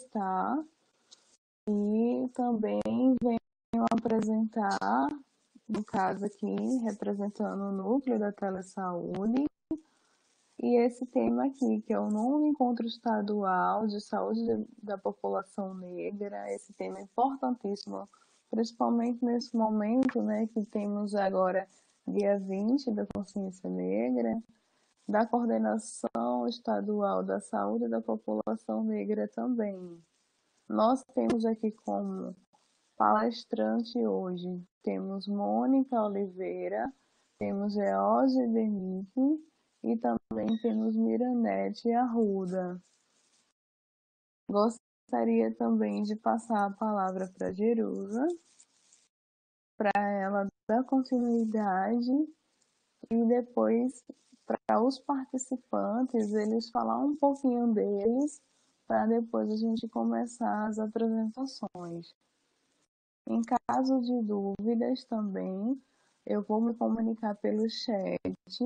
manifestar e também venho apresentar, no caso aqui, representando o núcleo da Telesaúde, e esse tema aqui, que é o nono encontro estadual de saúde da população negra. Esse tema é importantíssimo, principalmente nesse momento, né, que temos agora dia 20 da consciência negra, da coordenação estadual da saúde da população negra também. Nós temos aqui como palestrante hoje, temos Mônica Oliveira, temos George Bernick e também temos Miranete Arruda. Gostaria também de passar a palavra para Jerusa, para ela dar continuidade e depois para os participantes, eles falar um pouquinho deles, para depois a gente começar as apresentações. Em caso de dúvidas também, eu vou me comunicar pelo chat,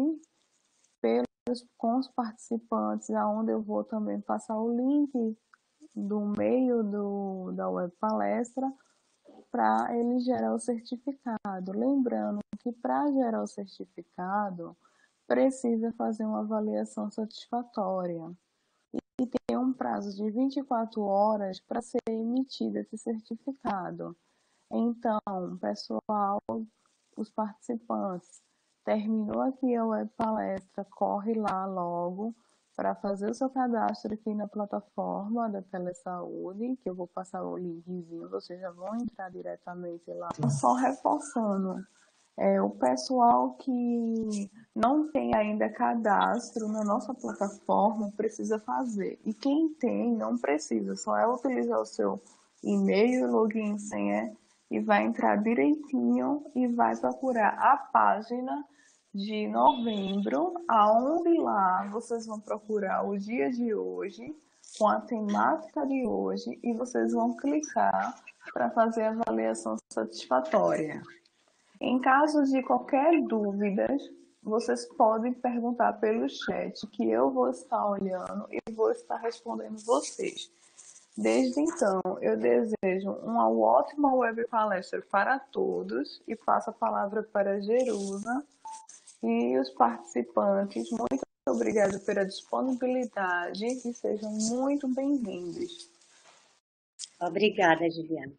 com os participantes, aonde eu vou também passar o link do meio da web palestra para ele gerar o certificado. Lembrando que para gerar o certificado, precisa fazer uma avaliação satisfatória e tem um prazo de 24 horas para ser emitido esse certificado. Então, pessoal, os participantes, terminou aqui a web palestra, corre lá logo para fazer o seu cadastro aqui na plataforma da Telesaúde, que eu vou passar o linkzinho, vocês já vão entrar diretamente lá. Só reforçando, o pessoal que não tem ainda cadastro na nossa plataforma precisa fazer. E quem tem, não precisa, só é utilizar o seu e-mail, login e senha e vai entrar direitinho e vai procurar a página de novembro, aonde lá vocês vão procurar o dia de hoje, com a temática de hoje, e vocês vão clicar para fazer a avaliação satisfatória. Em caso de qualquer dúvida, vocês podem perguntar pelo chat, que eu vou estar olhando e vou estar respondendo vocês. Desde então, eu desejo uma ótima web palestra para todos e passo a palavra para Jerusa e os participantes. Muito obrigada pela disponibilidade e sejam muito bem-vindos. Obrigada, Juliana.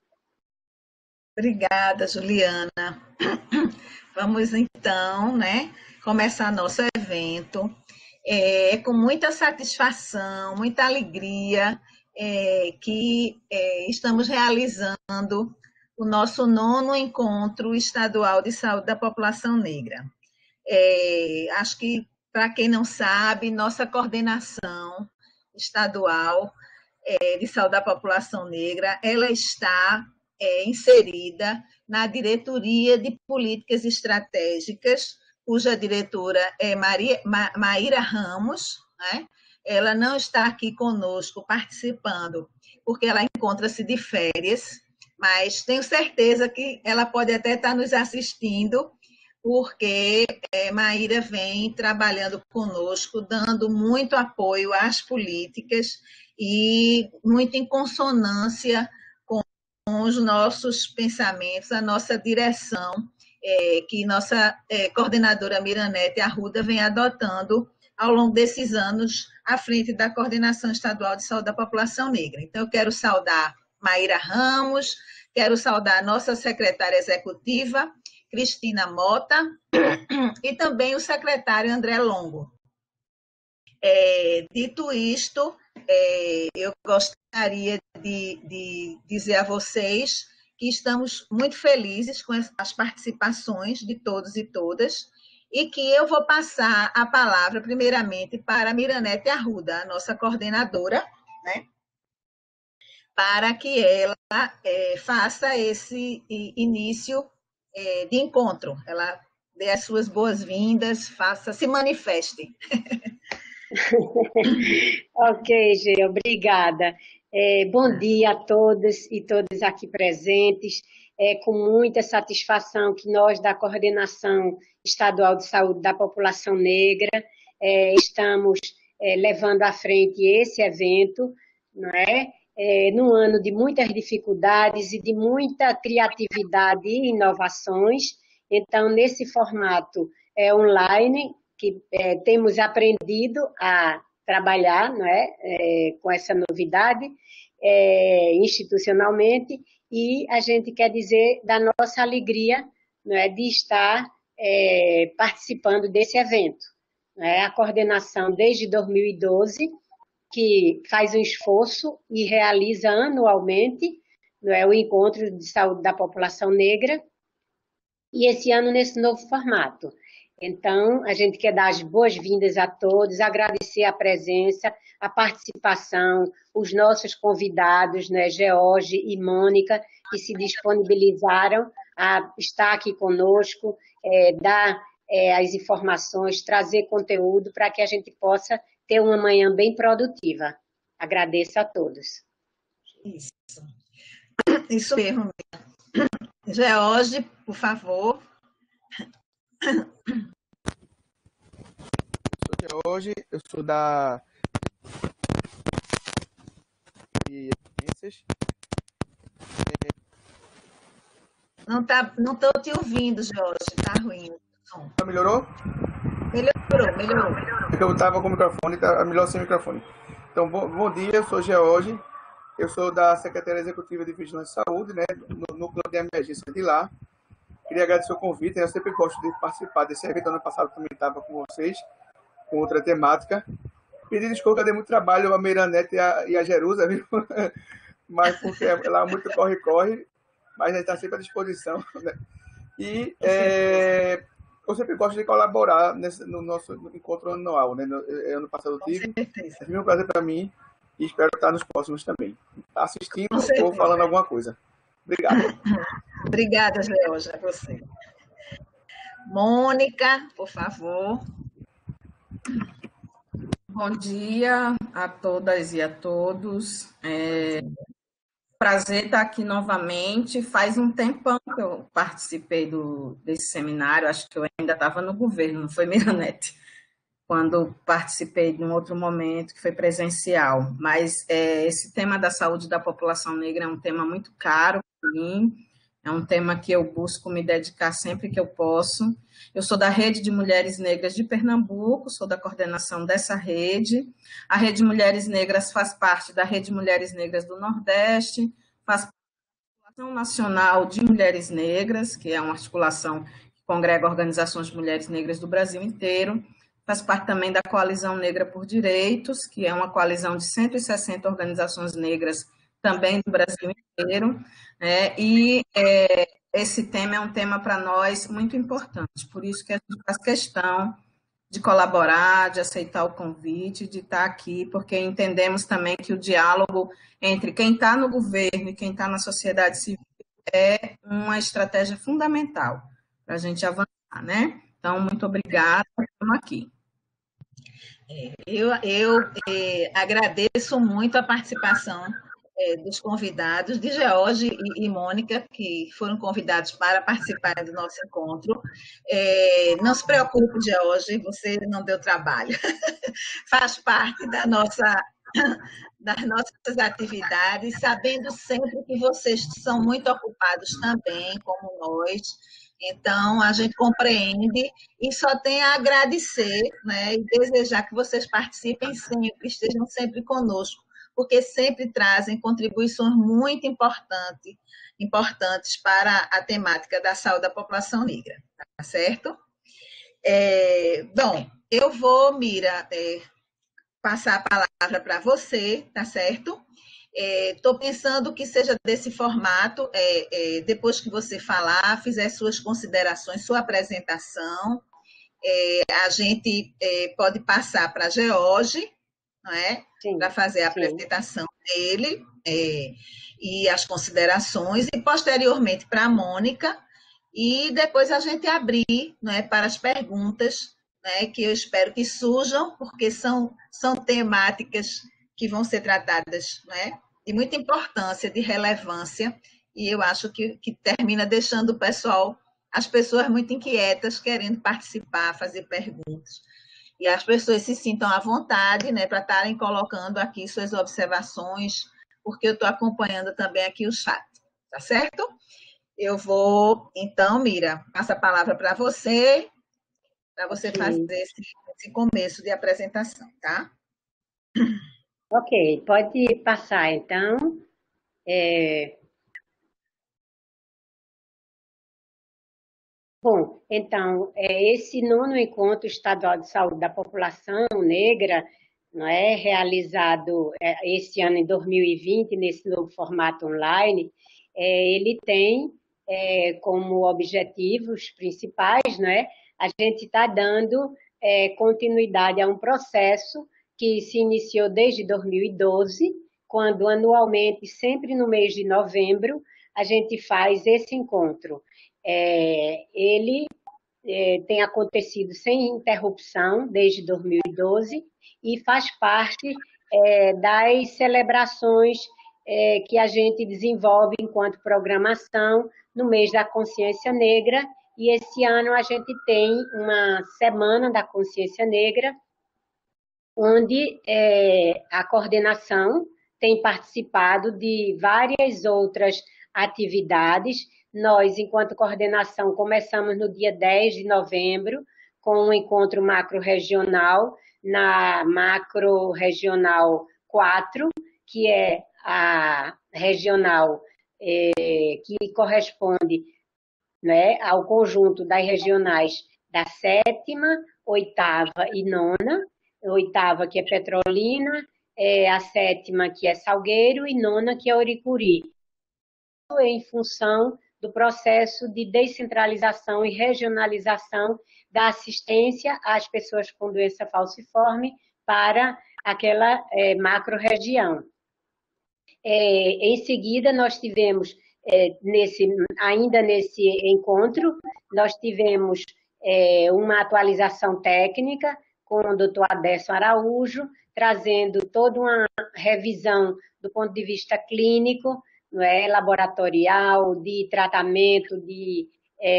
Obrigada, Juliana. Vamos então, né, começar nosso evento. Com muita satisfação, muita alegria, que estamos realizando o nosso nono encontro estadual de saúde da população negra. Acho que, para quem não sabe, nossa coordenação estadual de saúde da população negra, ela está inserida na Diretoria de Políticas Estratégicas, cuja diretora é Maíra Ramos, né? Ela não está aqui conosco participando, porque ela encontra-se de férias, mas tenho certeza que ela pode até estar nos assistindo, porque Maíra vem trabalhando conosco, dando muito apoio às políticas e muito em consonância com os nossos pensamentos, a nossa direção, que nossa coordenadora Miranete Arruda vem adotando ao longo desses anos à frente da Coordenação Estadual de Saúde da População Negra. Então, eu quero saudar Maíra Ramos, quero saudar a nossa secretária executiva, Cristina Mota, e também o secretário André Longo. Dito isto, eu gostaria de dizer a vocês que estamos muito felizes com as participações de todos e todas, e que eu vou passar a palavra, primeiramente, para a Miranete Arruda, a nossa coordenadora, né, para que ela faça esse início de encontro. Ela dê as suas boas-vindas, se manifeste. Ok, Gê, obrigada. Bom dia a todos e todas aqui presentes. É com muita satisfação que nós, da Coordenação Estadual de Saúde da População Negra, estamos levando à frente esse evento, não é? num ano de muitas dificuldades e de muita criatividade e inovações. Então, nesse formato online, que temos aprendido a trabalhar, não é, com essa novidade institucionalmente, e a gente quer dizer da nossa alegria, não é, de estar participando desse evento. Não é? A coordenação, desde 2012, que faz um esforço e realiza anualmente, não é, o encontro de saúde da população negra, e esse ano nesse novo formato. Então, a gente quer dar as boas-vindas a todos, agradecer a presença, a participação, os nossos convidados, né, George e Mônica, que se disponibilizaram a estar aqui conosco, dar as informações, trazer conteúdo para que a gente possa ter uma manhã bem produtiva. Agradeço a todos. Isso mesmo. George, por favor. Hoje eu sou da Não estou te ouvindo, Jorge, tá ruim. Melhorou? Melhorou. É que eu estava com o microfone, tá melhor sem microfone. Então, bom dia, eu sou George, eu sou da Secretaria Executiva de Vigilância e Saúde, né, no núcleo de emergência de lá. Queria agradecer o convite, eu sempre gosto de participar desse evento. Ano passado também estava com vocês, com outra temática. Pedi desculpa, dei muito trabalho a Meiranete e a Jerusa, viu? Mas porque lá muito corre-corre, mas a gente está sempre à disposição, né? E eu sempre gosto de colaborar no nosso encontro anual, né? Ano passado eu tive, é um prazer para mim e espero estar nos próximos também, assistindo ou falando alguma coisa. Obrigado. Obrigada, Georgia, a você. Mônica, por favor. Bom dia a todas e a todos. Prazer estar aqui novamente. Faz um tempão que eu participei desse seminário, acho que eu ainda estava no governo, não foi, Miranete? Quando participei de um outro momento que foi presencial. Mas esse tema da saúde da população negra é um tema muito caro para mim, é um tema que eu busco me dedicar sempre que eu posso. Eu sou da Rede de Mulheres Negras de Pernambuco, sou da coordenação dessa rede. A Rede Mulheres Negras faz parte da Rede Mulheres Negras do Nordeste, faz parte da Articulação Nacional de Mulheres Negras, que é uma articulação que congrega organizações de mulheres negras do Brasil inteiro. Faz parte também da Coalizão Negra por Direitos, que é uma coalizão de 160 organizações negras também do Brasil inteiro, e esse tema é um tema para nós muito importante, por isso que a gente faz questão de colaborar, de aceitar o convite, de estar aqui, porque entendemos também que o diálogo entre quem está no governo e quem está na sociedade civil é uma estratégia fundamental para a gente avançar, né? Então, muito obrigada, estamos aqui. Eu agradeço muito a participação dos convidados, de George e Mônica, que foram convidados para participarem do nosso encontro. Não se preocupe, George, você não deu trabalho. Faz parte das nossas atividades, sabendo sempre que vocês são muito ocupados também, como nós. Então, a gente compreende e só tem a agradecer, né, e desejar que vocês participem sempre, estejam sempre conosco, porque sempre trazem contribuições muito importantes para a temática da saúde da população negra, tá certo? Bom, eu vou, Mira, passar a palavra para você, tá certo? Estou pensando que seja desse formato, depois que você falar, fizer suas considerações, sua apresentação, a gente pode passar para George, não é? Para fazer a apresentação dele e as considerações, e posteriormente para a Mônica, e depois a gente abrir, não é, para as perguntas, né, que eu espero que surjam, porque são temáticas que vão ser tratadas, né, de muita importância, de relevância, e eu acho que termina deixando o pessoal, as pessoas muito inquietas, querendo participar, fazer perguntas. E as pessoas se sintam à vontade, né, para estarem colocando aqui suas observações porque eu estou acompanhando também aqui o chat, tá certo? Eu vou, então, Mira, passo a palavra para você fazer Sim. esse começo de apresentação, tá? Ok, pode passar, então. Bom, então, esse nono encontro estadual de saúde da população negra, não é, realizado esse ano em 2020, nesse novo formato online, ele tem como objetivos principais, não é, a gente está dando continuidade a um processo que se iniciou desde 2012, quando anualmente, sempre no mês de novembro, a gente faz esse encontro. Ele tem acontecido sem interrupção desde 2012 e faz parte das celebrações que a gente desenvolve enquanto programação no mês da consciência negra, e esse ano a gente tem uma semana da consciência negra, onde a coordenação tem participado de várias outras atividades. Nós, enquanto coordenação, começamos no dia 10 de novembro, com um encontro macro-regional, na macro-regional 4, que é a regional que corresponde, né, ao conjunto das regionais da 7ª, 8ª e 9ª, a 8ª que é Petrolina, a 7ª que é Salgueiro e 9ª que é Oricuri, em função do processo de descentralização e regionalização da assistência às pessoas com doença falciforme para aquela macro-região. Em seguida, nós tivemos, ainda nesse encontro, nós tivemos uma atualização técnica com o doutor Adesso Araújo, trazendo toda uma revisão do ponto de vista clínico, não é, laboratorial, de tratamento, de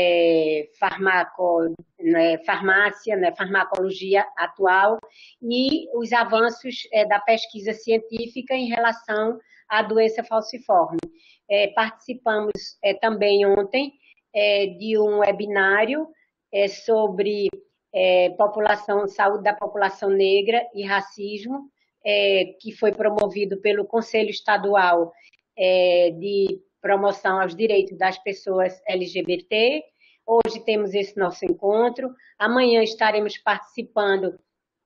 farmácia, né, farmacologia atual, e os avanços da pesquisa científica em relação à doença falciforme. Participamos também ontem de um webinário sobre saúde da população negra e racismo, que foi promovido pelo Conselho Estadual de Promoção aos Direitos das Pessoas LGBT. Hoje temos esse nosso encontro. Amanhã estaremos participando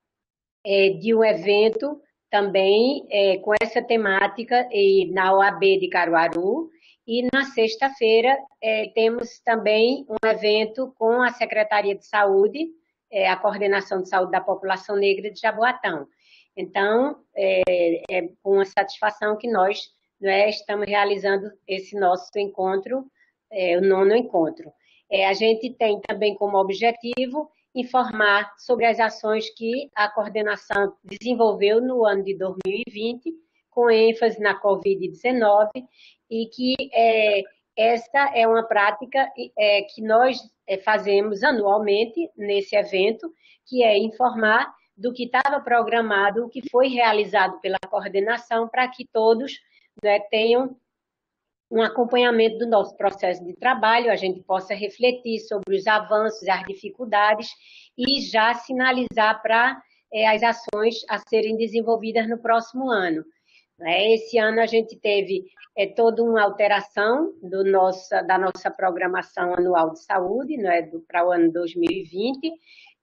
de um evento também com essa temática na OAB de Caruaru. E na sexta-feira temos também um evento com a Secretaria de Saúde, a Coordenação de Saúde da População Negra de Jaboatão. Então, é com a satisfação que nós estamos realizando esse nosso encontro, o nono encontro. A gente tem também como objetivo informar sobre as ações que a coordenação desenvolveu no ano de 2020, com ênfase na Covid-19, e que esta é uma prática que nós fazemos anualmente nesse evento, que é informar do que estava programado, o que foi realizado pela coordenação, para que todos tenham um acompanhamento do nosso processo de trabalho, a gente possa refletir sobre os avanços, as dificuldades e já sinalizar para as ações a serem desenvolvidas no próximo ano. Esse ano a gente teve toda uma alteração da nossa programação anual de saúde, para o ano 2020,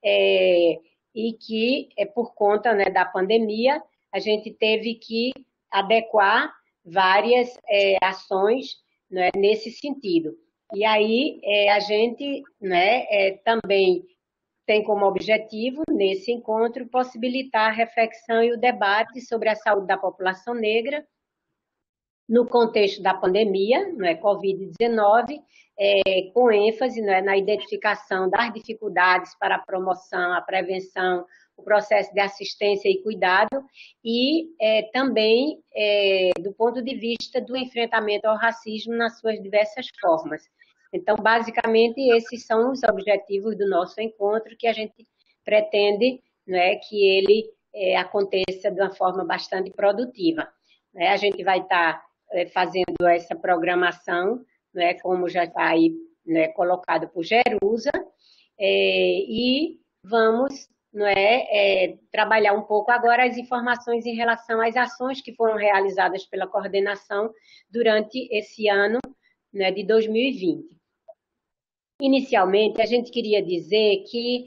e que, por conta da pandemia, a gente teve que adequar várias ações nesse sentido. E aí a gente também tem como objetivo, nesse encontro, possibilitar a reflexão e o debate sobre a saúde da população negra no contexto da pandemia, Covid-19, com ênfase na identificação das dificuldades para a promoção, a prevenção, o processo de assistência e cuidado, e também do ponto de vista do enfrentamento ao racismo nas suas diversas formas. Então, basicamente, esses são os objetivos do nosso encontro, que a gente pretende que ele aconteça de uma forma bastante produtiva. né? A gente vai estar fazendo essa programação, né, como já está aí, né, colocado por Jerusa, e vamos, não trabalhar um pouco agora as informações em relação às ações que foram realizadas pela coordenação durante esse ano, né, de 2020. Inicialmente, a gente queria dizer que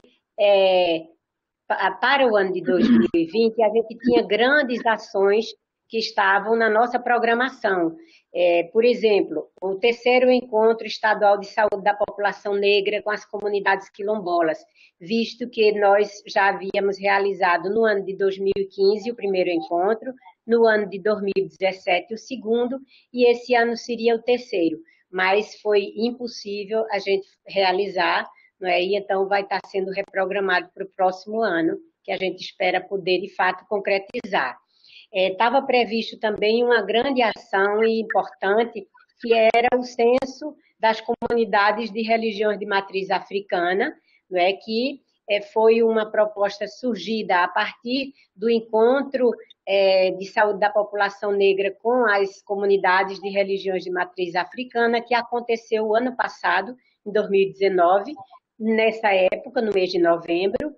para o ano de 2020, a gente tinha grandes ações que estavam na nossa programação. Por exemplo, o terceiro encontro estadual de saúde da população negra com as comunidades quilombolas, visto que nós já havíamos realizado no ano de 2015 o primeiro encontro, no ano de 2017 o segundo, e esse ano seria o terceiro, mas foi impossível a gente realizar, não é? E então vai estar sendo reprogramado para o próximo ano, que a gente espera poder, de fato, concretizar. Estava previsto também uma grande ação e importante, que era o censo das comunidades de religiões de matriz africana, não é? Que foi uma proposta surgida a partir do encontro de saúde da população negra com as comunidades de religiões de matriz africana, que aconteceu o ano passado, em 2019, nessa época, no mês de novembro,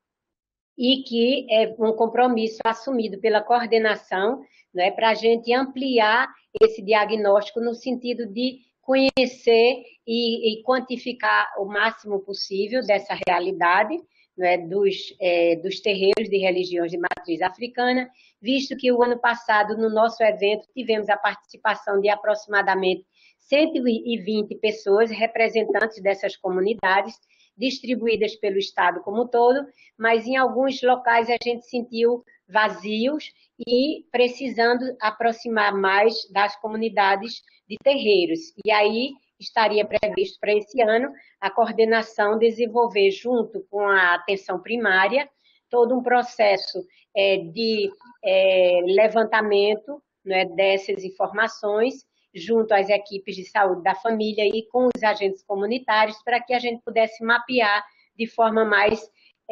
e que é um compromisso assumido pela coordenação, né, para a gente ampliar esse diagnóstico no sentido de conhecer e quantificar o máximo possível dessa realidade, né, dos terreiros de religiões de matriz africana, visto que o ano passado, no nosso evento, tivemos a participação de aproximadamente 120 pessoas, representantes dessas comunidades, distribuídas pelo estado como um todo, mas em alguns locais a gente sentiu vazios e precisando aproximar mais das comunidades de terreiros. E aí estaria previsto para esse ano a coordenação desenvolver, junto com a atenção primária, todo um processo de levantamento, né, dessas informações, junto às equipes de saúde da família e com os agentes comunitários, para que a gente pudesse mapear de forma mais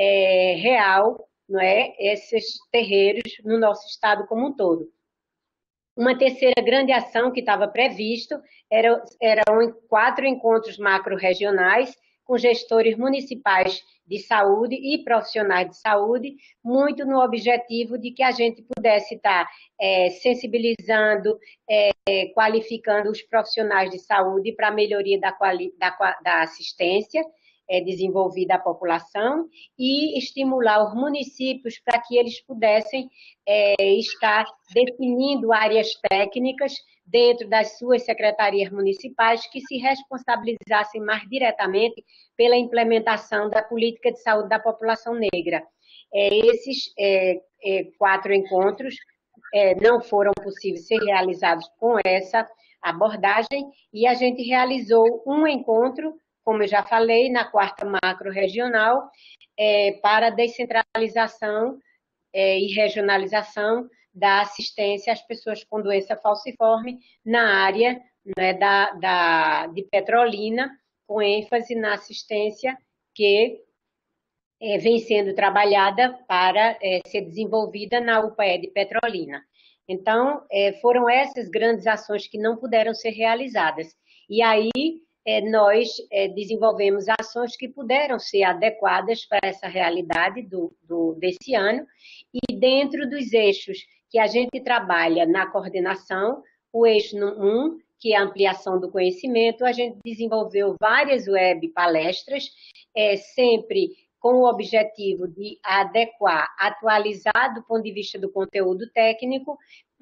real, não é, esses terreiros no nosso estado como um todo. Uma terceira grande ação que estava previsto eram 4 encontros macro-regionais com gestores municipais de saúde e profissionais de saúde, muito no objetivo de que a gente pudesse estar sensibilizando, qualificando os profissionais de saúde para a melhoria da assistência desenvolvida à população e estimular os municípios para que eles pudessem estar definindo áreas técnicas dentro das suas secretarias municipais que se responsabilizassem mais diretamente pela implementação da política de saúde da população negra. Esses 4 encontros não foram possíveis ser realizados com essa abordagem e a gente realizou um encontro, como eu já falei, na 4ª macro-regional, para descentralização e regionalização da assistência às pessoas com doença falciforme na área, né, de Petrolina, com ênfase na assistência que vem sendo trabalhada para ser desenvolvida na UPE de Petrolina. Então, foram essas grandes ações que não puderam ser realizadas. E aí, nós desenvolvemos ações que puderam ser adequadas para essa realidade desse ano, e dentro dos eixos que a gente trabalha na coordenação, o eixo 1, que é a ampliação do conhecimento, a gente desenvolveu várias web palestras, sempre com o objetivo de adequar, atualizar do ponto de vista do conteúdo técnico,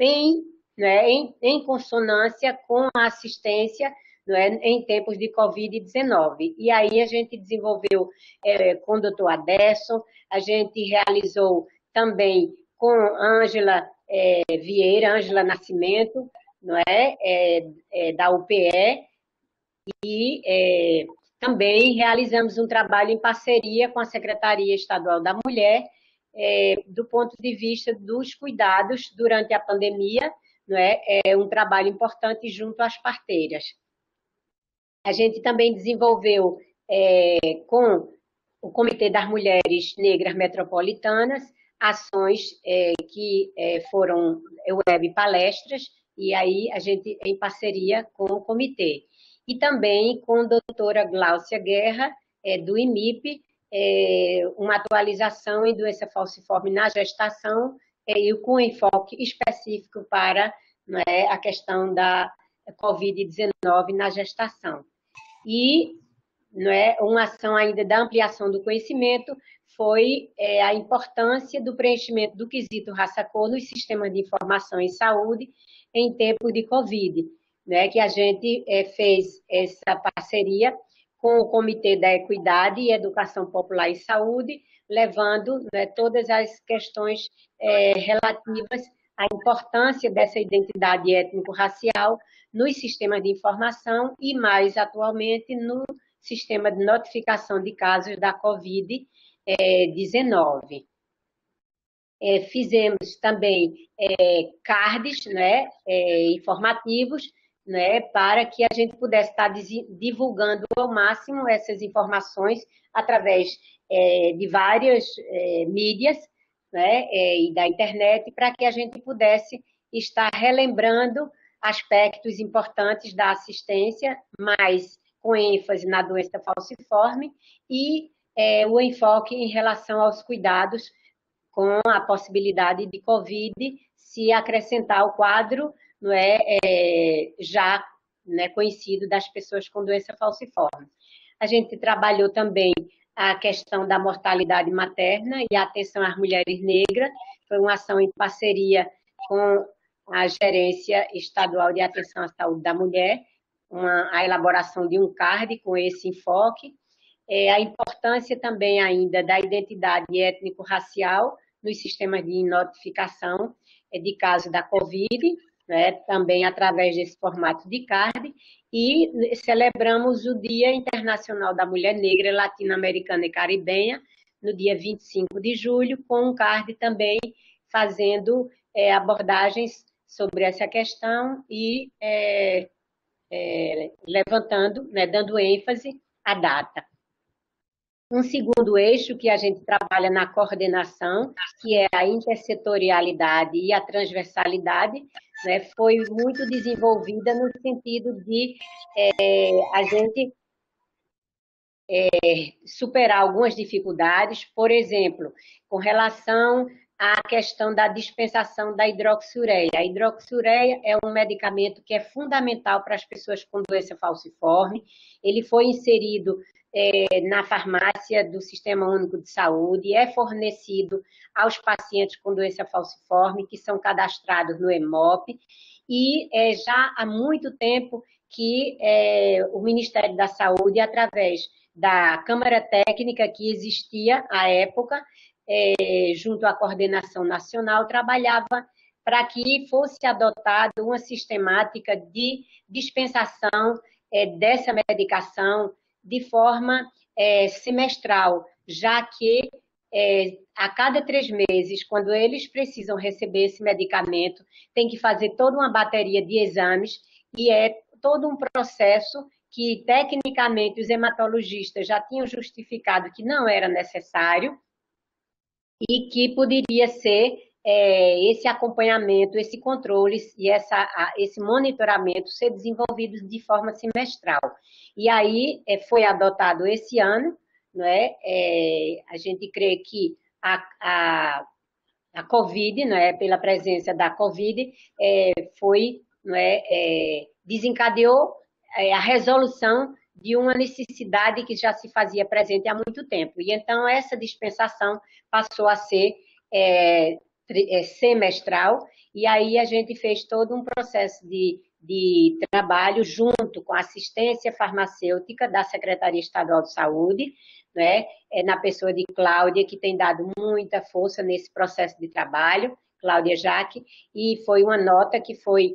em consonância com a assistência, não é, em tempos de Covid-19. E aí a gente desenvolveu com o doutor Aderson, a gente realizou também com Ângela Vieira, Ângela Nascimento, não da UPE, e também realizamos um trabalho em parceria com a Secretaria Estadual da Mulher, do ponto de vista dos cuidados durante a pandemia, não é um trabalho importante junto às parteiras. A gente também desenvolveu, com o Comitê das Mulheres Negras Metropolitanas, ações que foram web palestras, e aí a gente em parceria com o comitê. E também com a doutora Gláucia Guerra, do IMIP, uma atualização em doença falciforme na gestação, e com enfoque específico para, não é, a questão da Covid-19 na gestação. E, não é, uma ação ainda da ampliação do conhecimento foi a importância do preenchimento do quesito raça-cor nos sistemas de informação em saúde em tempo de Covid, né, que a gente fez essa parceria com o Comitê da Equidade e Educação Popular em Saúde, levando, né, todas as questões relativas à importância dessa identidade étnico-racial nos sistemas de informação e, mais atualmente, no sistema de notificação de casos da Covid-19. Fizemos também cards, né, informativos, né, para que a gente pudesse estar divulgando ao máximo essas informações através de várias mídias, né, e da internet, para que a gente pudesse estar relembrando aspectos importantes da assistência, mas com ênfase na doença falciforme e o enfoque em relação aos cuidados com a possibilidade de Covid se acrescentar ao quadro, não é, já, né, conhecido das pessoas com doença falciforme. A gente trabalhou também a questão da mortalidade materna e a atenção às mulheres negras. Foi uma ação em parceria com a Gerência Estadual de Atenção à Saúde da Mulher, a elaboração de um card com esse enfoque. A importância também ainda da identidade étnico-racial nos sistemas de notificação de casos da Covid, né, também através desse formato de card, e celebramos o Dia Internacional da Mulher Negra, Latino-Americana e Caribenha, no dia 25 de julho, com um card também fazendo abordagens sobre essa questão e levantando, né, dando ênfase à data. Um segundo eixo que a gente trabalha na coordenação, que é a intersetorialidade e a transversalidade, né, foi muito desenvolvida no sentido de a gente superar algumas dificuldades, por exemplo, com relação à questão da dispensação da hidroxiureia. A hidroxiureia é um medicamento que é fundamental para as pessoas com doença falciforme. Ele foi inserido na farmácia do Sistema Único de Saúde, é fornecido aos pacientes com doença falciforme, que são cadastrados no EMOP, e já há muito tempo que o Ministério da Saúde, através da Câmara Técnica que existia à época, junto à Coordenação Nacional, trabalhava para que fosse adotada uma sistemática de dispensação dessa medicação de forma semestral, já que a cada 3 meses, quando eles precisam receber esse medicamento, tem que fazer toda uma bateria de exames e é todo um processo que, tecnicamente, os hematologistas já tinham justificado que não era necessário e que poderia ser esse acompanhamento, esse controle e esse monitoramento ser desenvolvido de forma semestral. E aí foi adotado esse ano, não é? A gente crê que a Covid, não é, pela presença da Covid, foi, não é, desencadeou a resolução de uma necessidade que já se fazia presente há muito tempo. E então essa dispensação passou a ser semestral, e aí a gente fez todo um processo de trabalho junto com a assistência farmacêutica da Secretaria Estadual de Saúde, né, na pessoa de Cláudia, que tem dado muita força nesse processo de trabalho, Cláudia Jaque, e foi uma nota que foi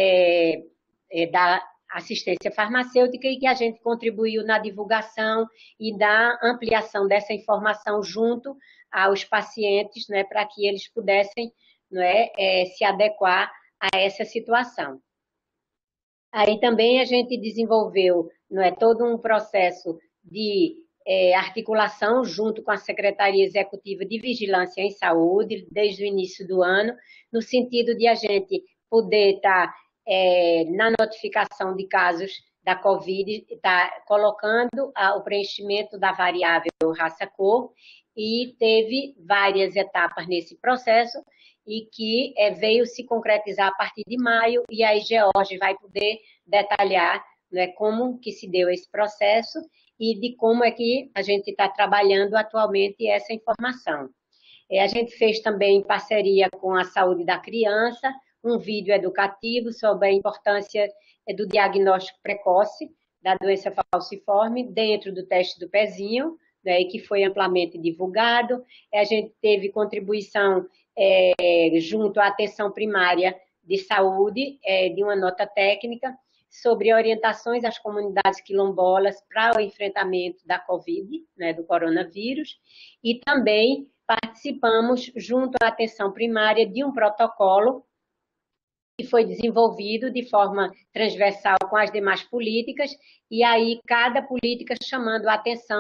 da assistência farmacêutica e que a gente contribuiu na divulgação e da ampliação dessa informação junto aos pacientes, né, para que eles pudessem, não é, se adequar a essa situação. Aí também a gente desenvolveu, não é, todo um processo de articulação junto com a Secretaria Executiva de Vigilância em Saúde, desde o início do ano, no sentido de a gente poder estar na notificação de casos da Covid, estar colocando o preenchimento da variável raça-cor, e teve várias etapas nesse processo, e que veio se concretizar a partir de maio, e aí George vai poder detalhar, né, como que se deu esse processo e de como é que a gente está trabalhando atualmente essa informação. A gente fez também, em parceria com a Saúde da Criança, um vídeo educativo sobre a importância do diagnóstico precoce da doença falciforme dentro do teste do pezinho, né, que foi amplamente divulgado. A gente teve contribuição junto à atenção primária de saúde, de uma nota técnica sobre orientações às comunidades quilombolas para o enfrentamento da Covid, né, do coronavírus, e também participamos junto à atenção primária de um protocolo que foi desenvolvido de forma transversal com as demais políticas, e aí cada política chamando a atenção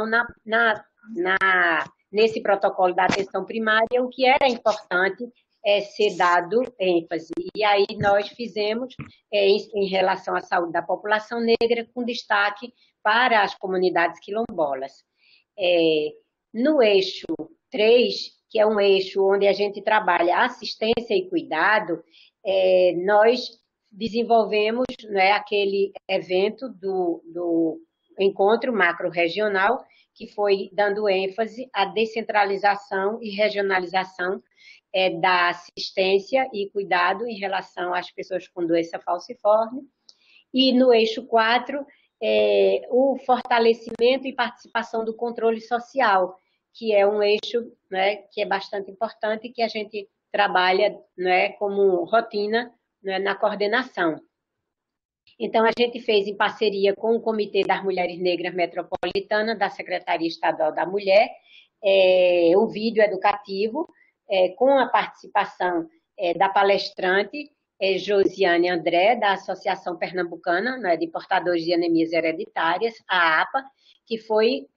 nesse protocolo da atenção primária, o que era importante ser dado ênfase. E aí nós fizemos em relação à saúde da população negra, com destaque para as comunidades quilombolas. No eixo 3, que é um eixo onde a gente trabalha assistência e cuidado, nós desenvolvemos, né, aquele evento do encontro macro-regional, que foi dando ênfase à descentralização e regionalização da assistência e cuidado em relação às pessoas com doença falciforme. E no eixo 4, o fortalecimento e participação do controle social, que é um eixo, né, que é bastante importante e que a gente trabalha, né, como rotina, né, na coordenação. Então, a gente fez em parceria com o Comitê das Mulheres Negras Metropolitana da Secretaria Estadual da Mulher, um vídeo educativo com a participação da palestrante Josiane André, da Associação Pernambucana, né, de Portadores de Anemias Hereditárias, a APA, que foi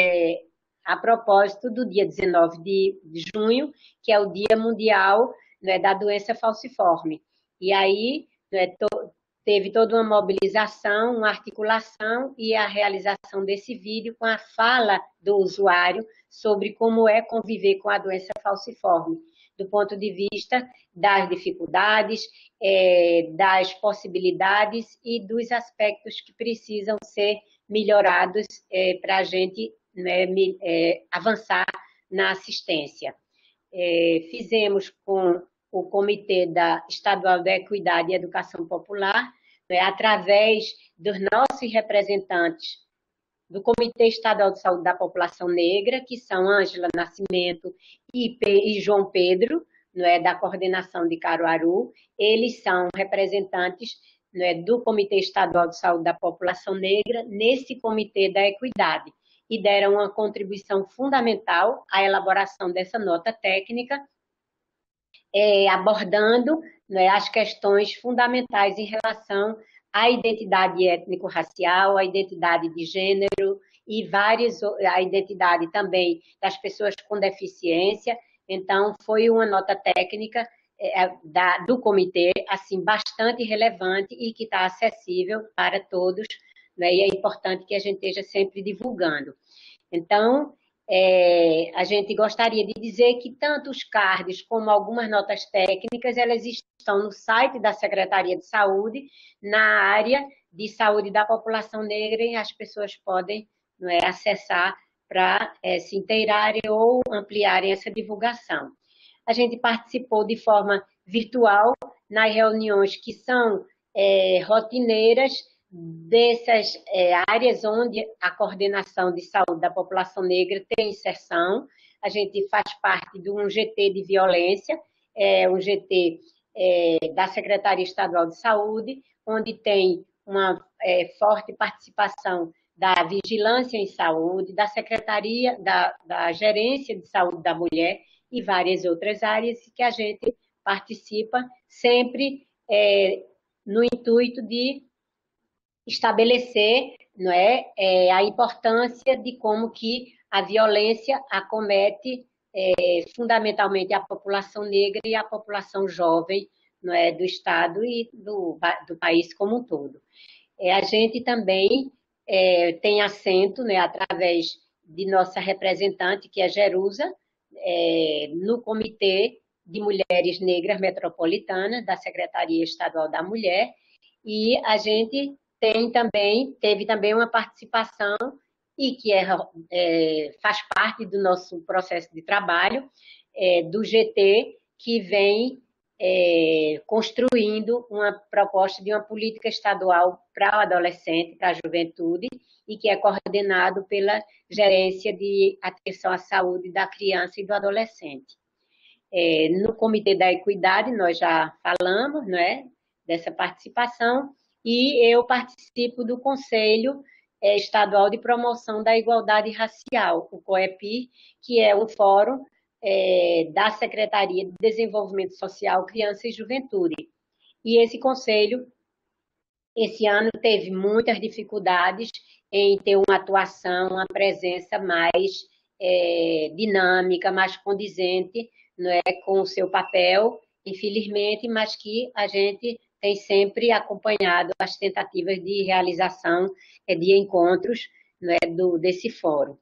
a propósito do dia 19 de junho, que é o Dia Mundial, né, da Doença Falciforme. E aí, né, teve toda uma mobilização, uma articulação e a realização desse vídeo com a fala do usuário sobre como é conviver com a doença falciforme, do ponto de vista das dificuldades, das possibilidades e dos aspectos que precisam ser melhorados para a gente, né, avançar na assistência. Fizemos com o Comitê Estadual da Equidade e Educação Popular, né, através dos nossos representantes do Comitê Estadual de Saúde da População Negra, que são Ângela Nascimento e João Pedro, né, da coordenação de Caruaru. Eles são representantes, né, do Comitê Estadual de Saúde da População Negra nesse Comitê da Equidade, e deram uma contribuição fundamental à elaboração dessa nota técnica, abordando, né, as questões fundamentais em relação à identidade étnico-racial, à identidade de gênero e a identidade também das pessoas com deficiência. Então, foi uma nota técnica do comitê, assim, bastante relevante e que está acessível para todos, né, e é importante que a gente esteja sempre divulgando. Então, a gente gostaria de dizer que tanto os cards como algumas notas técnicas, elas estão no site da Secretaria de Saúde, na área de saúde da população negra, e as pessoas podem, não é, acessar para se inteirarem ou ampliarem essa divulgação. A gente participou de forma virtual nas reuniões que são rotineiras dessas áreas onde a coordenação de saúde da população negra tem inserção. A gente faz parte de um GT de violência, um GT da Secretaria Estadual de Saúde, onde tem uma forte participação da Vigilância em Saúde, da Secretaria, da Gerência de Saúde da Mulher e várias outras áreas que a gente participa sempre no intuito de estabelecer, não é, a importância de como que a violência acomete fundamentalmente a população negra e a população jovem, não é, do Estado e do país como um todo. A gente também tem assento, né, através de nossa representante, que é Jerusa, no Comitê de Mulheres Negras Metropolitanas da Secretaria Estadual da Mulher, e a gente teve também uma participação e que faz parte do nosso processo de trabalho, do GT, que vem construindo uma proposta de uma política estadual para o adolescente, para a juventude, e que é coordenado pela Gerência de Atenção à Saúde da Criança e do Adolescente. No Comitê da Equidade, nós já falamos, não é, dessa participação, e eu participo do Conselho Estadual de Promoção da Igualdade Racial, o COEPIR, que é um fórum da Secretaria de Desenvolvimento Social, Criança e Juventude. E esse conselho, esse ano, teve muitas dificuldades em ter uma atuação, uma presença mais dinâmica, mais condizente, não é, com o seu papel, infelizmente, mas que a gente tem sempre acompanhado as tentativas de realização de encontros, não é, desse fórum.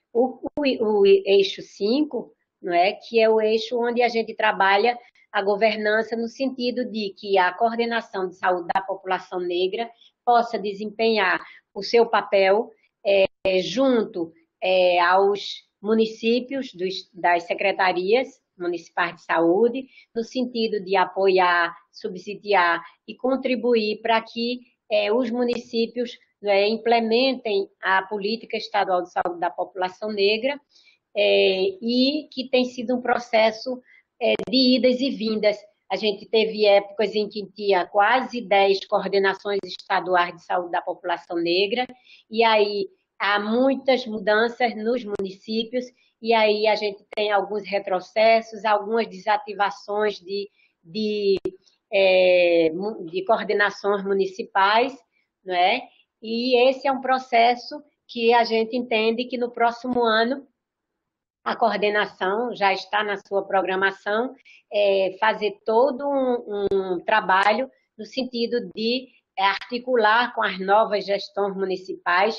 O eixo 5, não é, que é o eixo onde a gente trabalha a governança no sentido de que a coordenação de saúde da população negra possa desempenhar o seu papel junto aos municípios das secretarias municipais de saúde, no sentido de apoiar, subsidiar e contribuir para que os municípios implementem a política estadual de saúde da população negra, e que tem sido um processo de idas e vindas. A gente teve épocas em que tinha quase 10 coordenações estaduais de saúde da população negra, e aí há muitas mudanças nos municípios, e aí a gente tem alguns retrocessos, algumas desativações de coordenações municipais, não é? E esse é um processo que a gente entende que no próximo ano a coordenação já está na sua programação, fazer todo um trabalho no sentido de articular com as novas gestões municipais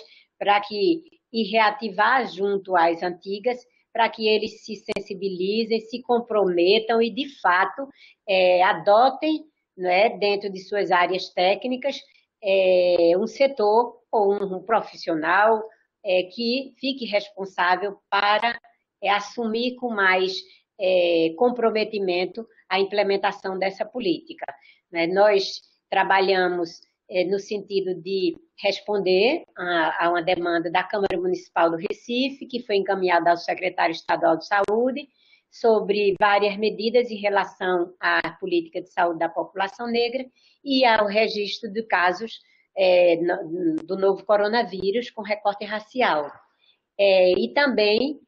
e reativar junto às antigas, para que eles se sensibilizem, se comprometam e, de fato, adotem, né, dentro de suas áreas técnicas, um setor ou um profissional que fique responsável para assumir com mais comprometimento a implementação dessa política. Nós trabalhamos no sentido de responder a uma demanda da Câmara Municipal do Recife, que foi encaminhada ao secretário estadual de Saúde, sobre várias medidas em relação à política de saúde da população negra e ao registro de casos do novo coronavírus com recorte racial. E também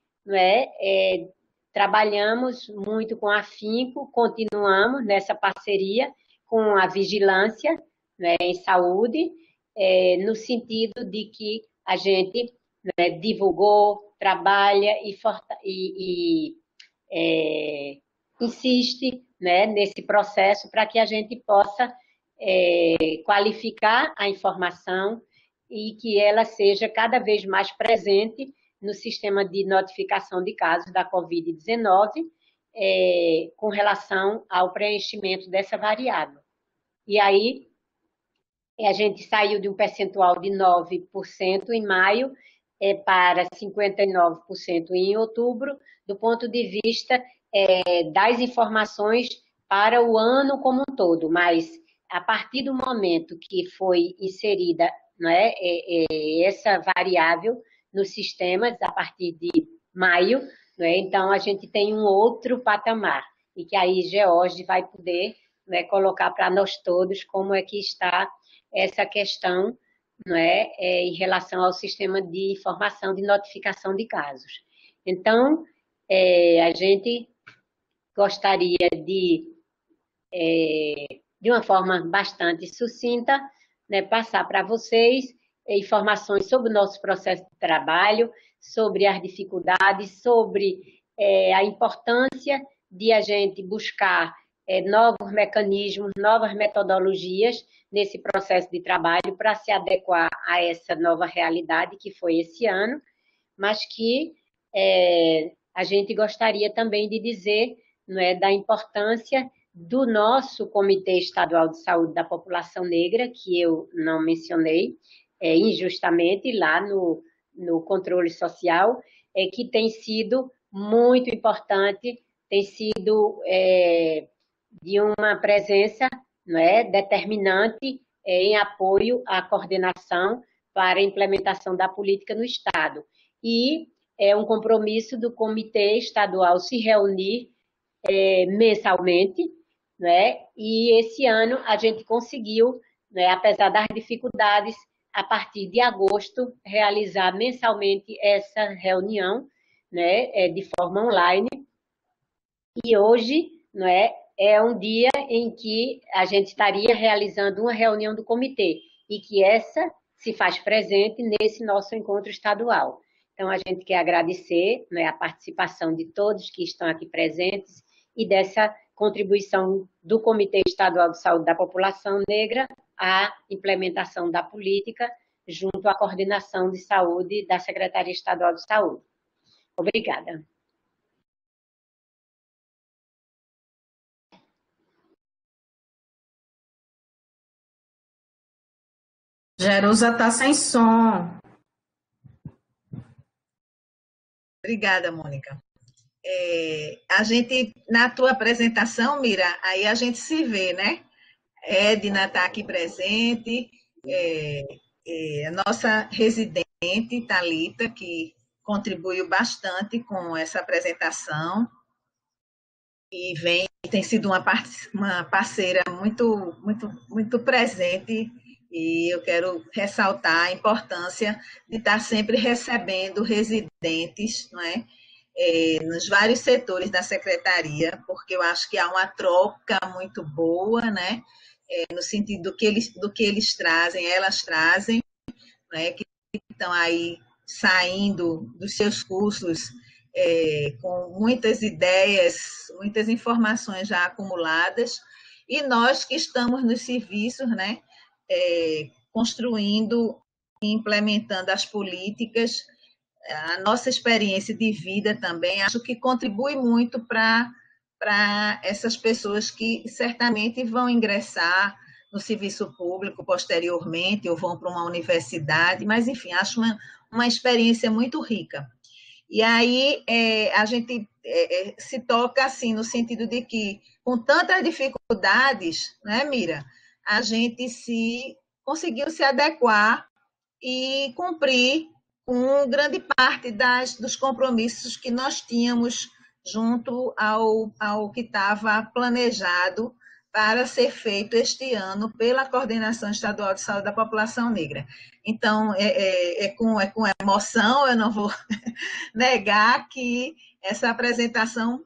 trabalhamos muito com a afinco, continuamos nessa parceria com a vigilância em saúde, no sentido de que a gente divulgou, trabalha e insiste nesse processo para que a gente possa qualificar a informação e que ela seja cada vez mais presente no sistema de notificação de casos da Covid-19, com relação ao preenchimento dessa variável. E aí, a gente saiu de um percentual de 9% em maio para 59% em outubro, do ponto de vista das informações para o ano como um todo, mas a partir do momento que foi inserida essa variável nos sistemas, a partir de maio, então a gente tem um outro patamar, e que aí George vai poder colocar para nós todos como é que está essa questão em relação ao sistema de informação de notificação de casos. Então, a gente gostaria de uma forma bastante sucinta, passar para vocês informações sobre o nosso processo de trabalho, sobre as dificuldades, sobre a importância de a gente buscar novos mecanismos, novas metodologias nesse processo de trabalho para se adequar a essa nova realidade que foi esse ano, mas que a gente gostaria também de dizer, não é, da importância do nosso Comitê Estadual de Saúde da População Negra, que eu não mencionei injustamente lá no controle social, que tem sido muito importante, tem sido de uma presença, não é, determinante em apoio à coordenação para a implementação da política no Estado. E é um compromisso do Comitê Estadual se reunir mensalmente, né? E esse ano a gente conseguiu, né, apesar das dificuldades, a partir de agosto, realizar mensalmente essa reunião, né, de forma online. E hoje, não é um dia em que a gente estaria realizando uma reunião do comitê e que essa se faz presente nesse nosso encontro estadual. Então, a gente quer agradecer, né, a participação de todos que estão aqui presentes e dessa contribuição do Comitê Estadual de Saúde da População Negra à implementação da política junto à coordenação de saúde da Secretaria Estadual de Saúde. Obrigada. Jerusa está sem som. Obrigada, Mônica. A gente, na tua apresentação, Mira, aí a gente se vê, né? Edna está aqui presente, a nossa residente, Thalita, que contribuiu bastante com essa apresentação e tem sido uma parceira muito presente, e eu quero ressaltar a importância de estar sempre recebendo residentes, não é? Nos vários setores da secretaria, porque eu acho que há uma troca muito boa, né? No sentido do que eles trazem, elas trazem, né? Que estão aí saindo dos seus cursos com muitas ideias, muitas informações já acumuladas, e nós que estamos nos serviços, né? Construindo e implementando as políticas, a nossa experiência de vida também, acho que contribui muito para essas pessoas que certamente vão ingressar no serviço público posteriormente, ou vão para uma universidade, mas, enfim, acho uma experiência muito rica. E aí a gente se toca assim, no sentido de que, com tantas dificuldades, né, Mira, a gente conseguiu se adequar e cumprir com grande parte dos compromissos que nós tínhamos junto ao que estava planejado para ser feito este ano pela Coordenação Estadual de Saúde da População Negra. Então, com emoção, eu não vou negar que essa apresentação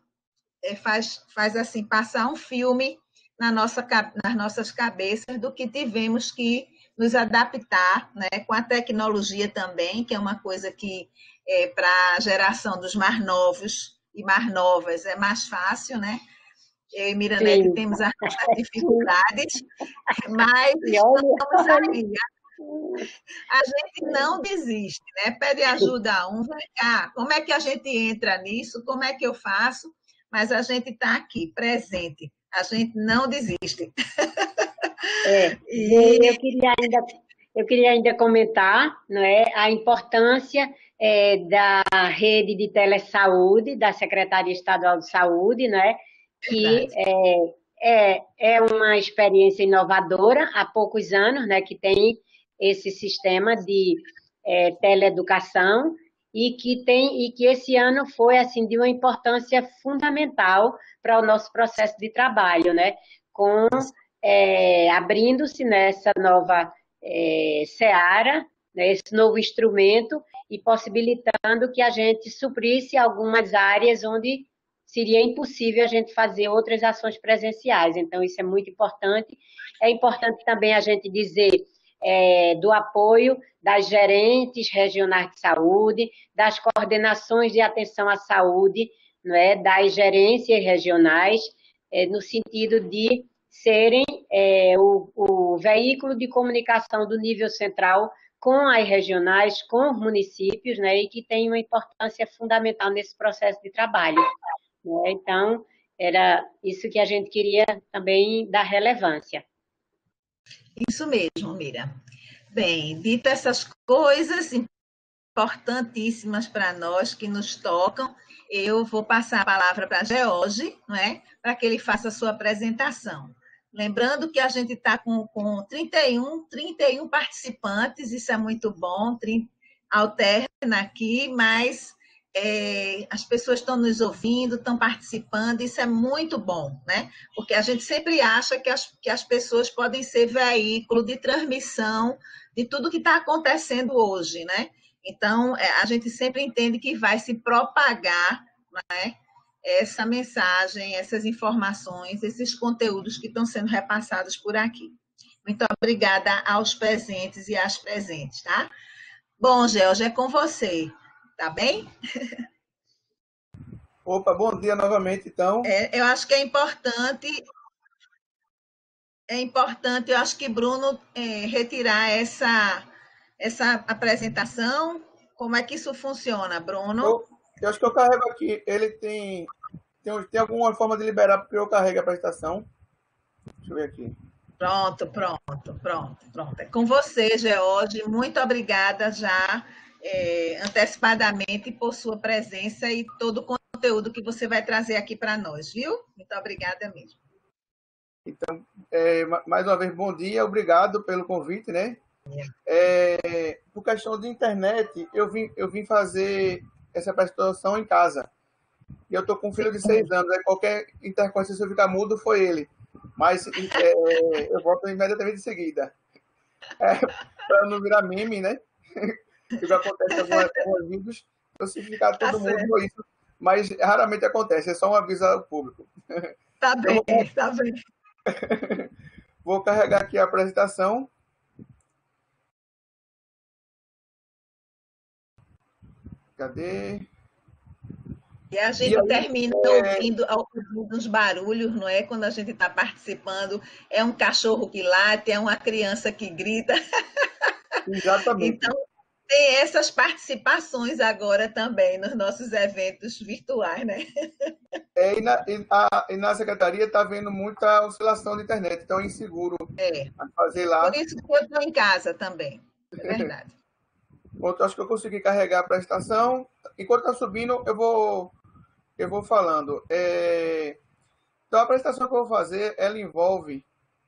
faz assim, passar um filme nas nossas cabeças do que tivemos que nos adaptar, né, com a tecnologia também, que é uma coisa que para a geração dos mais novos e mais novas é mais fácil, né? Eu e Miranete temos as dificuldades, mas estamos aí. A gente não desiste, né? Pede ajuda a um, vem cá, como é que a gente entra nisso? Como é que eu faço? Mas a gente está aqui, presente. A gente não desiste. Eu queria ainda comentar, não é, a importância da rede de telesaúde da Secretaria Estadual de Saúde, não é, que é uma experiência inovadora há poucos anos, né, que tem esse sistema de teleeducação e que esse ano foi assim de uma importância fundamental para o nosso processo de trabalho, né, com abrindo-se nessa nova seara, né, esse novo instrumento, e possibilitando que a gente suprisse algumas áreas onde seria impossível a gente fazer outras ações presenciais. Então, isso é muito importante. É importante também a gente dizer do apoio das gerentes regionais de saúde, das coordenações de atenção à saúde, não é, das gerências regionais, no sentido de serem o veículo de comunicação do nível central com as regionais, com os municípios, né, e que tem uma importância fundamental nesse processo de trabalho. Né? Então, era isso que a gente queria também dar relevância. Isso mesmo, Mira. Bem, dito essas coisas importantíssimas para nós, que nos tocam, eu vou passar a palavra para George, não é? Para que ele faça a sua apresentação. Lembrando que a gente está com 31 participantes, isso é muito bom, alterna aqui, mas as pessoas estão nos ouvindo, estão participando, isso é muito bom, né? Porque a gente sempre acha que as pessoas podem ser veículo de transmissão de tudo que está acontecendo hoje, né? Então, a gente sempre entende que vai se propagar, né, essa mensagem, essas informações, esses conteúdos que estão sendo repassados por aqui. Muito obrigada aos presentes e às presentes, tá? Bom, George, é com você, tá bem? Opa, bom dia novamente, então. Eu acho que é importante, eu acho que Bruno retirar essa apresentação. Como é que isso funciona, Bruno? Eu acho que eu carrego aqui. Ele tem alguma forma de liberar porque eu carrego a prestação. Deixa eu ver aqui. Pronto. É com você, George. Muito obrigada já antecipadamente por sua presença e todo o conteúdo que você vai trazer aqui para nós, viu? Muito obrigada mesmo. Então, mais uma vez, bom dia. Obrigado pelo convite, né? Por questão de internet, eu vim fazer essa apresentação em casa. E eu estou com um filho de 6 anos. Aí qualquer intercorrência, se eu ficar mudo, foi ele. Mas eu volto imediatamente em seguida. Para não virar meme, né? Que acontece com alguns vídeos. Então, se ficar todo mundo, foi isso. Mas raramente acontece. É só um aviso ao público. Tá bem, tá bem. Vou carregar aqui a apresentação. Cadê? E a gente termina ouvindo uns barulhos, não é? Quando a gente está participando, é um cachorro que late, é uma criança que grita. Exatamente. Então, tem essas participações agora também nos nossos eventos virtuais, né? E na secretaria está havendo muita oscilação de internet, então é inseguro fazer lá. Por isso que eu estou em casa também, é verdade. Bom, acho que eu consegui carregar a prestação. Enquanto está subindo, eu vou falando. Então, a prestação que eu vou fazer, ela envolve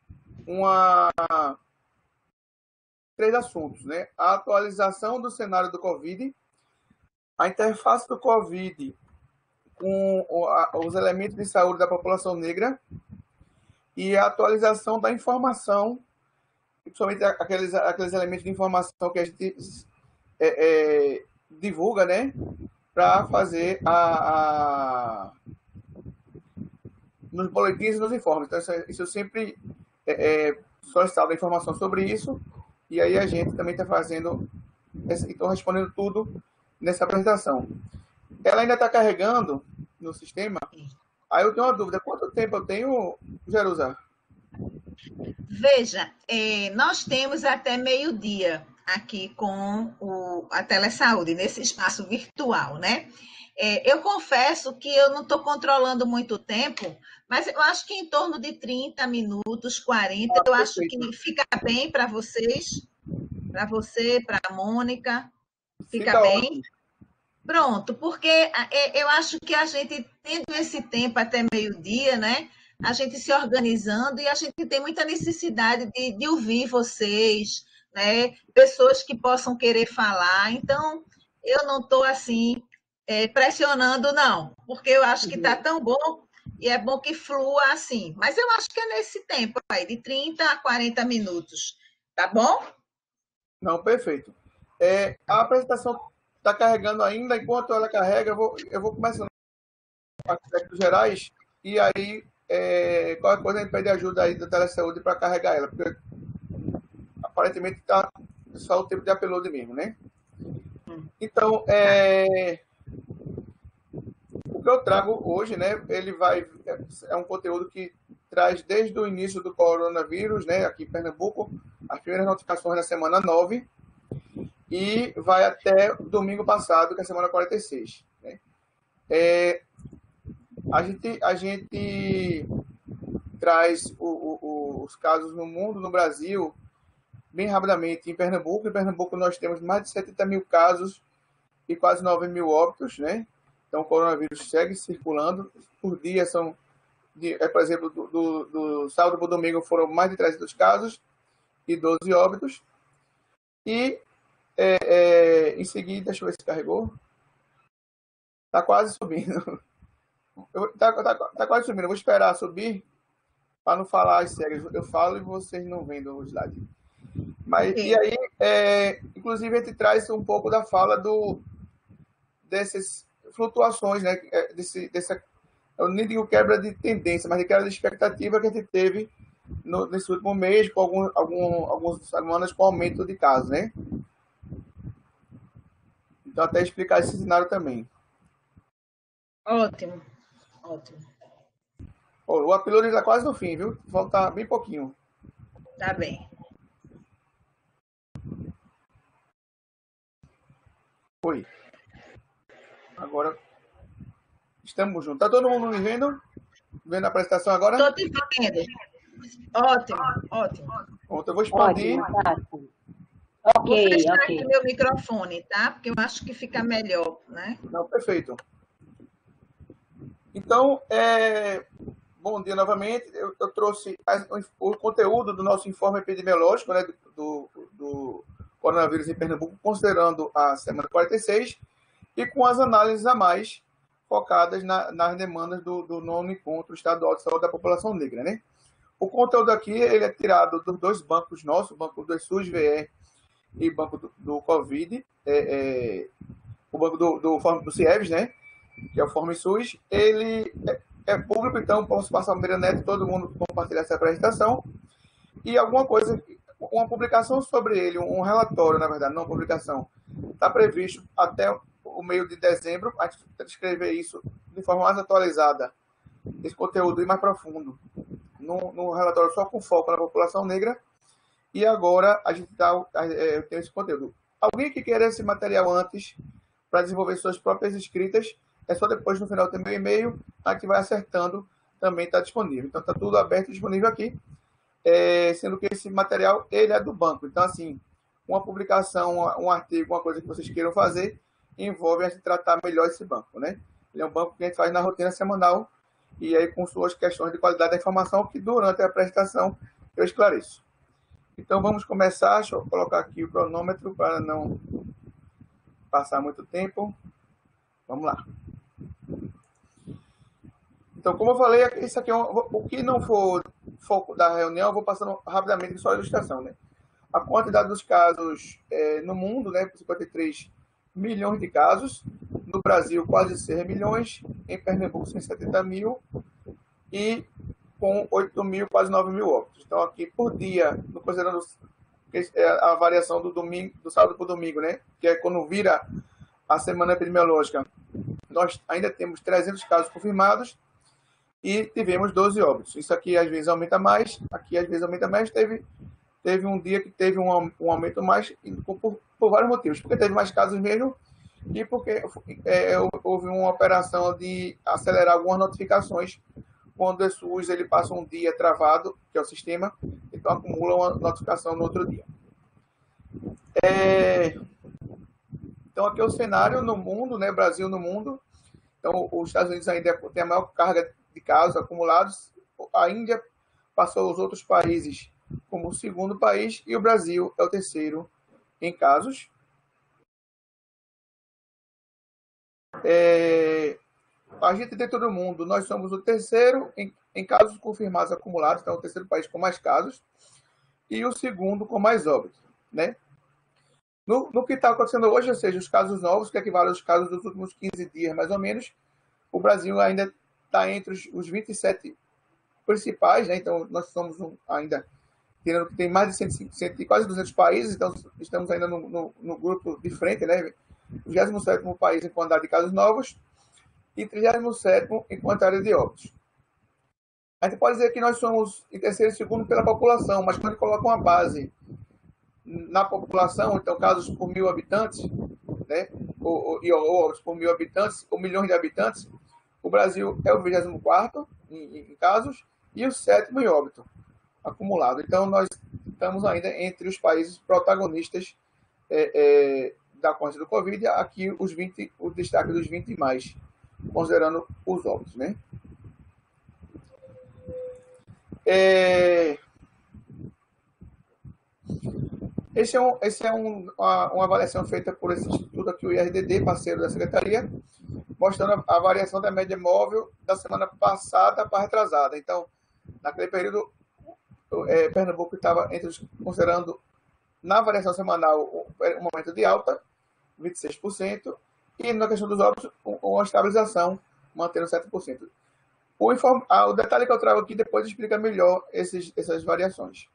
3 assuntos, né? A atualização do cenário do Covid, a interface do Covid com os elementos de saúde da população negra e a atualização da informação, principalmente aqueles elementos de informação que a gente divulga, né? Para fazer nos boletins e nos informes. Então, isso eu sempre solicitava informação sobre isso, e aí a gente também está fazendo, então respondendo tudo nessa apresentação. Ela ainda está carregando no sistema. Aí eu tenho uma dúvida, quanto tempo eu tenho, Jerusa? Veja, nós temos até meio-dia aqui com a Telesaúde, nesse espaço virtual, né? Eu confesso que eu não estou controlando muito tempo, mas eu acho que em torno de 30 minutos, 40, eu acho que fica bem para vocês, para você, para a Mônica, fica bem? Ótimo. Pronto, porque eu acho que a gente, tendo esse tempo até meio-dia, né? A gente se organizando e a gente tem muita necessidade de ouvir vocês, né? Pessoas que possam querer falar. Então, eu não estou assim pressionando, não, porque eu acho que está tão bom e é bom que flua assim. Mas eu acho que é nesse tempo aí, de 30 a 40 minutos. Tá bom? Não, perfeito. A apresentação está carregando ainda. Enquanto ela carrega, eu vou começando com aspectos gerais e aí qualquer coisa a gente pede ajuda aí da Telesaúde para carregar ela, porque aparentemente está só o tempo de upload mesmo, né? Então, o que eu trago hoje, né, é um conteúdo que traz desde o início do coronavírus, né, aqui em Pernambuco, as primeiras notificações na semana 9, e vai até domingo passado, que é a semana 46. Né? A gente traz os casos no mundo, no Brasil, bem rapidamente. Em Pernambuco nós temos mais de 70 mil casos e quase 9 mil óbitos, né? Então o coronavírus segue circulando. Por dia por exemplo, do sábado para o domingo foram mais de 300 casos e 12 óbitos. E em seguida, deixa eu ver se carregou. Está quase subindo. Tá quase subindo. Eu vou esperar subir para não falar as cegas. Eu falo e vocês não veem o slide. Mas, e aí, inclusive, a gente traz um pouco da fala dessas flutuações, né? Eu nem digo quebra de tendência, mas de quebra de expectativa que a gente teve nesse último mês, com algumas semanas com aumento de casos, né? Então, até explicar esse cenário também. Ótimo. O upload está quase no fim, viu? Falta bem pouquinho. Tá bem. Foi. Agora, estamos juntos. Tá todo mundo me vendo? Vendo a apresentação agora? Estou te vendo. Ótimo. Pronto, eu vou expandir. Ótimo. Vou fechar aqui meu microfone, tá? Porque eu acho que fica melhor, né? Não, perfeito. Então, bom dia novamente. Eu trouxe o conteúdo do nosso informe epidemiológico, né, do coronavírus em Pernambuco, considerando a semana 46, e com as análises a mais focadas nas demandas do 9º Encontro Estadual de Saúde da População Negra, né? O conteúdo aqui ele é tirado dos dois bancos nossos, o banco do SUS-VE e o banco do Covid, o banco do CIEVS, né? Que é o Forme SUS. Ele é público, então posso passar o Miranet, todo mundo compartilhar essa apresentação. E alguma coisa, uma publicação sobre ele, um relatório, na verdade, não uma publicação, está previsto até o meio de dezembro. A gente vai escrever isso de forma mais atualizada, esse conteúdo e mais profundo, num relatório só com foco na população negra. E agora a gente tem esse conteúdo. Alguém que queira esse material antes para desenvolver suas próprias escritas, é só depois, no final, ter meu e-mail, a gente vai acertando, também está disponível. Então, está tudo aberto e disponível aqui, sendo que esse material, ele é do banco. Então, assim, uma publicação, um artigo, uma coisa que vocês queiram fazer, envolve a gente tratar melhor esse banco, né? Ele é um banco que a gente faz na rotina semanal, e aí com suas questões de qualidade da informação, que durante a apresentação eu esclareço. Então, vamos começar. Deixa eu colocar aqui o cronômetro para não passar muito tempo. Vamos lá. Então, como eu falei, isso aqui o que não for foco da reunião, eu vou passando rapidamente só a ilustração, né? A quantidade dos casos no mundo, né? 53 milhões de casos. No Brasil, quase 6 milhões. Em Pernambuco, 170 mil. E com 8 mil, quase 9 mil óbitos. Então, aqui por dia, considerando a variação do sábado para o domingo, né? Que é quando vira a semana epidemiológica, nós ainda temos 300 casos confirmados e tivemos 12 óbitos. Isso aqui às vezes aumenta mais, aqui às vezes aumenta mais. Teve um dia que teve um aumento mais por vários motivos. Porque teve mais casos mesmo e porque houve uma operação de acelerar algumas notificações quando o SUS ele passa um dia travado, que é o sistema, então acumula uma notificação no outro dia. Então, aqui é o cenário no mundo, né? Brasil no mundo. Então, os Estados Unidos ainda tem a maior carga de casos acumulados. A Índia passou os outros países como o segundo país e o Brasil é o terceiro em casos. A gente dentro do mundo, nós somos o terceiro em casos confirmados acumulados, então o terceiro país com mais casos e o segundo com mais óbitos, né? No que está acontecendo hoje, ou seja, os casos novos, que equivalem aos casos dos últimos 15 dias, mais ou menos, o Brasil ainda está entre os 27 principais, né? Então nós somos ainda tirando que tem mais de 150, quase 200 países, então estamos ainda no grupo de frente, né? 27º país em quantidade de casos novos e 37º em quantidade de óbitos. A gente pode dizer que nós somos em terceiro e segundo pela população, mas quando a gente coloca uma base na população, então casos por 1.000 habitantes, né, ou óbitos por 1.000 habitantes, ou milhões de habitantes, o Brasil é o 24º em casos e o 7º em óbito acumulado. Então, nós estamos ainda entre os países protagonistas da conta do Covid, aqui o destaque dos 20 mais, considerando os óbitos, né? Esse é uma avaliação feita por esse instituto aqui, o IRDD, parceiro da Secretaria, mostrando a variação da média móvel da semana passada para retrasada. Então, naquele período, Pernambuco estava considerando na variação semanal um momento de alta, 26%, e na questão dos óbitos, uma estabilização, mantendo 7%. O detalhe que eu trago aqui depois explica melhor essas variações.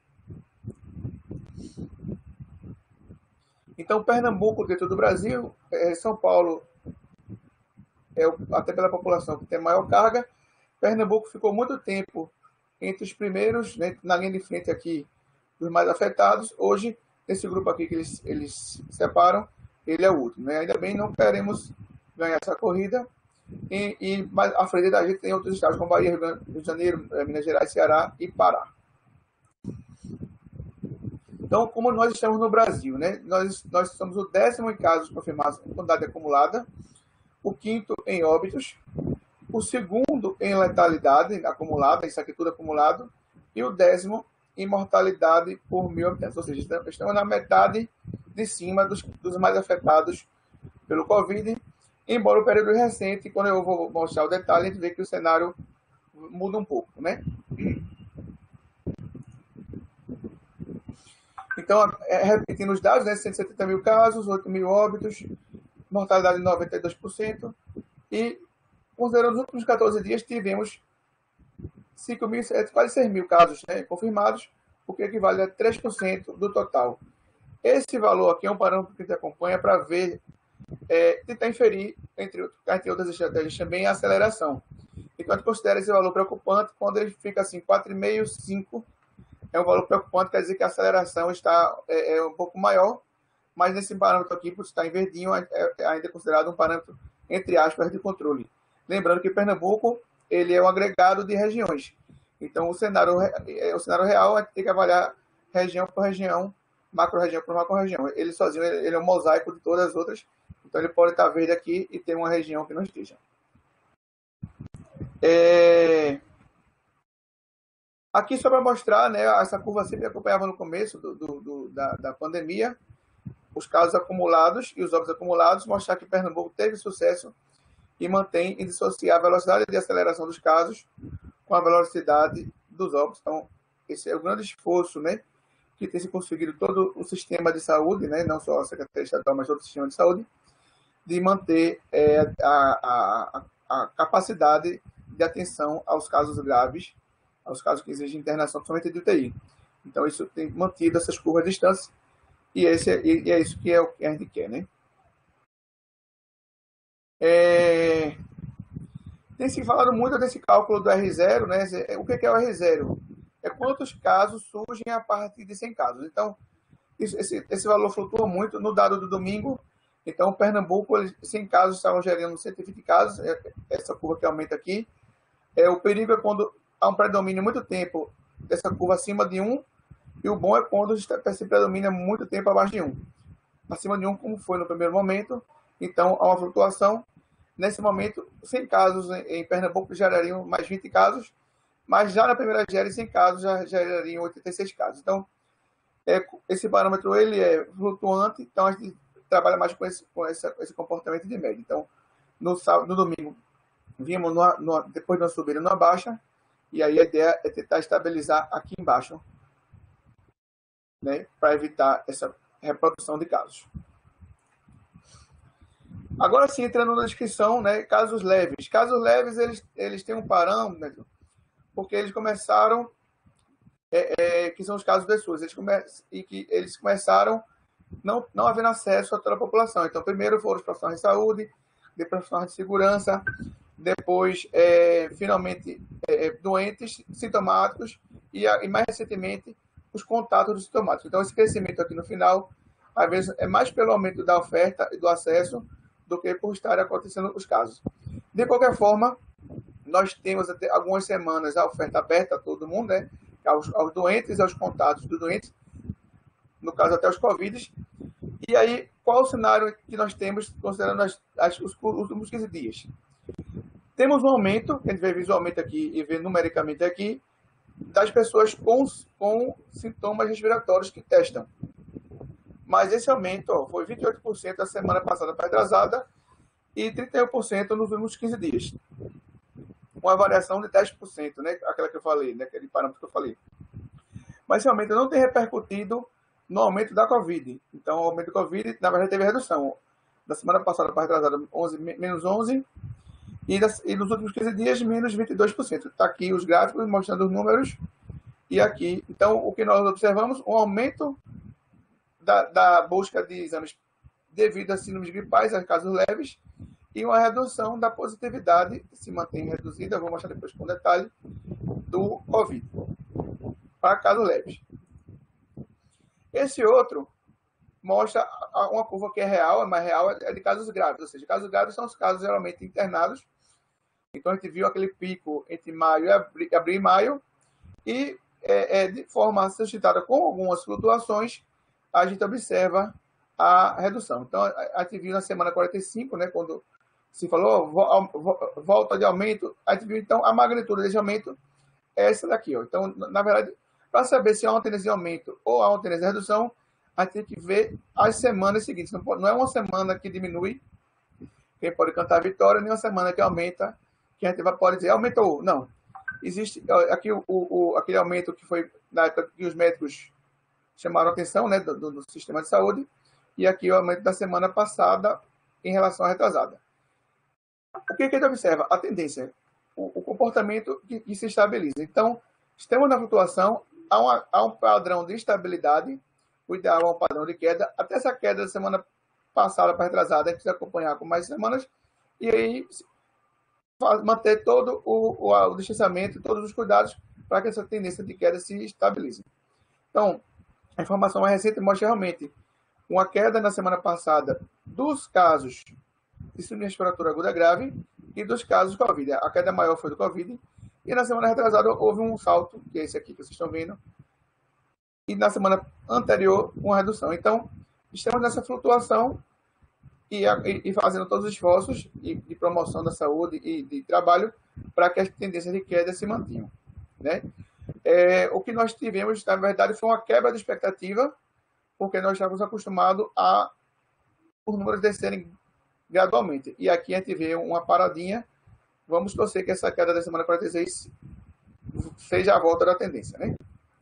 Então, Pernambuco, dentro do Brasil, São Paulo, até pela população que tem maior carga, Pernambuco ficou muito tempo entre os primeiros, né, na linha de frente aqui, dos mais afetados. Hoje, esse grupo aqui que eles separam, ele é o último, né? Ainda bem, não queremos ganhar essa corrida. Mas à frente da gente tem outros estados, como Bahia, Rio de Janeiro, Minas Gerais, Ceará e Pará. Então, como nós estamos no Brasil, né? Nós somos o 10º em casos confirmados em quantidade acumulada, o 5º em óbitos, o 2º em letalidade acumulada, isso aqui tudo acumulado, e o 10º em mortalidade por 1.000 habitantes. Ou seja, estamos na metade de cima dos mais afetados pelo Covid, embora o período recente, quando eu vou mostrar o detalhe, a gente vê que o cenário muda um pouco, né? Então, repetindo os dados, né? 170 mil casos, 8 mil óbitos, mortalidade de 92%, e considerando os últimos 14 dias, tivemos 5.000, quase 6 mil casos, né, confirmados, o que equivale a 3% do total. Esse valor aqui é um parâmetro que a gente acompanha para ver, tentar inferir, entre outras estratégias também, a aceleração. Então, a gente considera esse valor preocupante quando ele fica assim, 4,5, 5, é um valor preocupante, quer dizer que a aceleração está um pouco maior, mas nesse parâmetro aqui, por estar em verdinho, ainda é considerado um parâmetro, entre aspas, de controle. Lembrando que Pernambuco, ele é um agregado de regiões. Então, o cenário real é ter que avaliar região por região, macro-região por macro-região. Ele sozinho, ele é um mosaico de todas as outras. Então, ele pode estar verde aqui e ter uma região que não esteja. Aqui, só para mostrar, né, essa curva sempre acompanhava no começo da pandemia, os casos acumulados e os óbitos acumulados, mostrar que Pernambuco teve sucesso e mantém em dissociar a velocidade de aceleração dos casos com a velocidade dos óbitos. Então, esse é o grande esforço, né, que tem se conseguido todo o sistema de saúde, né, não só a Secretaria Estadual, mas todo o sistema de saúde, de manter a capacidade de atenção aos casos graves, aos casos que exigem internação, principalmente de UTI. Então, isso tem mantido essas curvas distantes e é isso que a gente quer, né? Tem se falado muito desse cálculo do R0, né? O que é o R0? É quantos casos surgem a partir de 100 casos. Então, esse valor flutua muito no dado do domingo. Então, Pernambuco, 100 casos estavam gerando 120 casos, essa curva que aumenta aqui. O perigo é quando há um predomínio muito tempo dessa curva acima de 1, e o bom é quando se predomina muito tempo abaixo de 1. Acima de 1, como foi no primeiro momento, então há uma flutuação. Nesse momento, 100 casos em Pernambuco gerariam mais 20 casos, mas já na primeira série, 100 casos já gerariam 86 casos. Então, esse parâmetro ele é flutuante, então a gente trabalha mais com esse comportamento de média. Então, no domingo, vimos depois de uma subida numa baixa, e aí a ideia é tentar estabilizar aqui embaixo, né, para evitar essa reprodução de casos. Agora sim, entrando na descrição, né, casos leves. Casos leves, eles têm um parâmetro, porque eles começaram que são os casos de SUS, e que eles começaram não havendo acesso a toda a população. Então, primeiro foram os profissionais de saúde, depois profissionais de segurança, depois, finalmente, doentes sintomáticos e mais recentemente, os contatos dos sintomáticos. Então, esse crescimento aqui no final, às vezes, é mais pelo aumento da oferta e do acesso do que por estar acontecendo os casos. De qualquer forma, nós temos até algumas semanas a oferta aberta a todo mundo, né? Aos doentes, aos contatos dos doentes, no caso até os Covid. E aí, qual o cenário que nós temos, considerando os últimos 15 dias? Temos um aumento, que a gente vê visualmente aqui e vê numericamente aqui, das pessoas com sintomas respiratórios que testam. Mas esse aumento foi 28% da semana passada para atrasada e 31% nos últimos 15 dias. Uma variação de 10%, né? Aquela que eu falei, né? Aquele parâmetro que eu falei. Mas esse aumento não tem repercutido no aumento da Covid. Então, o aumento da Covid, na verdade, teve redução. Da semana passada para atrasada, menos 11%, e nos últimos 15 dias, menos 22%. Está aqui os gráficos mostrando os números. E aqui, então, o que nós observamos, um aumento da busca de exames devido a síndromes gripais, a casos leves, e uma redução da positividade, que se mantém reduzida, eu vou mostrar depois com detalhe, do Covid, para casos leves. Esse outro mostra uma curva que é real, mas real é de casos graves, ou seja, casos graves são os casos geralmente internados. Então, a gente viu aquele pico entre abril e maio, e de forma sustentada com algumas flutuações, a gente observa a redução. Então, a gente viu na semana 45, né, quando se falou volta de aumento, a gente viu, então, a magnitude desse aumento é essa daqui. Ó. Então, na verdade, para saber se há uma tendência de aumento ou há uma tendência de redução, a gente tem que ver as semanas seguintes. Não é uma semana que diminui, quem pode cantar a vitória, nem uma semana que aumenta, que a gente pode dizer, aumentou. Não. Existe aqui aquele aumento que foi na época que os médicos chamaram a atenção, né, do sistema de saúde, e aqui o aumento da semana passada em relação à retrasada. O que a gente observa? A tendência, o comportamento que se estabiliza. Então, estamos na flutuação, há um padrão de estabilidade, o ideal é um padrão de queda. Até essa queda da semana passada para retrasada, a gente precisa acompanhar com mais semanas, e aí manter todo o distanciamento, todos os cuidados para que essa tendência de queda se estabilize. Então, a informação mais recente mostra realmente uma queda na semana passada dos casos de síndrome respiratória aguda grave e dos casos de Covid. A queda maior foi do Covid, e na semana retrasada houve um salto, que é esse aqui que vocês estão vendo, e na semana anterior uma redução. Então, estamos nessa flutuação e fazendo todos os esforços de promoção da saúde e de trabalho para que as tendências de queda se mantenham, né? O que nós tivemos, na verdade, foi uma quebra de expectativa, porque nós estávamos acostumados a os números descerem gradualmente. E aqui a gente vê uma paradinha. Vamos torcer que essa queda da semana 46 seja a volta da tendência, né?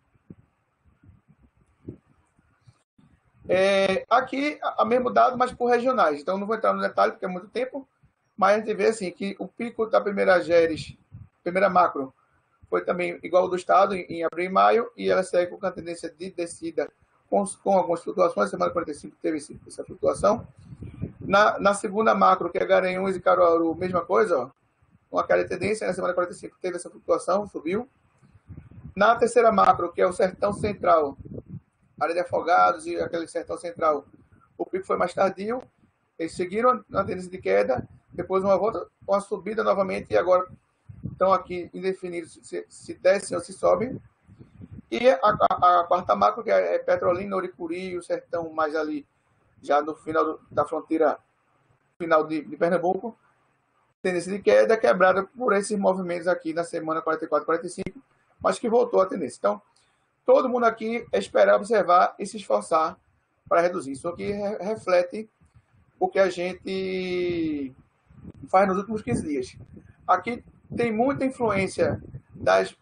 Aqui, a mesmo dado, mas por regionais. Então, não vou entrar no detalhe, porque é muito tempo, mas a gente vê assim, que o pico da primeira GERES, primeira macro, foi também igual ao do estado, em abril e maio, e ela segue com a tendência de descida, com algumas flutuações. A semana 45 teve essa flutuação. Na segunda macro, que é Garanhuns e Caruaru, mesma coisa, ó, uma queda de tendência. Na semana 45 teve essa flutuação, subiu. Na terceira macro, que é o Sertão Central, área de Afogados e aquele Sertão Central, o pico foi mais tardio, eles seguiram na tendência de queda, depois uma volta, uma subida novamente, e agora estão aqui indefinidos se descem ou se sobem. E a quarta macro, que é Petrolina, Oricuri, o Sertão mais ali, já no final da fronteira, final de Pernambuco, tendência de queda quebrada por esses movimentos aqui na semana 44, 45, mas que voltou a tendência. Então, todo mundo aqui é esperar, observar e se esforçar para reduzir. Isso aqui reflete o que a gente faz nos últimos 15 dias. Aqui tem muita influência das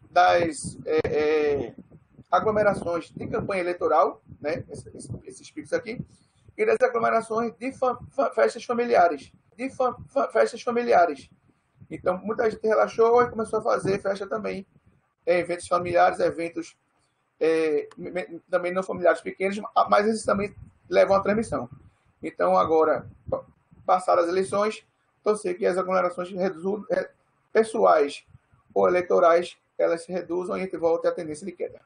aglomerações de campanha eleitoral, né? Esses picos aqui, e das aglomerações de festas familiares. Então, muita gente relaxou e começou a fazer festa também. Eventos familiares, eventos também não familiares pequenos, mas esses também levam à transmissão. Então, agora, passadas as eleições, torcer que as aglomerações pessoais ou eleitorais, elas se reduzam e a gente volte à tendência de queda.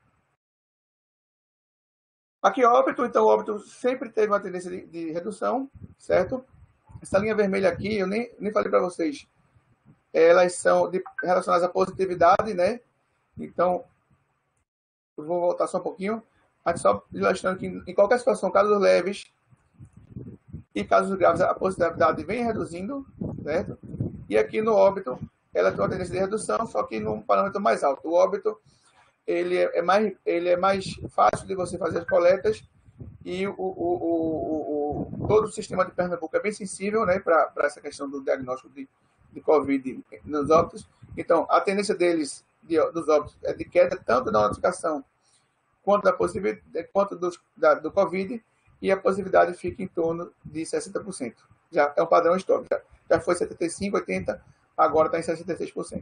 Aqui, óbito, então, o óbito sempre teve uma tendência de redução, certo? Essa linha vermelha aqui, eu nem falei para vocês, elas são relacionadas à positividade, né? Então, eu vou voltar só um pouquinho, mas só ilustrando que em qualquer situação, casos leves e casos graves, a positividade vem reduzindo, certo? E aqui no óbito, ela tem uma tendência de redução, só que num parâmetro mais alto. O óbito, ele é mais fácil de você fazer as coletas e todo o sistema de Pernambuco é bem sensível, né, para essa questão do diagnóstico de Covid nos óbitos. Então, a tendência dos óbitos é de queda tanto da notificação quanto do Covid, e a positividade fica em torno de 60%. Já é um padrão histórico. Já foi 75%, 80%, agora está em 66%.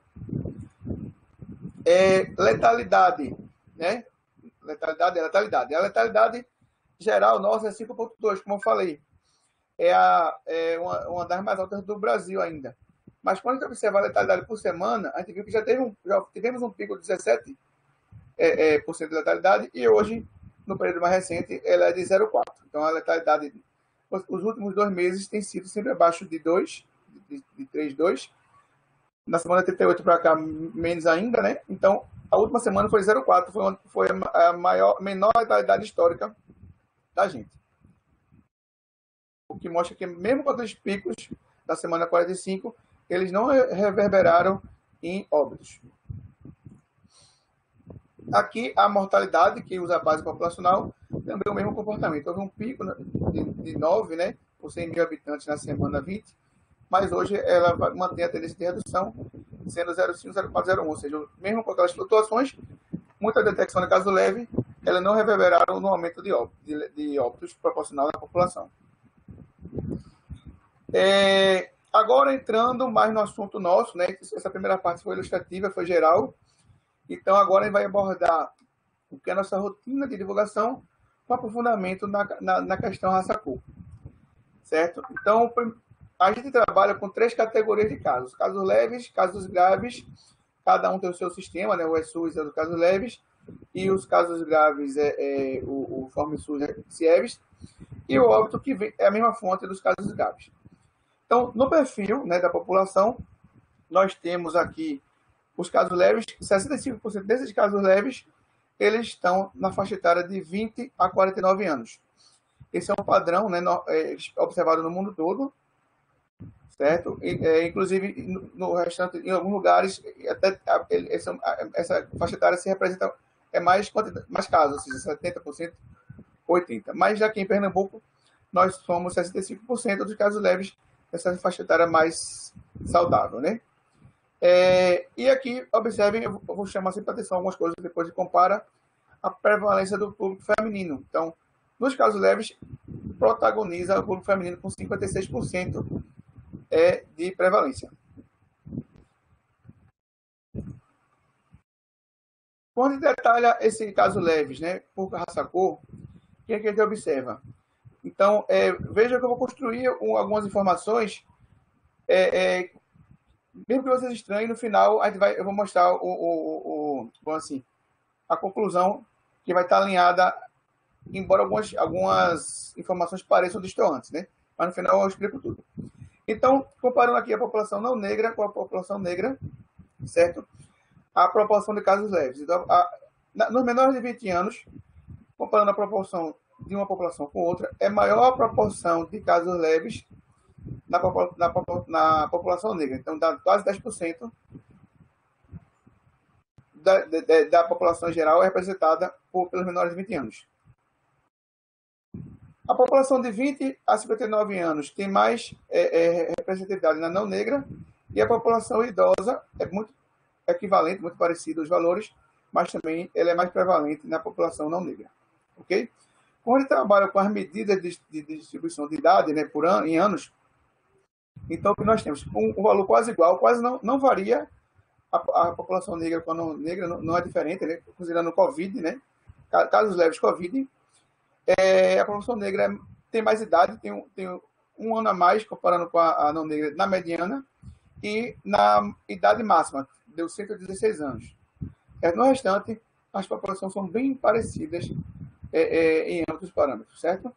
Letalidade, né? Letalidade. A letalidade geral nossa é 5,2, como eu falei. É uma das mais altas do Brasil ainda. Mas quando a gente observa a letalidade por semana, a gente viu que já tivemos um pico de 17% de letalidade, e hoje, no período mais recente, ela é de 0,4%. Então, a letalidade, os últimos 2 meses, tem sido sempre abaixo de 2, de 3,2%. Na semana 38 para cá, menos ainda, né? Então, a última semana foi 0,4, foi a menor letalidade histórica da gente. O que mostra que, mesmo com aqueles picos da semana 45, eles não reverberaram em óbitos. Aqui, a mortalidade, que usa a base populacional, também o mesmo comportamento. Houve um pico de 9, né, por 100 mil habitantes na semana 20, mas hoje ela mantém a tendência de redução, sendo 0,5, 0,4, 0,1. Ou seja, mesmo com aquelas flutuações, muita detecção de caso leve, elas não reverberaram no aumento de óbitos proporcional da população. Agora, entrando mais no assunto nosso, né, essa primeira parte foi ilustrativa, foi geral. Então, agora a gente vai abordar o que é a nossa rotina de divulgação, com aprofundamento na questão raça-cor. Certo? Então, a gente trabalha com 3 categorias de casos. Casos leves, casos graves, cada um tem o seu sistema, né? O ESUS é dos casos leves, e os casos graves o FormSUS CIEVES, e o óbito, que é a mesma fonte dos casos graves. Então, no perfil, né, da população, nós temos aqui os casos leves. 65% desses casos leves, eles estão na faixa etária de 20 a 49 anos. Esse é um padrão, né, observado no mundo todo, certo? Inclusive, no restante, em alguns lugares, até essa faixa etária se representa mais casos, ou seja, 70%, 80%. Mas aqui em Pernambuco, nós somos 65% dos casos leves, essa faixa etária mais saudável, né? E aqui, observem, eu vou chamar sempre a atenção algumas coisas, depois de compara a prevalência do público feminino. Então, nos casos leves, protagoniza o público feminino com 56% de prevalência. Quando a gente detalha esse caso leves, né, por raça-cor, o que é que a gente observa? Então, veja que eu vou construir algumas informações, mesmo que vocês estranhem, no final eu vou mostrar a conclusão, que vai estar alinhada, embora algumas informações pareçam distantes, né? Mas no final eu explico tudo. Então, comparando aqui a população não negra com a população negra, certo? A proporção de casos leves. Então, nos menores de 20 anos, comparando a proporção de uma população com outra, é maior a proporção de casos leves na população negra. Então, dá quase 10% da população geral é representada pelos menores de 20 anos. A população de 20 a 59 anos tem mais representatividade na não negra, e a população idosa é muito equivalente, muito parecido os valores, mas também ela é mais prevalente na população não negra. Ok? Quando a gente trabalha com as medidas de distribuição de idade, né, em anos, então o que nós temos? Um valor quase igual, quase não varia a população negra com a não negra não é diferente, né? Considerando o Covid, né? Casos leves Covid, a população negra tem mais idade, tem um ano a mais comparando com a não negra na mediana, e na idade máxima, deu 116 anos. No restante, as populações são bem parecidas em ambos os parâmetros, certo?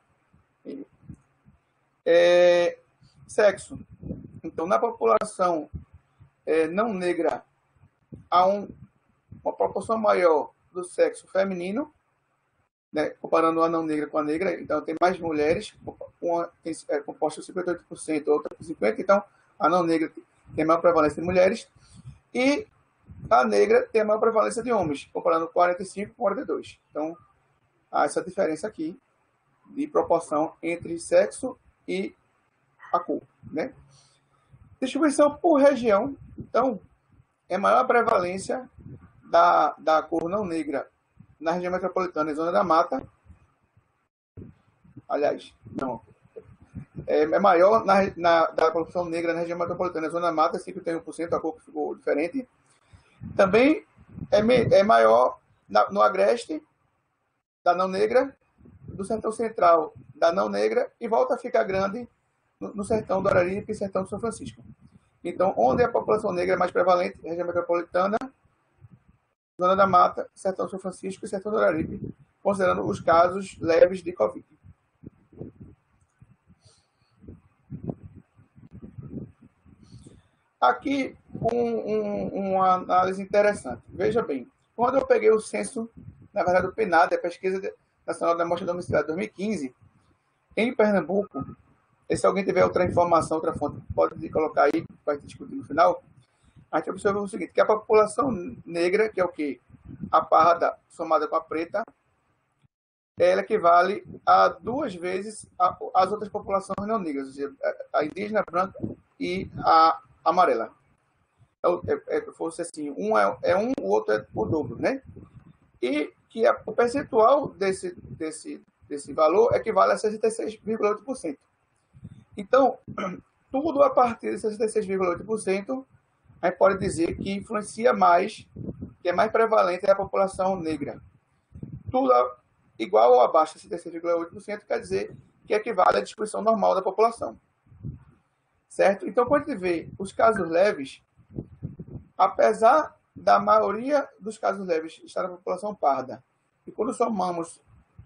Sexo. Então, na população não negra, há uma proporção maior do sexo feminino, né, comparando a não negra com a negra. Então, tem mais mulheres, uma é composta por 58%, outra por 50%. Então, a não negra tem maior prevalência de mulheres, e a negra tem a maior prevalência de homens, comparando 45 com 42. Então, há essa diferença aqui de proporção entre sexo e a cor, né? Distribuição por região. Então, é maior a prevalência da cor não negra na região metropolitana e zona da mata. Aliás, não. É maior da população negra na região metropolitana e zona da mata, 51%, a cor que ficou diferente. Também é maior no agreste da não negra, do sertão central da não negra, e volta a ficar grande no sertão do Araripe e sertão de São Francisco. Então, onde a população negra é mais prevalente, região metropolitana, zona da mata, sertão de São Francisco e sertão do Araripe, considerando os casos leves de Covid. Aqui, uma análise interessante. Veja bem, quando eu peguei o censo, na verdade, o PNAD, a Pesquisa Nacional da Amostra Domiciliar de 2015, em Pernambuco, e se alguém tiver outra informação, outra fonte, pode colocar aí, para discutir no final, a gente observa o seguinte, que a população negra, que é o quê? A parda somada com a preta, ela equivale a 2 vezes as outras populações não negras, ou seja, a indígena, branca e a amarela. Fosse assim, um é um, o outro é o dobro, né? E que o percentual desse valor equivale a 66,8%. Então, tudo a partir de 66,8%, a gente pode dizer que influencia mais, que é mais prevalente a população negra. Tudo igual ou abaixo de 66,8% quer dizer que equivale à distribuição normal da população. Certo? Então, quando a gente vê os casos leves, apesar da maioria dos casos leves estar na população parda, e quando somamos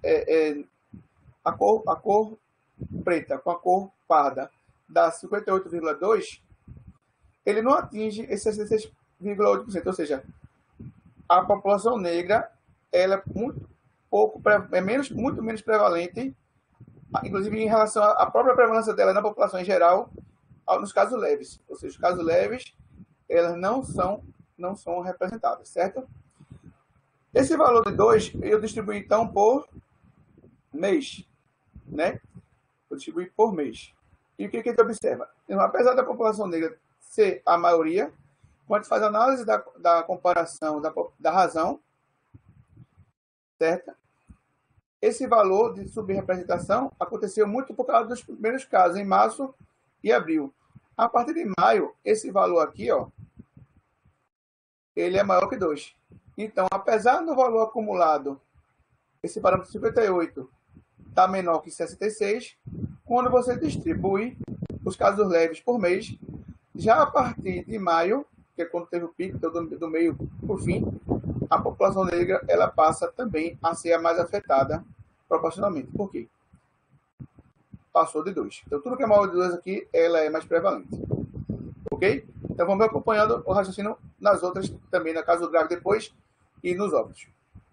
a cor preta com a cor parda, dá 58,2%, ele não atinge esse 66,8%, ou seja, a população negra ela é muito menos prevalente, inclusive em relação à própria prevalência dela na população em geral, nos casos leves. Ou seja, os casos leves, elas não são representadas, certo? Esse valor de 2, eu distribuí então por mês, né? Eu distribuí por mês. E o que a gente observa? Então, apesar da população negra ser a maioria, quando a gente faz a análise da comparação da razão, certo? Esse valor de subrepresentação aconteceu muito por causa dos primeiros casos, em março e abril. A partir de maio, esse valor aqui, ó, ele é maior que 2. Então, apesar do valor acumulado, esse parâmetro 58 está menor que 66, quando você distribui os casos leves por mês, já a partir de maio, que é quando teve o pico, do meio para o fim, a população negra ela passa também a ser a mais afetada proporcionalmente. Por quê? Passou de 2. Então, tudo que é maior de 2 aqui, ela é mais prevalente. Ok? Então, vamos acompanhando o raciocínio nas outras também, na caso grave depois e nos óbitos.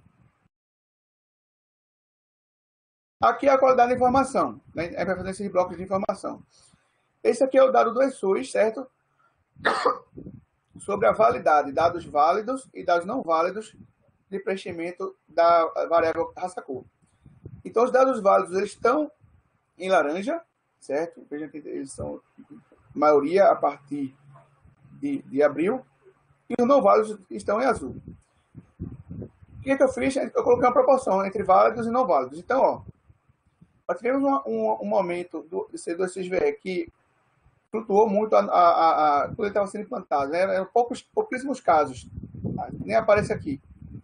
Aqui é a qualidade da informação, né? É para fazer esses blocos de informação. Esse aqui é o dado do ESUS, certo? Sobre a validade, dados válidos e dados não válidos de preenchimento da variável raça-cor. Então, os dados válidos eles estão em laranja, certo? Veja que eles são maioria a partir de abril, e os não válidos estão em azul. O que eu fiz? Eu coloquei uma proporção entre válidos e não válidos. Então, ó, nós tivemos um aumento do C2CVE que flutuou muito quando ele estava sendo implantado, né? Eram pouquíssimos casos, nem aparece aqui.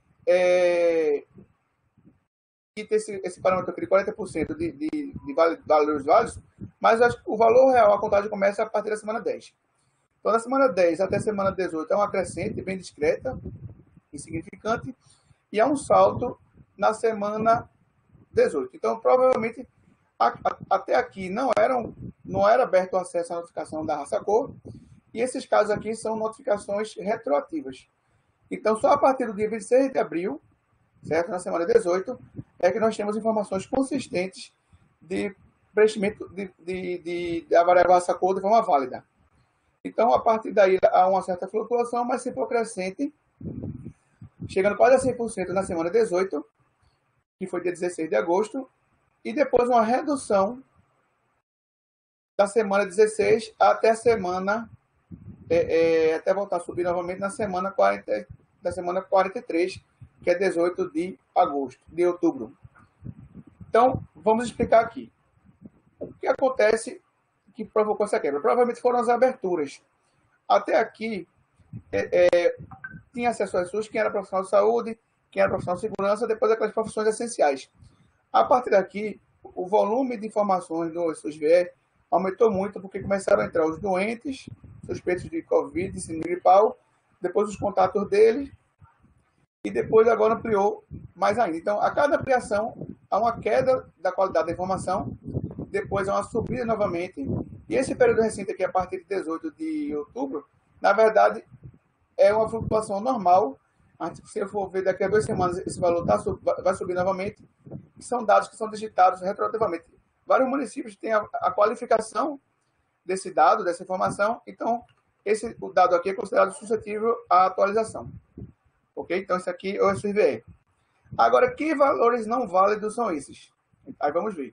E ter esse parâmetro aqui de 40% de valores válidos, mas acho que o valor real, a contagem começa a partir da semana 10. Então, da semana 10 até a semana 18 é uma crescente bem discreta, insignificante, e há um salto na semana 18. Então, provavelmente, até aqui não era aberto o acesso à notificação da raça cor, e esses casos aqui são notificações retroativas. Então, só a partir do dia 26 de abril, certo? Na semana 18, é que nós temos informações consistentes de preenchimento da variável raça cor de forma válida. Então, a partir daí, há uma certa flutuação, mas se for crescente, chegando quase a 100% na semana 18, que foi dia 16 de agosto, e depois uma redução da semana 16 até a semana, até voltar a subir novamente na semana 43, que é 18 de outubro. Então, vamos explicar aqui. O que acontece que provocou essa quebra? Provavelmente foram as aberturas. Até aqui, tinha acesso às SUS quem era profissional de saúde, quem era profissional de segurança, depois aquelas profissões essenciais. A partir daqui, o volume de informações do SUS-VE aumentou muito, porque começaram a entrar os doentes, suspeitos de Covid, síndrome gripal, depois os contatos deles, e depois agora ampliou mais ainda. Então, a cada ampliação, há uma queda da qualidade da informação, depois há uma subida novamente, e esse período recente aqui, a partir de 18 de outubro, na verdade, é uma flutuação normal. Se eu for ver daqui a 2 semanas, esse valor vai subir novamente, que são dados que são digitados retroativamente. Vários municípios têm a qualificação desse dado, dessa informação, então o dado aqui é considerado suscetível à atualização. Ok? Então, esse aqui é o SUS-VE. Agora, que valores não válidos são esses? Aí vamos ver.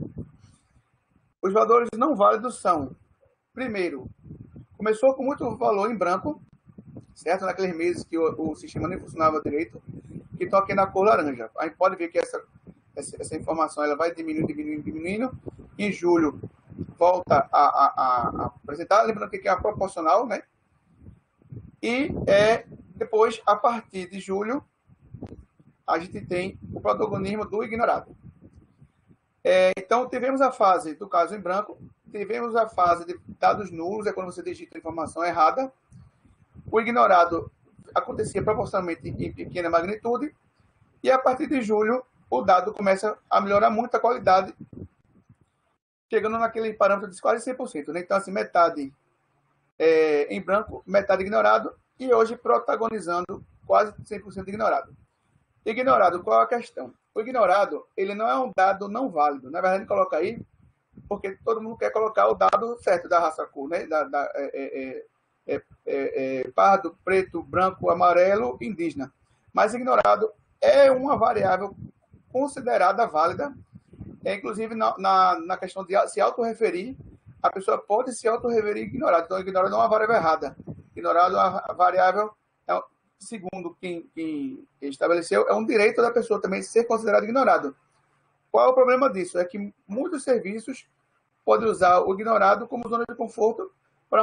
Os valores não válidos são, primeiro, começou com muito valor em branco, certo? Naqueles meses que o sistema nem funcionava direito, que estão aqui na cor laranja. A gente pode ver que essa informação ela vai diminuindo. Em julho, volta a apresentar, lembrando que é a proporcional, né? E depois, a partir de julho, a gente tem o protagonismo do ignorado. Então, tivemos a fase do caso em branco, tivemos a fase de dados nulos, é quando você digita a informação errada. O ignorado acontecia proporcionalmente em pequena magnitude, e a partir de julho, o dado começa a melhorar muito a qualidade, chegando naquele parâmetro de quase 100%. Né? Então, assim, metade em branco, metade ignorado, e hoje protagonizando quase 100% ignorado. Ignorado, qual é a questão? O ignorado, ele não é um dado não válido. Na verdade, coloca aí, porque todo mundo quer colocar o dado certo da raça cor, né? Pardo, preto, branco, amarelo, indígena. Mas ignorado é uma variável considerada válida, inclusive na questão de se autorreferir, a pessoa pode se autorreferir ignorado. Então, ignorado não é uma variável errada. Ignorado é uma variável, segundo quem estabeleceu, é um direito da pessoa também ser considerado ignorado. Qual é o problema disso? É que muitos serviços podem usar o ignorado como zona de conforto para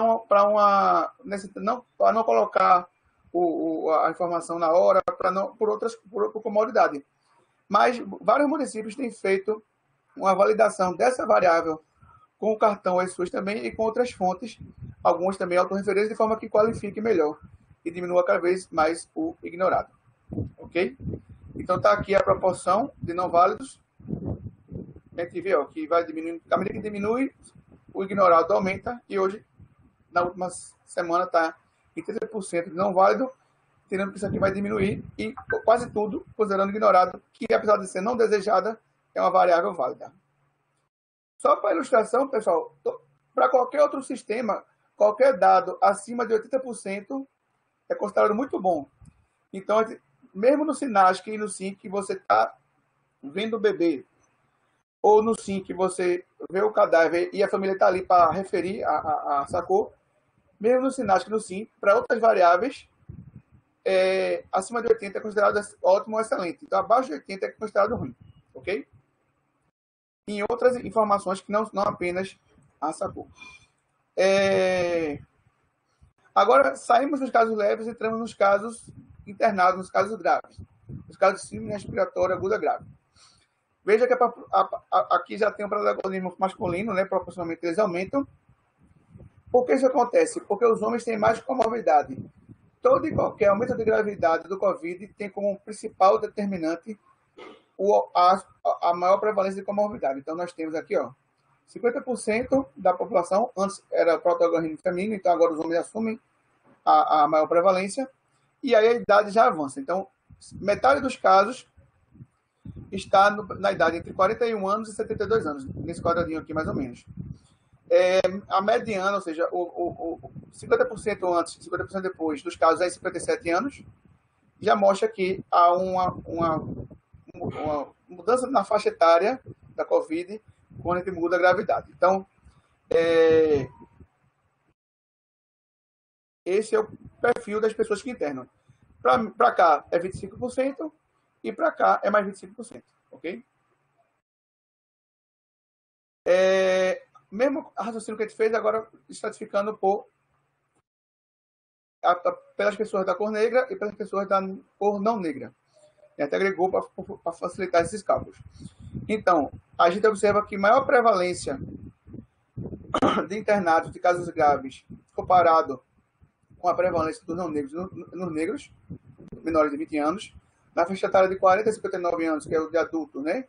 não colocar a informação na hora, por comodidade. Mas vários municípios têm feito uma validação dessa variável com o cartão SUS também e com outras fontes, alguns também autorreferências, de forma que qualifique melhor e diminua cada vez mais o ignorado. Ok? Então, está aqui a proporção de não válidos. A gente vê que vai diminuindo. À medida que diminui, o ignorado aumenta. E hoje, na última semana, está em 30% de não válido, entendendo que isso aqui vai diminuir. E quase tudo, considerando ignorado, que apesar de ser não desejada, é uma variável válida. Só para ilustração, pessoal, para qualquer outro sistema, qualquer dado acima de 80%, é considerado muito bom. Então, mesmo no SINASC e no SIM que você está vendo o bebê, ou no SIM que você vê o cadáver e a família está ali para referir a SACOR, mesmo no SINASC e no SIM, para outras variáveis, acima de 80 é considerado ótimo ou excelente. Então, abaixo de 80 é considerado ruim. Ok? Em outras informações que não apenas a SACOR. Agora, saímos dos casos leves e entramos nos casos internados, nos casos graves. Nos casos de síndrome respiratória aguda grave. Veja que aqui já tem um protagonismo masculino, né? Proporcionalmente eles aumentam. Por que isso acontece? Porque os homens têm mais comorbidade. Todo e qualquer aumento de gravidade do Covid tem como principal determinante a maior prevalência de comorbidade. Então, nós temos aqui, 50% da população, antes era protagonismo feminino, então agora os homens assumem a maior prevalência, e aí a idade já avança. Então, metade dos casos está na idade entre 41 anos e 72 anos, nesse quadradinho aqui, mais ou menos. A mediana, ou seja, 50% antes, 50% depois dos casos é em 57 anos, já mostra que há uma mudança na faixa etária da Covid quando a gente muda a gravidade. Então, esse é o perfil das pessoas que internam. Para cá é 25% e para cá é mais 25%, ok? Mesmo raciocínio que a gente fez, agora estratificando pelas pessoas da cor negra e pelas pessoas da cor não negra. E até agregou para facilitar esses cálculos. Então, a gente observa que maior prevalência de internados de casos graves comparado com a prevalência dos não negros nos negros, menores de 20 anos, na faixa etária de 40 a 59 anos, que é o de adulto, né?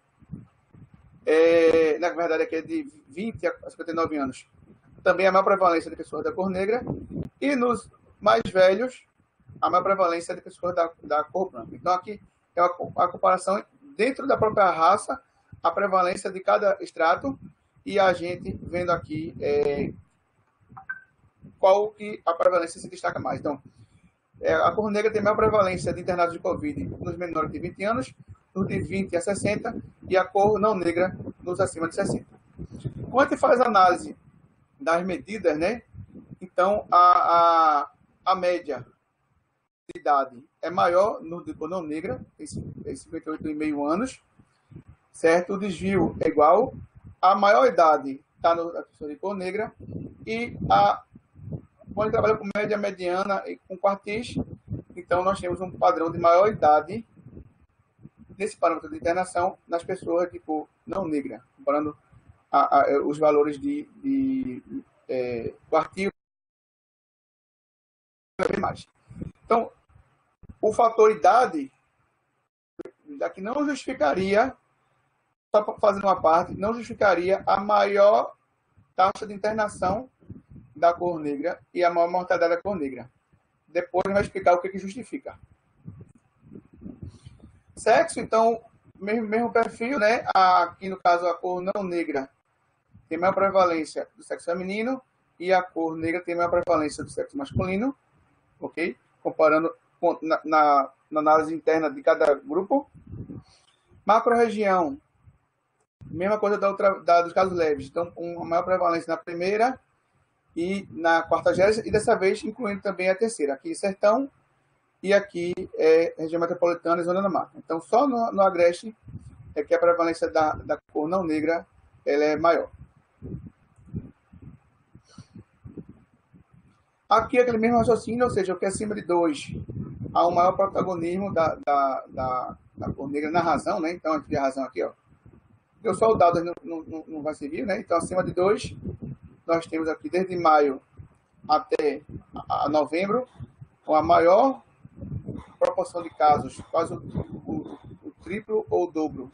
Na verdade, aqui é de 20 a 59 anos. Também a maior prevalência de pessoas da cor negra. E nos mais velhos, a maior prevalência de pessoas da cor branca. Então, aqui é a comparação dentro da própria raça, a prevalência de cada extrato, e a gente vendo aqui qual que a prevalência se destaca mais. Então, a cor negra tem maior prevalência de internados de Covid nos menores de 20 anos, nos de 20 a 60, e a cor não negra nos acima de 60. Quando a gente faz a análise das medidas, né? Então, a média de idade é maior no de cor não negra, tem 58,5 anos, certo? O desvio é igual. A maior idade está na pessoa de cor negra e quando trabalha com média, mediana e com quartis, então nós temos um padrão de maior idade nesse parâmetro de internação nas pessoas de cor não negra, comparando os valores de quartil e mais. Então, o fator idade daqui não justificaria, só fazendo uma parte, não justificaria a maior taxa de internação da cor negra e a maior mortalidade da cor negra. Depois a gente vai explicar o que justifica. Sexo, então, mesmo perfil, né? Aqui no caso a cor não negra tem maior prevalência do sexo feminino e a cor negra tem maior prevalência do sexo masculino, ok? Comparando na análise interna de cada grupo. Macro-região, mesma coisa dos casos leves. Então, uma maior prevalência na primeira e na quarta e dessa vez incluindo também a terceira. Aqui sertão e aqui região metropolitana e zona da mata. Então, só no Agreste é que a prevalência da cor não negra ela é maior. Aqui aquele mesmo raciocínio, ou seja, o que é acima de 2 há um maior protagonismo da cor negra na razão, né? Então, a gente tem a razão aqui, ó. Porque só o dado não vai servir, né? Então, acima de 2, nós temos aqui desde maio até novembro, com a maior proporção de casos, quase o triplo ou o dobro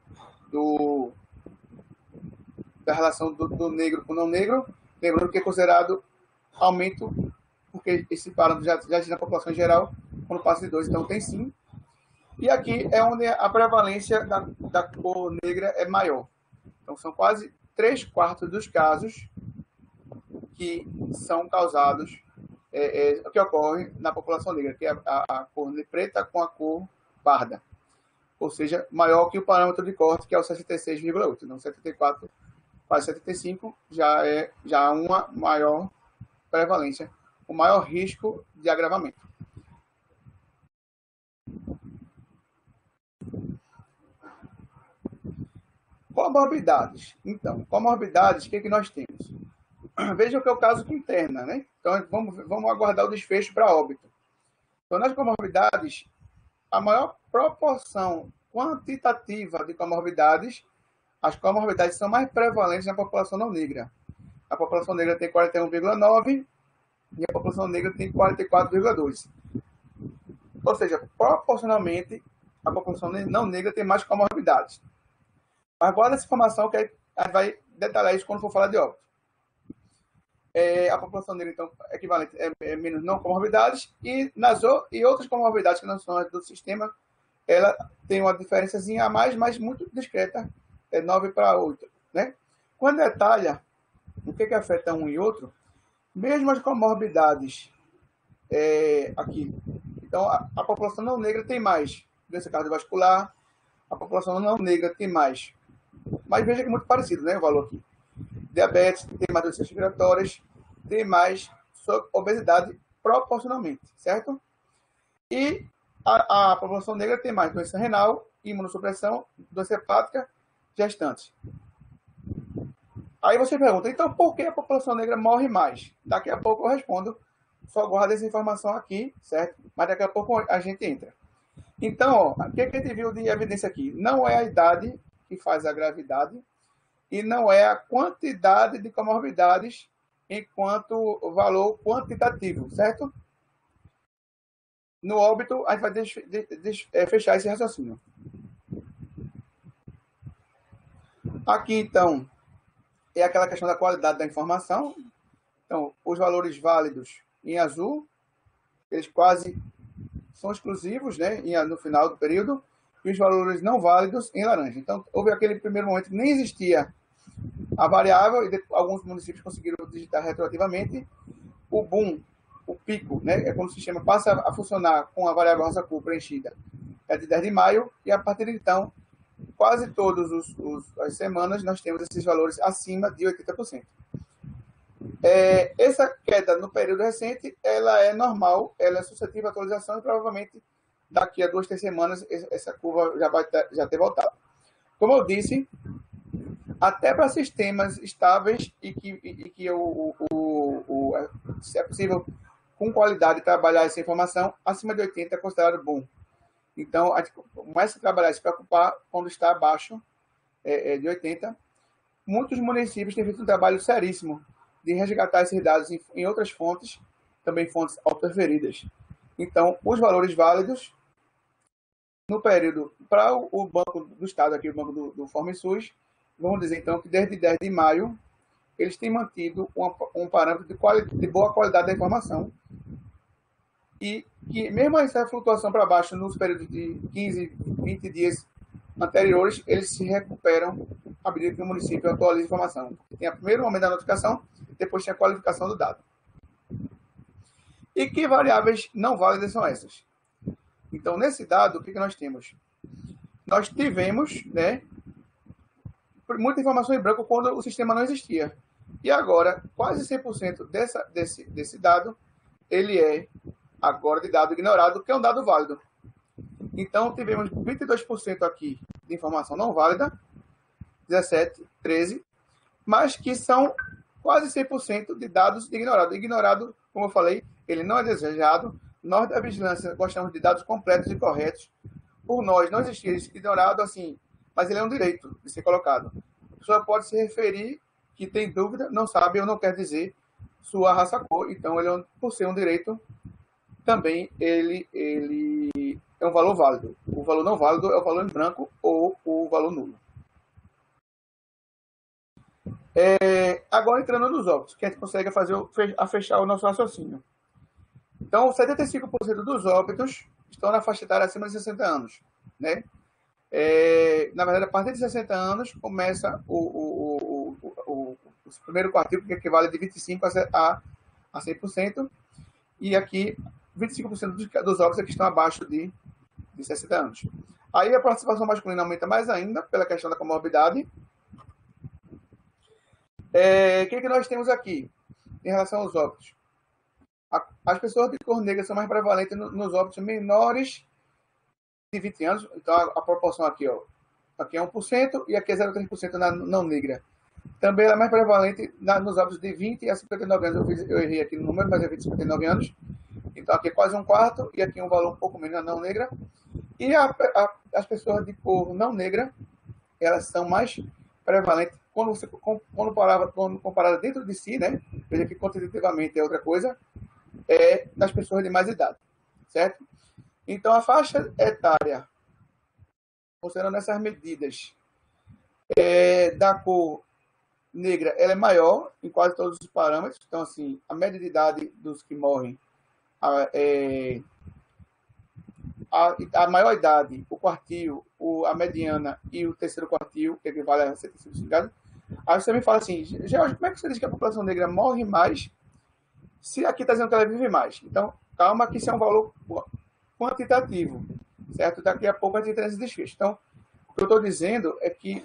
da relação do negro com o não negro, lembrando que é considerado aumento, porque esse parâmetro já existe na população em geral, quando passa de 2, então tem sim. E aqui é onde a prevalência da cor negra é maior. Então, são quase 3/4 dos casos que são causados, que ocorrem na população negra, que é a cor preta com a cor parda. Ou seja, maior que o parâmetro de corte, que é o 66,8. Então, 74 para 75 já há uma maior prevalência, o maior risco de agravamento. Comorbidades. Então, comorbidades, o que nós temos? veja que é o caso que interna, né? Então, vamos aguardar o desfecho para óbito. Então, nas comorbidades, a maior proporção quantitativa de comorbidades, as comorbidades são mais prevalentes na população não negra. A população negra tem 41,9% e a população negra tem 44,2%. Ou seja, proporcionalmente, a população não negra tem mais comorbidades. Mas guarda essa informação que a gente vai detalhar isso quando for falar de óbito. A população negra, então, equivalente é menos não comorbidades, e outras comorbidades que não são do sistema, ela tem uma diferençazinha a mais, mas muito discreta, 9 para 8. Né? Quando detalha o que afeta um e outro, mesmo as comorbidades aqui. Então, a população não negra tem mais doença cardiovascular, a população não negra tem mais. Mas veja que é muito parecido, né, o valor aqui. Diabetes, tem mais doenças respiratórias, tem mais obesidade proporcionalmente, certo? E a população negra tem mais doença renal, imunossupressão, doença hepática, gestantes. Aí você pergunta, então por que a população negra morre mais? Daqui a pouco eu respondo, só guarda essa informação aqui, certo? Mas daqui a pouco a gente entra. Então, ó, o que a gente viu de evidência aqui? Não é a idade que faz a gravidade e não é a quantidade de comorbidades enquanto valor quantitativo, certo? No óbito, a gente vai fechar esse raciocínio. Aqui, então, é aquela questão da qualidade da informação. Então, os valores válidos em azul, eles quase são exclusivos, né, no final do período, e os valores não válidos em laranja. Então, houve aquele primeiro momento que nem existia a variável, e alguns municípios conseguiram digitar retroativamente. O boom, o pico, né, é quando o sistema passa a funcionar com a variável raça cor preenchida, é de 10 de maio, e a partir de então, quase todas as semanas, nós temos esses valores acima de 80%. Essa queda no período recente, ela é normal, ela é suscetível à atualização e provavelmente daqui a 2, 3 semanas essa curva já vai ter voltado. Como eu disse, até para sistemas estáveis e que se é possível com qualidade trabalhar essa informação, acima de 80 é considerado bom. Então, a gente começa a trabalhar e se preocupar quando está abaixo de 80. Muitos municípios têm feito um trabalho seríssimo de resgatar esses dados em outras fontes, também fontes autorreferidas. Então, os valores válidos no período para o Banco do Estado, aqui o Banco do FormSUS, vamos dizer então que desde 10 de maio eles têm mantido um parâmetro de boa qualidade da informação e que mesmo essa flutuação para baixo nos períodos de 15, 20 dias anteriores, eles se recuperam à medida que o município atualiza a informação. Tem o primeiro momento da notificação, depois tem a qualificação do dado. E que variáveis não válidas são essas? Então, nesse dado, o que nós temos? Nós tivemos, né, muita informação em branco quando o sistema não existia. E agora, quase 100% desse dado, ele é agora de dado ignorado, que é um dado válido. Então, tivemos 22% aqui de informação não válida, 17, 13, mas que são quase 100% de dados ignorados. Ignorado, como eu falei, ele não é desejado. Nós da vigilância gostamos de dados completos e corretos. Por nós, não existia esse ignorado assim, mas ele é um direito de ser colocado. A pessoa pode se referir que tem dúvida, não sabe ou não quer dizer sua raça cor. Então, ele, por ser um direito, também ele é um valor válido. O valor não válido é o valor em branco ou o valor nulo. Agora, entrando nos óbitos, que a gente consegue fechar o nosso raciocínio. Então, 75% dos óbitos estão na faixa etária acima de 60 anos. Né? Na verdade, a partir de 60 anos, começa o primeiro quartil, que equivale de 25% a 100%. E aqui, 25% dos óbitos que estão abaixo de 60 anos. Aí, a participação masculina aumenta mais ainda, pela questão da comorbidade. O que nós temos aqui em relação aos óbitos? As pessoas de cor negra são mais prevalentes nos óbitos menores de 20 anos. Então, a proporção aqui, ó, aqui é 1% e aqui é 0,3% na não negra. Também ela é mais prevalente nos óbitos de 20 a 59 anos. Eu errei aqui no número, mas é 20 a 59 anos. Então aqui é quase um quarto, e aqui um valor um pouco menos na não negra. E as pessoas de cor não negra, elas são mais prevalentes quando comparada dentro de si, né? Veja que quantitativamente é outra coisa, das pessoas de mais idade, certo? Então a faixa etária, considerando essas medidas, da cor negra, ela é maior em quase todos os parâmetros. Então, assim, a média de idade dos que morrem, a maior idade, o quartil, a mediana e o terceiro quartil, que equivale a 75 anos. Aí você me fala assim, George, como é que você diz que a população negra morre mais se aqui está dizendo que ela vive mais? Então, calma que isso é um valor quantitativo, certo? Daqui a pouco a gente tem esse desfecho. Então, o que eu estou dizendo é que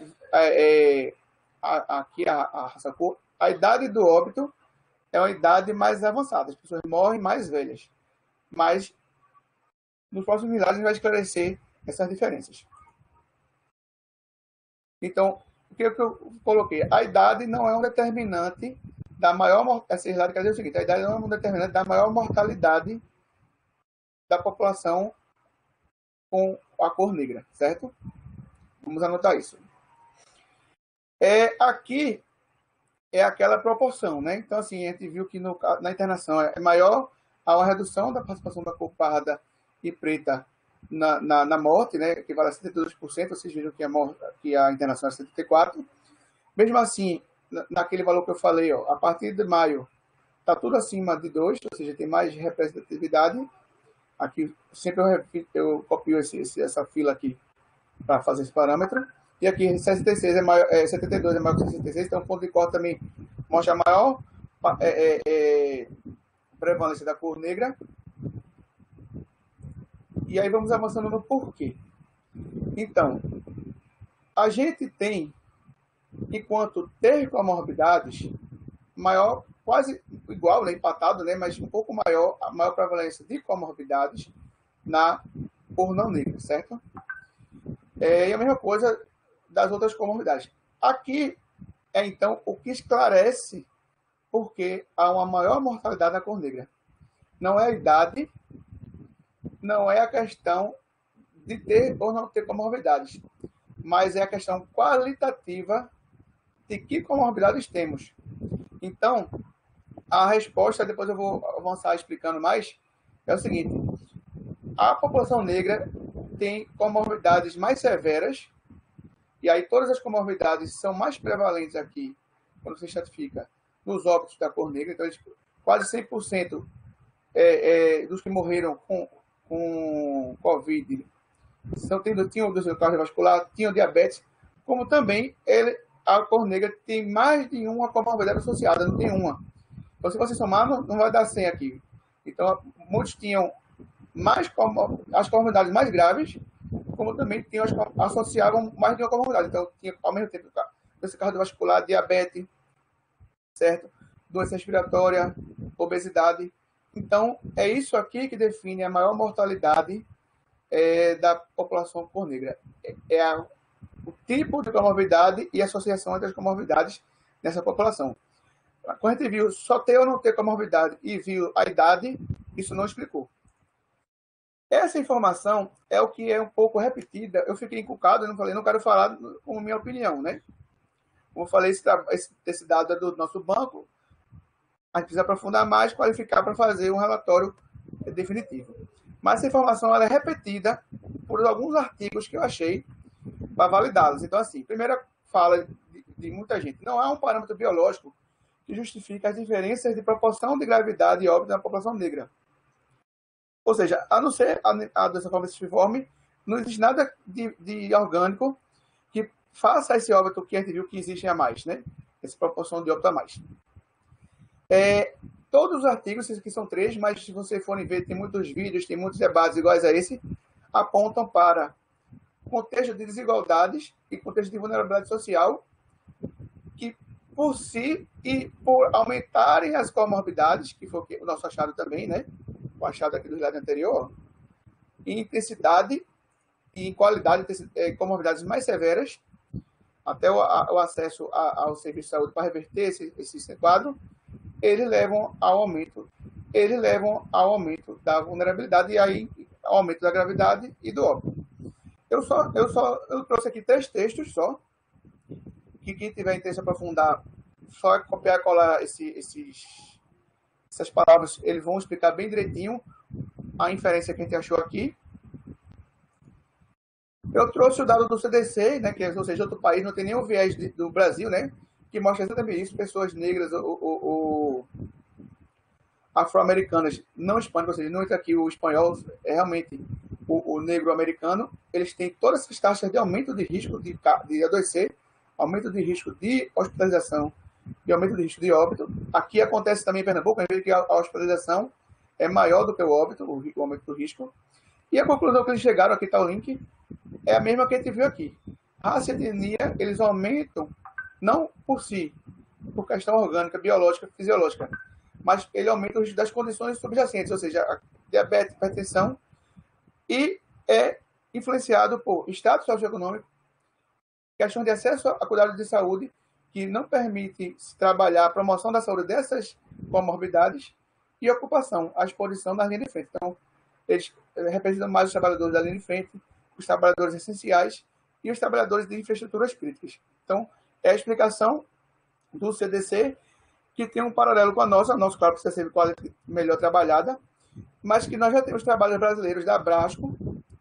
aqui a raça cor, a idade do óbito é uma idade mais avançada. As pessoas morrem mais velhas. Mas nos próximos slides a gente vai esclarecer essas diferenças. Então, o que eu coloquei? A idade não é um determinante da maior... Essa idade quer dizer o seguinte, a idade não é um determinante da maior mortalidade da população com a cor negra, certo? Vamos anotar isso. Aqui é aquela proporção, né? Então, assim, a gente viu que na internação é maior a redução da participação da cor parda e preta na morte, né? Que vale a 72%. Vocês viram que a internação é 74%. Mesmo assim, naquele valor que eu falei, ó, a partir de maio, está tudo acima de 2, ou seja, tem mais representatividade. Aqui, sempre eu copio essa fila aqui para fazer esse parâmetro. E aqui 66 72 é maior que 66, então o ponto de corte também mostra a maior prevalência da cor negra. E aí vamos avançando no porquê. Então, a gente tem, enquanto ter comorbidades, maior, quase igual, né, empatado, né, mas um pouco maior, a maior prevalência de comorbidades na cor não negra, certo? E a mesma coisa das outras comorbidades. Aqui então o que esclarece porque há uma maior mortalidade na cor negra. Não é a idade, não é a questão de ter ou não ter comorbidades, mas é a questão qualitativa de que comorbidades temos. Então, a resposta, depois eu vou avançar explicando mais, é o seguinte: a população negra tem comorbidades mais severas, e aí todas as comorbidades são mais prevalentes aqui, quando se estratifica nos óbitos da cor negra. Então, quase 100% dos que morreram com Covid tinham doença cardiovascular, tinham diabetes, como também a cor negra tem mais de uma comorbidade associada, não tem uma. Então, se você somar, não vai dar 100 aqui. Então, muitos tinham as comorbidades mais graves, como também associavam mais de uma comorbidade. Então, tinha ao mesmo tempo doença cardiovascular, diabetes, certo? Doença respiratória, obesidade. Então, é isso aqui que define a maior mortalidade da população cor negra. O tipo de comorbidade e a associação entre as comorbidades nessa população. Quando a gente viu só ter ou não ter comorbidade e viu a idade, isso não explicou. Essa informação é o que é um pouco repetida. Eu fiquei encucado, não quero falar como minha opinião, né? Como eu falei, esse dado é do nosso banco. A gente precisa aprofundar mais, qualificar para fazer um relatório definitivo. Mas essa informação ela é repetida por alguns artigos que eu achei para validá-los. Então, assim, primeira fala de muita gente: não há um parâmetro biológico que justifique as diferenças de proporção de gravidade e óbito na população negra. Ou seja, a não ser a doença falciforme, não existe nada de orgânico que faça esse óbito que a gente viu que existe a mais, né? Essa proporção de óbito a mais. Todos os artigos, esses aqui são 3, mas se vocês forem ver, tem muitos vídeos, tem muitos debates iguais a esse, apontam para contexto de desigualdades e contexto de vulnerabilidade social, que por si e por aumentarem as comorbidades, que foi o nosso achado também, né? O achado aqui do slide anterior, em intensidade e em qualidade, comorbidades mais severas, até o acesso ao serviço de saúde para reverter esse quadro, eles levam ao aumento da vulnerabilidade e aí ao aumento da gravidade e do óbito. Eu trouxe aqui 3 textos só, que quem tiver interesse em aprofundar, só copiar e colar essas palavras, eles vão explicar bem direitinho a inferência que a gente achou aqui. Eu trouxe o dado do CDC, né, que, ou seja, outro país, não tem nenhum viés do Brasil, né, que mostra exatamente isso, pessoas negras ou afro-americanas não hispânicas, ou seja, não entra aqui o espanhol, é realmente o negro-americano, eles têm todas essas taxas de aumento de risco de adoecer, aumento de risco de hospitalização e aumento de risco de óbito. Aqui acontece também em Pernambuco, em vez que a hospitalização é maior do que o óbito, o aumento do risco. E a conclusão que eles chegaram, aqui está o link, é a mesma que a gente viu aqui. Raça e etnia, eles aumentam, não por si, por questão orgânica, biológica, fisiológica, mas ele aumenta o risco das condições subjacentes, ou seja, a diabetes, hipertensão, e é influenciado por status socioeconômico, questão de acesso a cuidados de saúde, que não permite se trabalhar a promoção da saúde dessas comorbidades, e ocupação, a exposição da linha de frente. Então, eles representam mais os trabalhadores da linha de frente, os trabalhadores essenciais e os trabalhadores de infraestruturas críticas. Então, é a explicação do CDC, que tem um paralelo com a nossa claro, precisa ser melhor trabalhada, mas que nós já temos trabalhos brasileiros da Abrasco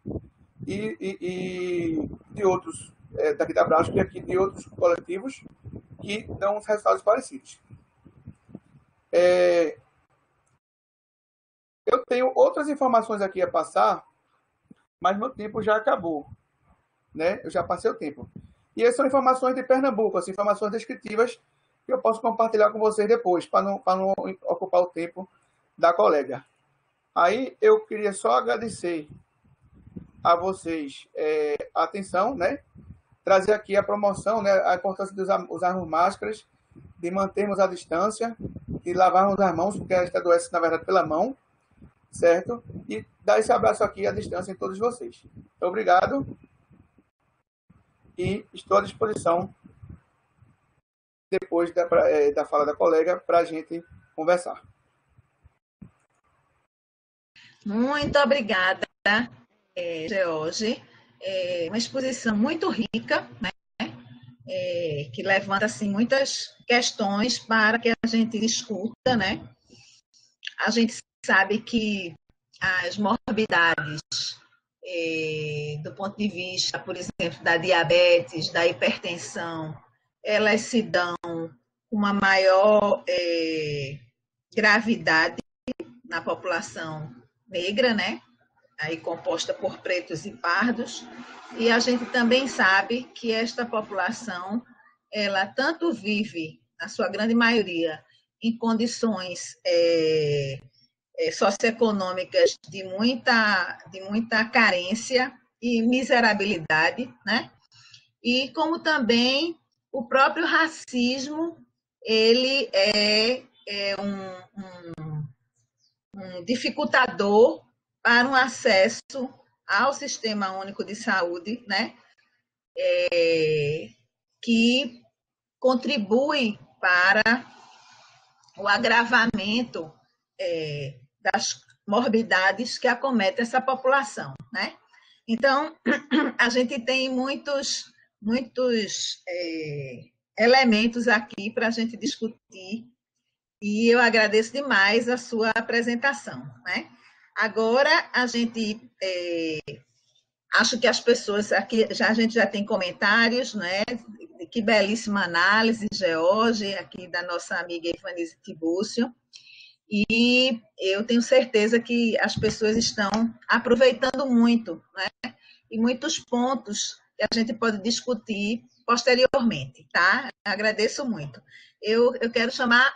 e de outros, daqui da Abrasco e aqui de outros coletivos, que dão resultados parecidos. Eu tenho outras informações aqui a passar, mas meu tempo já acabou, né? Eu já passei o tempo. E essas são informações de Pernambuco, assim, informações descritivas que eu posso compartilhar com vocês depois, para não ocupar o tempo da colega. Aí eu queria só agradecer a vocês a atenção, né? Trazer aqui a promoção, né? A importância de usarmos máscaras, de mantermos a distância, de lavarmos as mãos, porque a gente adoece, na verdade, pela mão, certo? E dar esse abraço aqui à distância em todos vocês. Obrigado. E estou à disposição, depois da fala da colega, para a gente conversar. Muito obrigada, George. Uma exposição muito rica, né? Que levanta assim, muitas questões para que a gente discuta, né? A gente sabe que as morbidades, do ponto de vista, por exemplo, da diabetes, da hipertensão, elas se dão com uma maior gravidade na população negra, né? Aí composta por pretos e pardos, e a gente também sabe que esta população, ela tanto vive, na sua grande maioria, em condições socioeconômicas de muita carência e miserabilidade, né? E como também o próprio racismo, ele é um dificultador para um acesso ao Sistema Único de Saúde, né? Que contribui para o agravamento das morbidades que acometem essa população, né? Então, a gente tem muitos elementos aqui para a gente discutir, e eu agradeço demais a sua apresentação, né? Agora, a gente acho que as pessoas aqui, a gente já tem comentários, né? Que belíssima análise, George, aqui da nossa amiga Ivanise Tibúcio. E eu tenho certeza que as pessoas estão aproveitando muito, né? E muitos pontos que a gente pode discutir posteriormente, tá? Agradeço muito. Eu quero chamar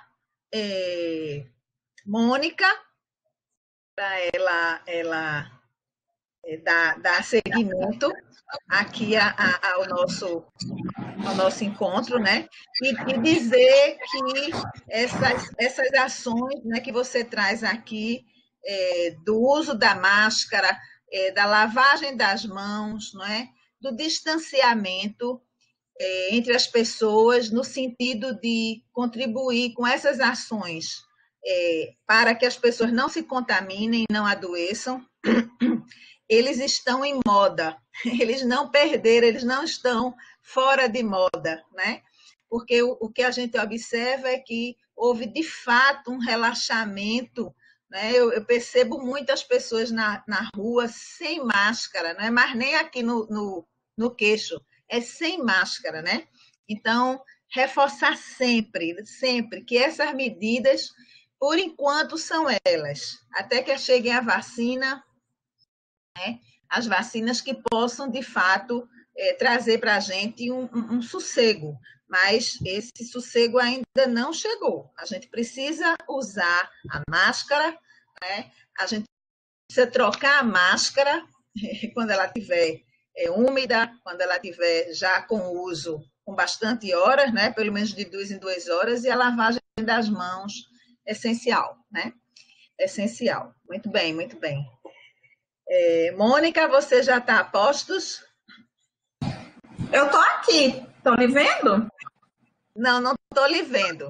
Mônica para ela dar seguimento aqui ao nosso encontro, né? E dizer que essas ações, né, que você traz aqui, do uso da máscara, da lavagem das mãos, não é? Do distanciamento, entre as pessoas no sentido de contribuir com essas ações para que as pessoas não se contaminem, não adoeçam, eles estão em moda, eles não perderam, eles não estão fora de moda, né? Porque o que a gente observa é que houve, de fato, um relaxamento, né? Eu percebo muitas pessoas na rua sem máscara, não é mais nem aqui no queixo, é sem máscara, né? Então, reforçar sempre, sempre, que essas medidas, por enquanto, são elas, até que chegue a vacina, né? As vacinas que possam, de fato, trazer para a gente um sossego, mas esse sossego ainda não chegou. A gente precisa usar a máscara, né? A gente precisa trocar a máscara quando ela estiver úmida, quando ela estiver já com uso com bastante horas, né? Pelo menos de 2 em 2 horas, e a lavagem das mãos, essencial, né? Essencial. Muito bem, muito bem. Mônica, você já está a postos? Eu estou aqui. Estão me vendo? Não estou lhe vendo.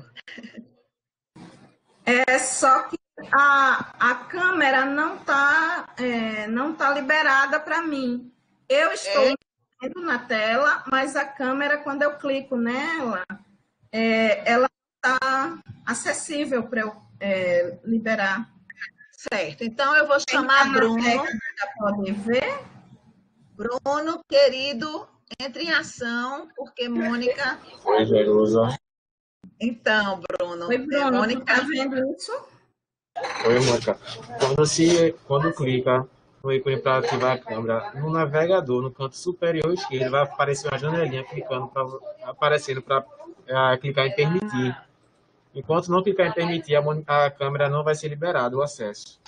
Só que a câmera não tá liberada para mim. Eu estou vendo na tela, mas a câmera, quando eu clico nela, ela está acessível para eu liberar. Certo. Então, eu vou chamar Bruno. Já pode ver? Bruno, querido, entre em ação, porque Mônica... Oi, Jerusa. Então, Bruno. Oi, Bruno, Mônica... tá vendo isso? Oi, Mônica. Quando clica no ícone para ativar a câmera, no navegador, no canto superior esquerdo, vai aparecer uma janelinha aparecendo para clicar em permitir. Enquanto não clicar em permitir, a câmera não vai ser liberada, o acesso.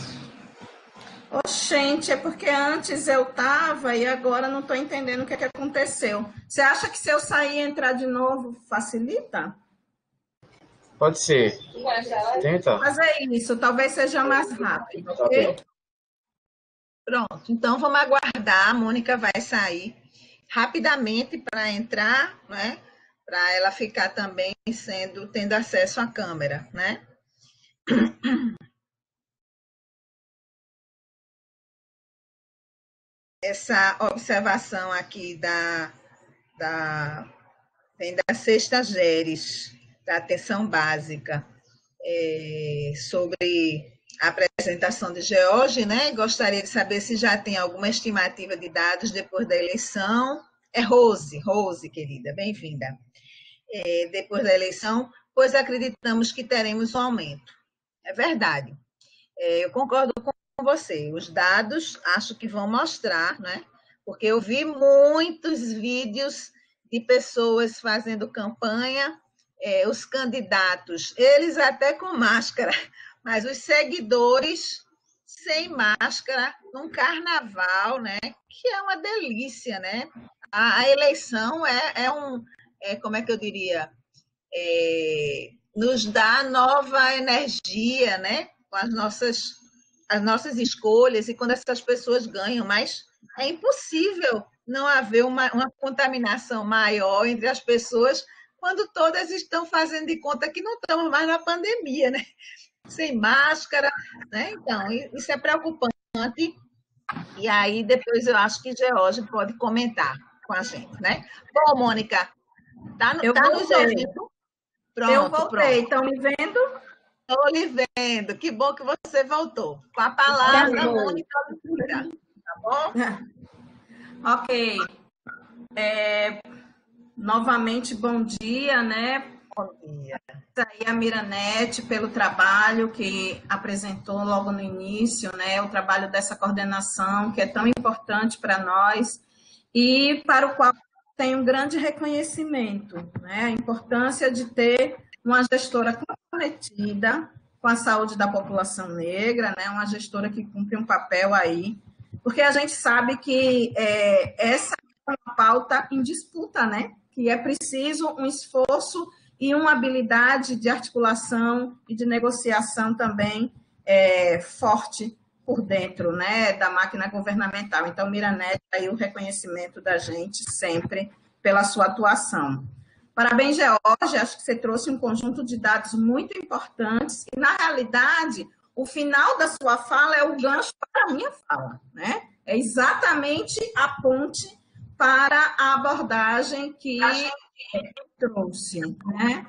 Oxente, é porque antes eu estava e agora não estou entendendo o que aconteceu. Você acha que se eu sair e entrar de novo, facilita? Pode ser. Tenta. Mas é isso, talvez seja mais rápido. Tá bem. Pronto, então vamos aguardar. A Mônica vai sair rapidamente para entrar, né? Para ela ficar também tendo acesso à câmera, né? Essa observação aqui vem da Sexta GERES, da atenção básica, sobre a apresentação de George, né? Gostaria de saber se já tem alguma estimativa de dados depois da eleição. Rose, querida, bem-vinda. Depois da eleição, pois acreditamos que teremos um aumento. É verdade. Eu concordo com você. Os dados acho que vão mostrar, né? Porque eu vi muitos vídeos de pessoas fazendo campanha, os candidatos, eles até com máscara, mas os seguidores sem máscara, num carnaval, né? Que é uma delícia, né? A eleição como é que eu diria? Nos dá nova energia, né? Com as nossas escolhas e quando essas pessoas ganham, mas é impossível não haver uma contaminação maior entre as pessoas quando todas estão fazendo de conta que não estamos mais na pandemia, né? Sem máscara, né? Então, isso é preocupante. E aí, depois eu acho que George pode comentar com a gente, né? Bom, Mônica, tá nos ouvindo? Pronto, eu voltei, estão me vendo? Estou lhe vendo, que bom que você voltou. Com a palavra, Mônica Oliveira, tá bom? Ok. Novamente, bom dia, né? Bom dia. Aí a Miranete pelo trabalho que apresentou logo no início, né? O trabalho dessa coordenação que é tão importante para nós e para o qual tem um grande reconhecimento, né? A importância de ter uma gestora comprometida com a saúde da população negra, né? Uma gestora que cumpre um papel aí, porque a gente sabe que essa é uma pauta em disputa, né? Que é preciso um esforço e uma habilidade de articulação e de negociação também forte por dentro, né, da máquina governamental. Então, Miranete, aí o reconhecimento da gente sempre pela sua atuação. Parabéns, George, acho que você trouxe um conjunto de dados muito importantes e, na realidade, o final da sua fala é o gancho para a minha fala, né? É exatamente a ponte para a abordagem que trouxe, né?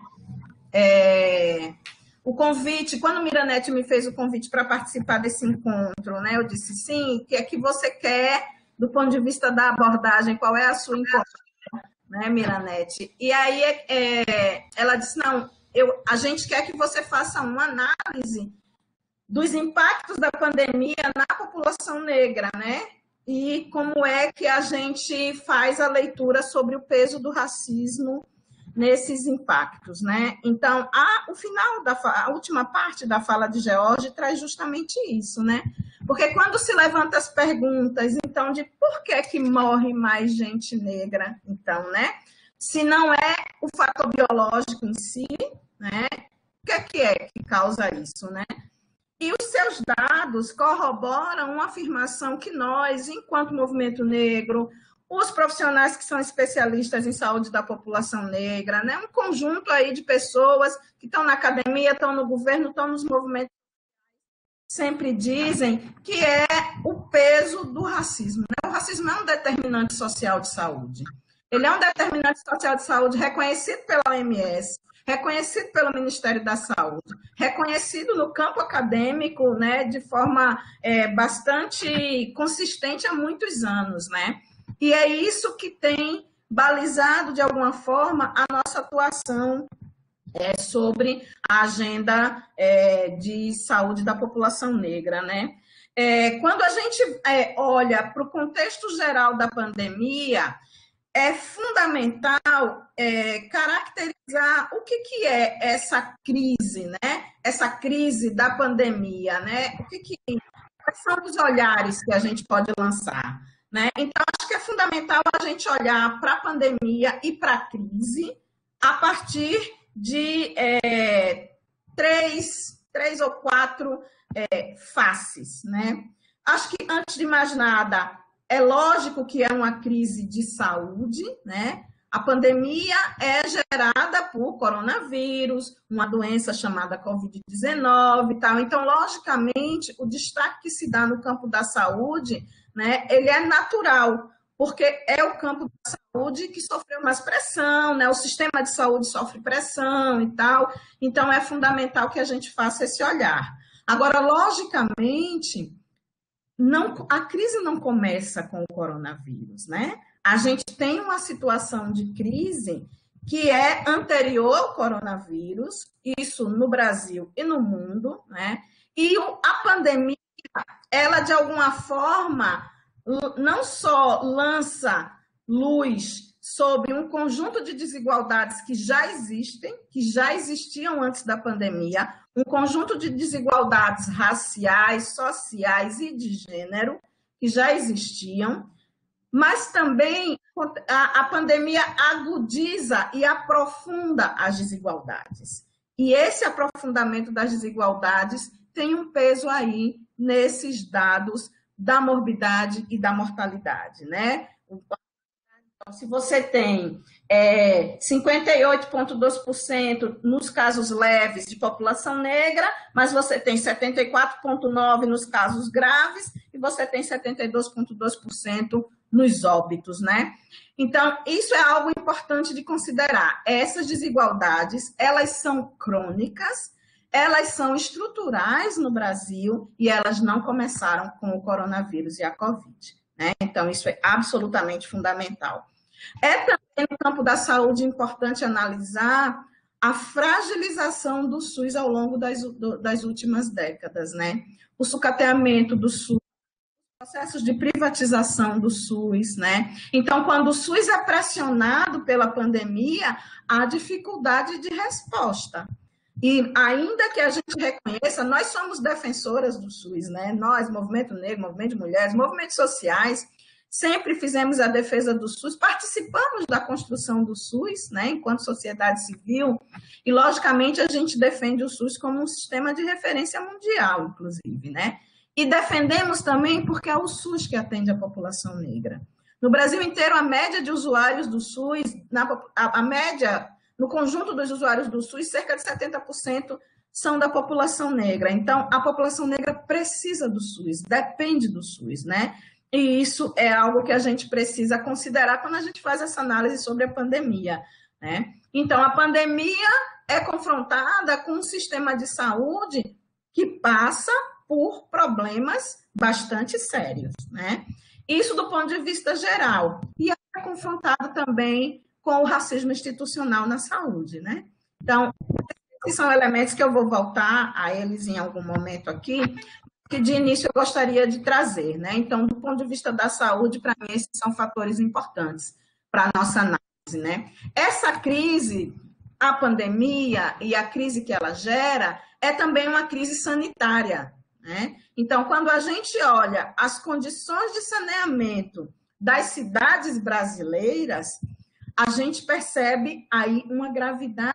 O convite, quando Miranete me fez o convite para participar desse encontro, né? Eu disse, sim, o que é que você quer do ponto de vista da abordagem, qual é a sua importância, né, Miranete? E aí ela disse, não, a gente quer que você faça uma análise dos impactos da pandemia na população negra, né? E como é que a gente faz a leitura sobre o peso do racismo nesses impactos, né? Então, a última parte da fala de George traz justamente isso, né? Porque quando se levanta as perguntas, então, de por que morre mais gente negra, então, né? Se não é o fator biológico em si, né? O que é que causa isso, né? E os seus dados corroboram uma afirmação que nós, enquanto movimento negro, os profissionais que são especialistas em saúde da população negra, né? Um conjunto aí de pessoas que estão na academia, estão no governo, estão nos movimentos, sempre dizem que é o peso do racismo, né? O racismo é um determinante social de saúde. Ele é um determinante social de saúde reconhecido pela OMS, reconhecido pelo Ministério da Saúde, reconhecido no campo acadêmico, né, de forma bastante consistente há muitos anos, né? E é isso que tem balizado, de alguma forma, a nossa atuação sobre a agenda de saúde da população negra, né? Quando a gente olha para o contexto geral da pandemia, é fundamental caracterizar o que é essa crise, né? Essa crise da pandemia, né? Quais são os olhares que a gente pode lançar, né? Então, acho que é fundamental a gente olhar para a pandemia e para a crise a partir de três ou quatro faces, né? Acho que, antes de mais nada, é lógico que é uma crise de saúde, né? A pandemia é gerada por coronavírus, uma doença chamada Covid-19 e tal. Então, logicamente, o destaque que se dá no campo da saúde, né, ele é natural, porque é o campo da saúde que sofreu mais pressão, né? O sistema de saúde sofre pressão e tal. Então, é fundamental que a gente faça esse olhar. Agora, logicamente, a crise não começa com o coronavírus, né? A gente tem uma situação de crise que é anterior ao coronavírus, isso no Brasil e no mundo, né? E a pandemia, ela de alguma forma não só lança luz sobre um conjunto de desigualdades que já existem, que já existiam antes da pandemia, um conjunto de desigualdades raciais, sociais e de gênero que já existiam, mas também a pandemia agudiza e aprofunda as desigualdades. E esse aprofundamento das desigualdades tem um peso aí nesses dados da morbidade e da mortalidade, né? Então, se você tem 58,2% nos casos leves de população negra, mas você tem 74,9% nos casos graves e você tem 72,2% nos óbitos, né? Então, isso é algo importante de considerar. Essas desigualdades, elas são crônicas, elas são estruturais no Brasil e elas não começaram com o coronavírus e a Covid, né? Então, isso é absolutamente fundamental. É também no campo da saúde importante analisar a fragilização do SUS ao longo das últimas décadas, né? O sucateamento do SUS, processos de privatização do SUS, né? Então, quando o SUS é pressionado pela pandemia, há dificuldade de resposta. E ainda que a gente reconheça, nós somos defensoras do SUS, né? Nós, Movimento Negro, Movimento de Mulheres, movimentos sociais, sempre fizemos a defesa do SUS, participamos da construção do SUS, né, enquanto sociedade civil, e, logicamente, a gente defende o SUS como um sistema de referência mundial, inclusive, né? E defendemos também porque é o SUS que atende a população negra. No Brasil inteiro, a média de usuários do SUS, a média, no conjunto dos usuários do SUS, cerca de 70% são da população negra. Então, a população negra precisa do SUS, depende do SUS, né? E isso é algo que a gente precisa considerar quando a gente faz essa análise sobre a pandemia, né? Então, a pandemia é confrontada com um sistema de saúde que passa por problemas bastante sérios, né? Isso do ponto de vista geral. E é confrontado também com o racismo institucional na saúde, né? Então, esses são elementos que eu vou voltar a eles em algum momento aqui, que de início eu gostaria de trazer, né? Então, do ponto de vista da saúde, para mim, esses são fatores importantes para a nossa análise, né? Essa crise, a pandemia e a crise que ela gera, é também uma crise sanitária, né? Então, quando a gente olha as condições de saneamento das cidades brasileiras, a gente percebe aí uma gravidade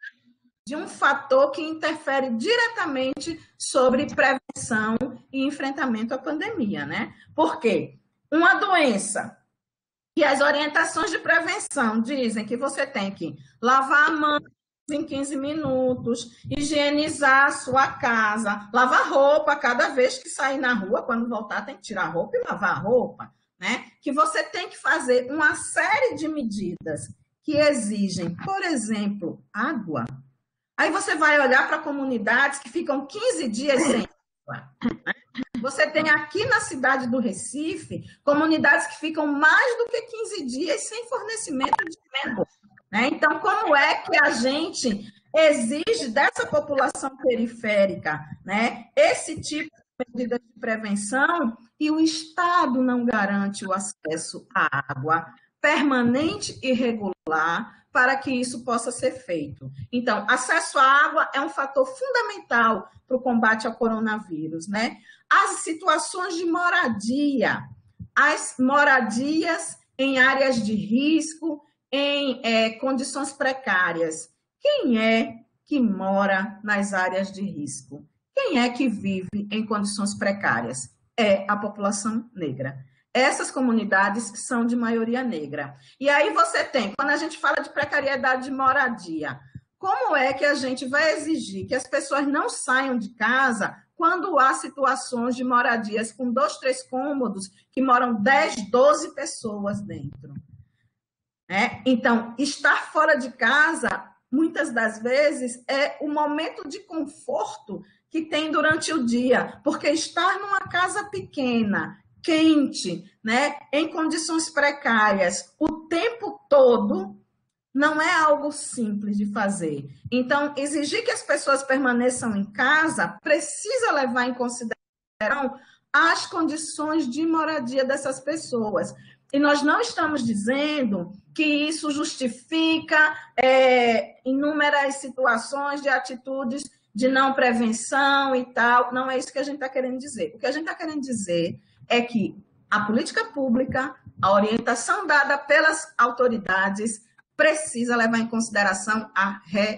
de um fator que interfere diretamente sobre prevenção e enfrentamento à pandemia, né? Por quê? Uma doença que as orientações de prevenção dizem que você tem que lavar a mão em 15 minutos, higienizar a sua casa, lavar roupa cada vez que sair na rua, quando voltar tem que tirar a roupa e lavar a roupa, né? Que você tem que fazer uma série de medidas que exigem, por exemplo, água. Aí você vai olhar para comunidades que ficam 15 dias sem água. Você tem aqui na cidade do Recife, comunidades que ficam mais do que 15 dias sem fornecimento de água. Né? Então, como é que a gente exige dessa população periférica, né, esse tipo de medida de prevenção e o Estado não garante o acesso à água permanente e regular para que isso possa ser feito? Então, acesso à água é um fator fundamental para o combate ao coronavírus, né? As situações de moradia, as moradias em áreas de risco, em condições precárias. Quem é que mora nas áreas de risco? Quem é que vive em condições precárias? É a população negra. Essas comunidades são de maioria negra. E aí você tem, quando a gente fala de precariedade de moradia, como é que a gente vai exigir que as pessoas não saiam de casa quando há situações de moradias com 2, 3 cômodos que moram 10, 12 pessoas dentro? Então, estar fora de casa, muitas das vezes, é o momento de conforto que tem durante o dia, porque estar numa casa pequena, quente, né, em condições precárias, o tempo todo, não é algo simples de fazer. Então, exigir que as pessoas permaneçam em casa precisa levar em consideração as condições de moradia dessas pessoas. E nós não estamos dizendo que isso justifica inúmeras situações de atitudes de não prevenção e tal. Não é isso que a gente está querendo dizer. O que a gente está querendo dizer é que a política pública, a orientação dada pelas autoridades, precisa levar em consideração a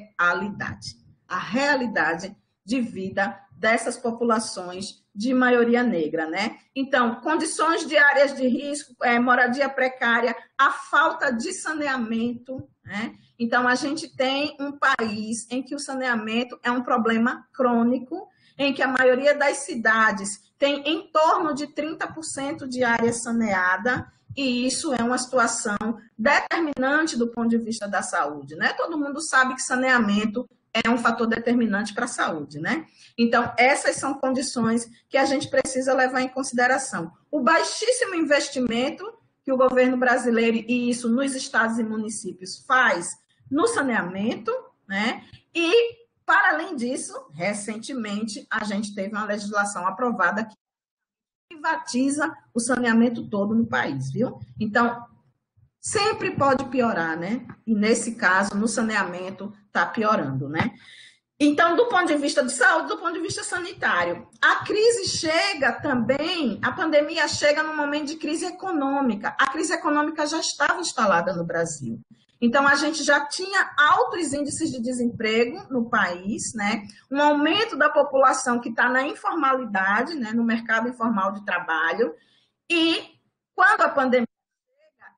realidade de vida dessas populações de maioria negra, né? Então, condições de áreas de risco, moradia precária, a falta de saneamento, né? Então, a gente tem um país em que o saneamento é um problema crônico, em que a maioria das cidades tem em torno de 30% de área saneada, e isso é uma situação determinante do ponto de vista da saúde, né? Todo mundo sabe que saneamento é um fator determinante para a saúde, né? Então, essas são condições que a gente precisa levar em consideração. O baixíssimo investimento que o governo brasileiro, e isso nos estados e municípios, faz no saneamento, né? E, para além disso, recentemente, a gente teve uma legislação aprovada que privatiza o saneamento todo no país, viu? Então, sempre pode piorar, né? E nesse caso, no saneamento, está piorando, né? Então, do ponto de vista de saúde, do ponto de vista sanitário, a crise chega também, a pandemia chega num momento de crise econômica. A crise econômica já estava instalada no Brasil. Então, a gente já tinha altos índices de desemprego no país, né? Um aumento da população que está na informalidade, né? No mercado informal de trabalho. E quando a pandemia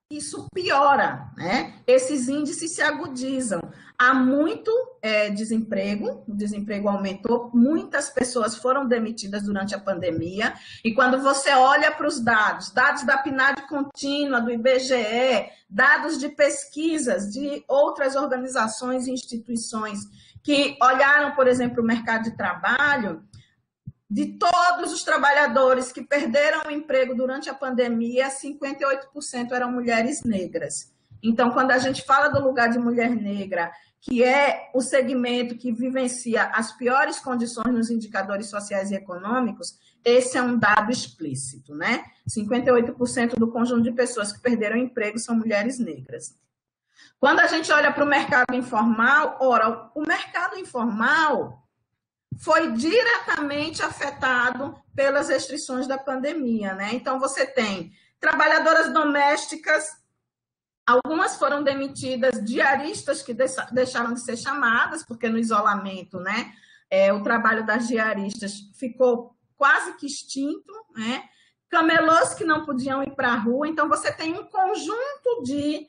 isso piora, né? Esses índices se agudizam. Há muito desemprego, o desemprego aumentou, muitas pessoas foram demitidas durante a pandemia, e quando você olha para os dados da PNAD contínua, do IBGE, dados de pesquisas de outras organizações e instituições que olharam, por exemplo, o mercado de trabalho, de todos os trabalhadores que perderam o emprego durante a pandemia, 58% eram mulheres negras. Então, quando a gente fala do lugar de mulher negra, que é o segmento que vivencia as piores condições nos indicadores sociais e econômicos, esse é um dado explícito, né? 58% do conjunto de pessoas que perderam o emprego são mulheres negras. Quando a gente olha para o mercado informal, ora, o mercado informal foi diretamente afetado pelas restrições da pandemia, né? Então, você tem trabalhadoras domésticas, algumas foram demitidas, diaristas que deixaram de ser chamadas, porque no isolamento, né, o trabalho das diaristas ficou quase que extinto, né? Camelôs que não podiam ir para a rua. Então, você tem um conjunto de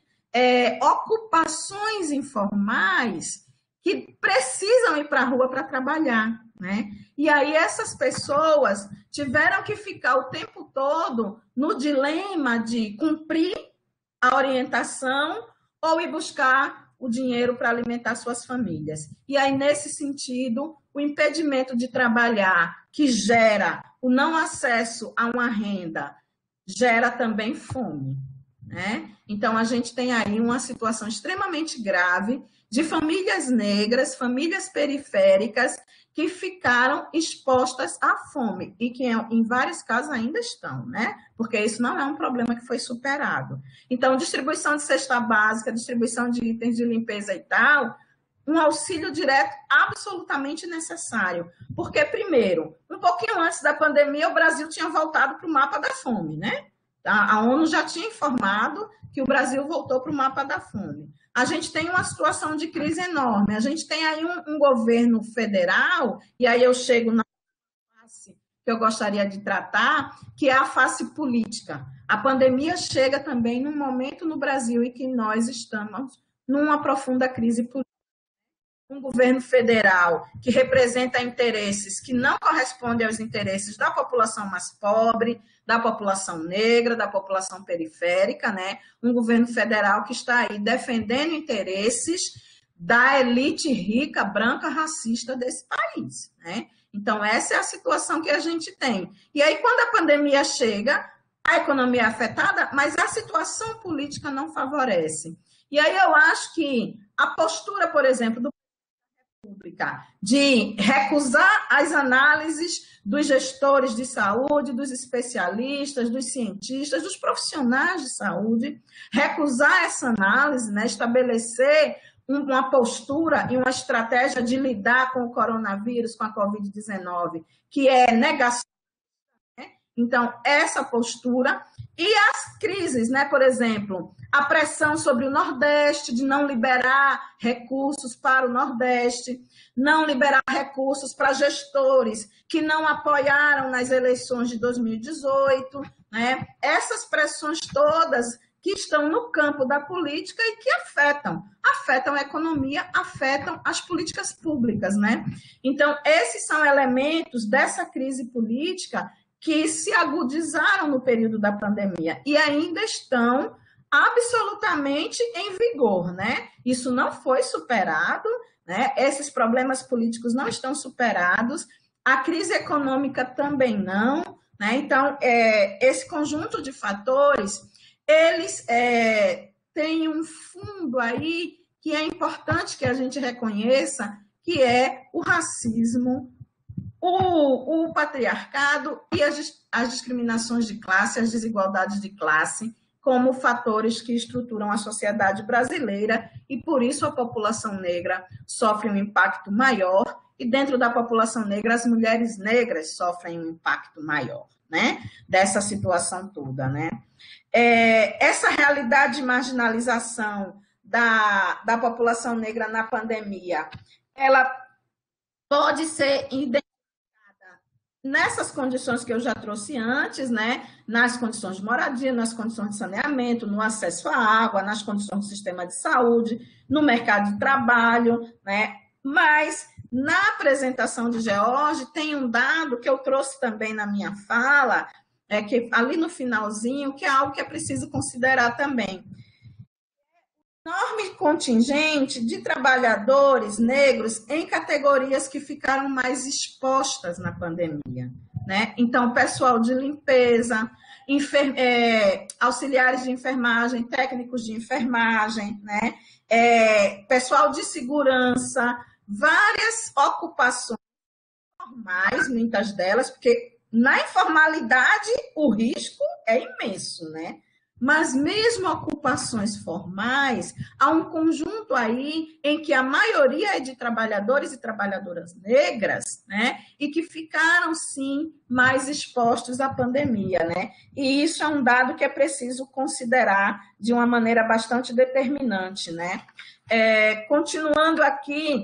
ocupações informais que precisam ir para a rua para trabalhar, né? E aí essas pessoas tiveram que ficar o tempo todo no dilema de cumprir a orientação ou ir buscar o dinheiro para alimentar suas famílias. E aí, nesse sentido, o impedimento de trabalhar, que gera o não acesso a uma renda, gera também fome, né? Então, a gente tem aí uma situação extremamente grave de famílias negras, famílias periféricas, que ficaram expostas à fome e que, em vários casos, ainda estão, né? Porque isso não é um problema que foi superado. Então, distribuição de cesta básica, distribuição de itens de limpeza e tal, um auxílio direto absolutamente necessário. Porque, primeiro, um pouquinho antes da pandemia, o Brasil tinha voltado para o mapa da fome, né? A ONU já tinha informado que o Brasil voltou para o mapa da fome. A gente tem uma situação de crise enorme. A gente tem aí um governo federal, e aí eu chego na face que eu gostaria de tratar, que é a face política. A pandemia chega também num momento no Brasil em que nós estamos numa profunda crise política. Um governo federal que representa interesses que não correspondem aos interesses da população mais pobre, da população negra, da população periférica, né? Um governo federal que está aí defendendo interesses da elite rica, branca, racista desse país, né? Então, essa é a situação que a gente tem. E aí, quando a pandemia chega, a economia é afetada, mas a situação política não favorece. E aí eu acho que a postura, por exemplo, do pública, de recusar as análises dos gestores de saúde, dos especialistas, dos cientistas, dos profissionais de saúde, recusar essa análise, né, estabelecer uma postura e uma estratégia de lidar com o coronavírus, com a Covid-19, que é negação. Então, essa postura e as crises, né? Por exemplo, a pressão sobre o Nordeste de não liberar recursos para o Nordeste, não liberar recursos para gestores que não apoiaram nas eleições de 2018, né? Essas pressões todas que estão no campo da política e que afetam a economia, afetam as políticas públicas, né? Então, esses são elementos dessa crise política que se agudizaram no período da pandemia e ainda estão absolutamente em vigor, né? Isso não foi superado, né? Esses problemas políticos não estão superados, a crise econômica também não, né? Então, esse conjunto de fatores, eles têm um fundo aí que é importante que a gente reconheça, que é o racismo, o patriarcado e as discriminações de classe, as desigualdades de classe, como fatores que estruturam a sociedade brasileira, e por isso a população negra sofre um impacto maior, e dentro da população negra, as mulheres negras sofrem um impacto maior, né, dessa situação toda, né. Essa realidade de marginalização da população negra na pandemia, ela pode ser identificada nessas condições que eu já trouxe antes, né, nas condições de moradia, nas condições de saneamento, no acesso à água, nas condições do sistema de saúde, no mercado de trabalho, né, mas na apresentação de George tem um dado que eu trouxe também na minha fala, que ali no finalzinho, que é algo que é preciso considerar também. Enorme contingente de trabalhadores negros em categorias que ficaram mais expostas na pandemia, né? Então, pessoal de limpeza, auxiliares de enfermagem, técnicos de enfermagem, né? Pessoal de segurança, várias ocupações normais, muitas delas, porque na informalidade o risco é imenso, né? Mas mesmo ocupações formais, há um conjunto aí em que a maioria é de trabalhadores e trabalhadoras negras, né? E que ficaram, sim, mais expostos à pandemia, né? E isso é um dado que é preciso considerar de uma maneira bastante determinante, né? Continuando aqui,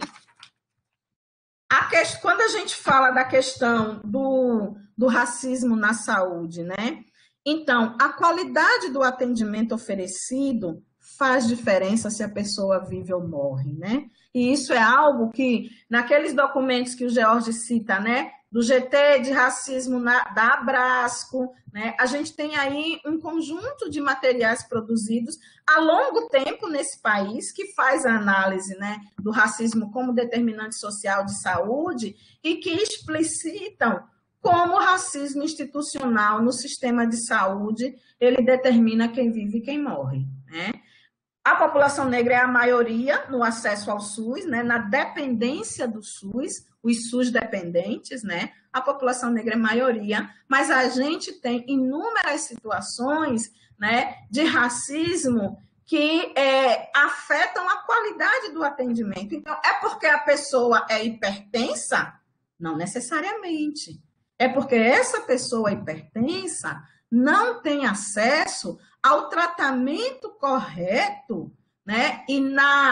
quando a gente fala da questão do racismo na saúde, né? Então, a qualidade do atendimento oferecido faz diferença se a pessoa vive ou morre, né? E isso é algo que, naqueles documentos que o George cita, né? Do GT de racismo da Abrasco, né? A gente tem aí um conjunto de materiais produzidos a longo tempo nesse país que faz a análise, né, do racismo como determinante social de saúde e que explicitam como o racismo institucional no sistema de saúde, ele determina quem vive e quem morre, né? A população negra é a maioria no acesso ao SUS, né? Na dependência do SUS, os SUS dependentes, né? A população negra é maioria, mas a gente tem inúmeras situações, né, de racismo que afetam a qualidade do atendimento. Então, é porque a pessoa é hipertensa? Não necessariamente. É porque essa pessoa hipertensa não tem acesso ao tratamento correto, né? E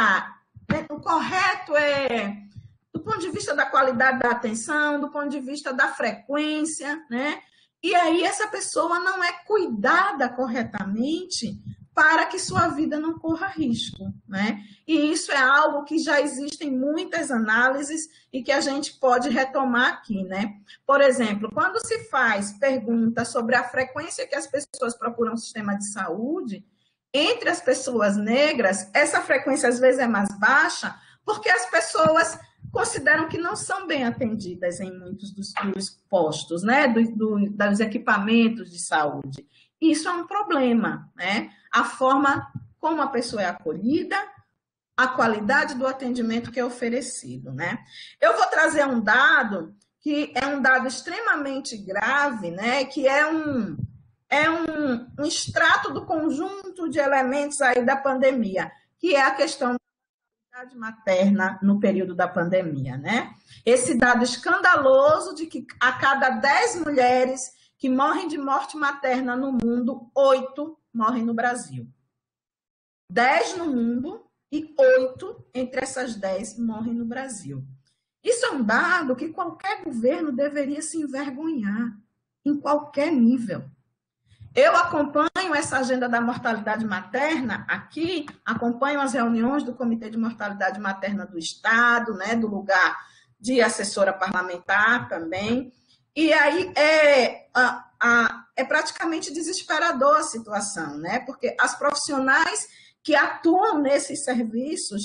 o correto do ponto de vista da qualidade da atenção, do ponto de vista da frequência, né? E aí essa pessoa não é cuidada corretamente para que sua vida não corra risco, né? E isso é algo que já existem muitas análises e que a gente pode retomar aqui, né? Por exemplo, quando se faz pergunta sobre a frequência que as pessoas procuram o sistema de saúde, entre as pessoas negras, essa frequência às vezes é mais baixa, porque as pessoas consideram que não são bem atendidas em muitos dos postos, né? Dos equipamentos de saúde. Isso é um problema, né? A forma como a pessoa é acolhida, a qualidade do atendimento que é oferecido, né? Eu vou trazer um dado que é um dado extremamente grave, né? Que é um extrato do conjunto de elementos aí da pandemia, que é a questão da mortalidade materna no período da pandemia, né? Esse dado escandaloso de que a cada 10 mulheres que morrem de morte materna no mundo, 8 morrem no Brasil. 10 no mundo e 8 entre essas 10 morrem no Brasil. Isso é um dado que qualquer governo deveria se envergonhar, em qualquer nível. Eu acompanho essa agenda da mortalidade materna aqui, acompanho as reuniões do Comitê de Mortalidade Materna do Estado, né, do lugar de assessora parlamentar também. E aí é praticamente desesperador a situação, né? Porque as profissionais que atuam nesses serviços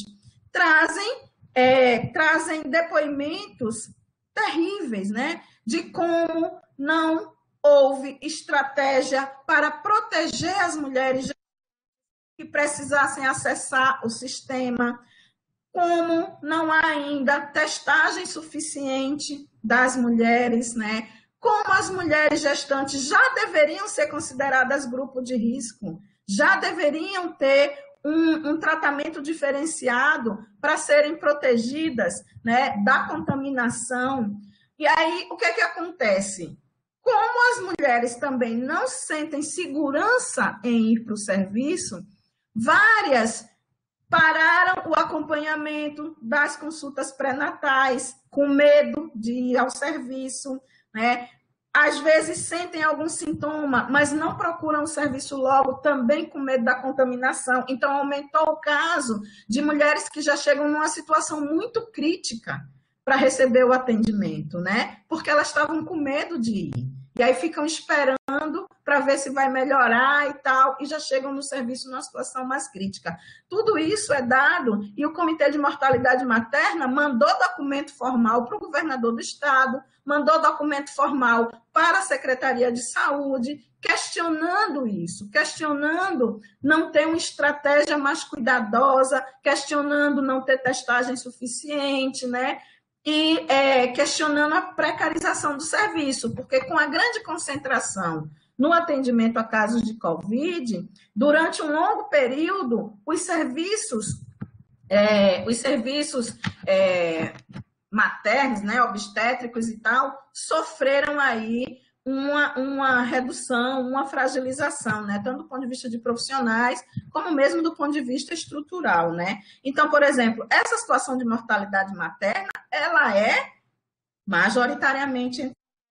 trazem depoimentos terríveis, né? De como não houve estratégia para proteger as mulheres que precisassem acessar o sistema, como não há ainda testagem suficiente das mulheres, né? Como as mulheres gestantes já deveriam ser consideradas grupo de risco, já deveriam ter um tratamento diferenciado para serem protegidas, né, da contaminação. E aí, o que acontece? Como as mulheres também não sentem segurança em ir para o serviço, várias pararam o acompanhamento das consultas pré-natais, com medo de ir ao serviço, né? Às vezes sentem algum sintoma, mas não procuram o serviço logo, também com medo da contaminação. Então, aumentou o caso de mulheres que já chegam numa situação muito crítica para receber o atendimento, né? Porque elas estavam com medo de ir. E aí ficam esperando para ver se vai melhorar e tal, e já chegam no serviço numa situação mais crítica. Tudo isso é dado, e o Comitê de Mortalidade Materna mandou documento formal para o governador do estado, mandou documento formal para a Secretaria de Saúde, questionando isso, questionando não ter uma estratégia mais cuidadosa, questionando não ter testagem suficiente, né? E questionando a precarização do serviço, porque com a grande concentração no atendimento a casos de Covid, durante um longo período, os serviços maternos, né, obstétricos e tal, sofreram aí uma redução, uma fragilização, né, tanto do ponto de vista de profissionais, como mesmo do ponto de vista estrutural, né? Então, por exemplo, essa situação de mortalidade materna, ela é majoritariamente,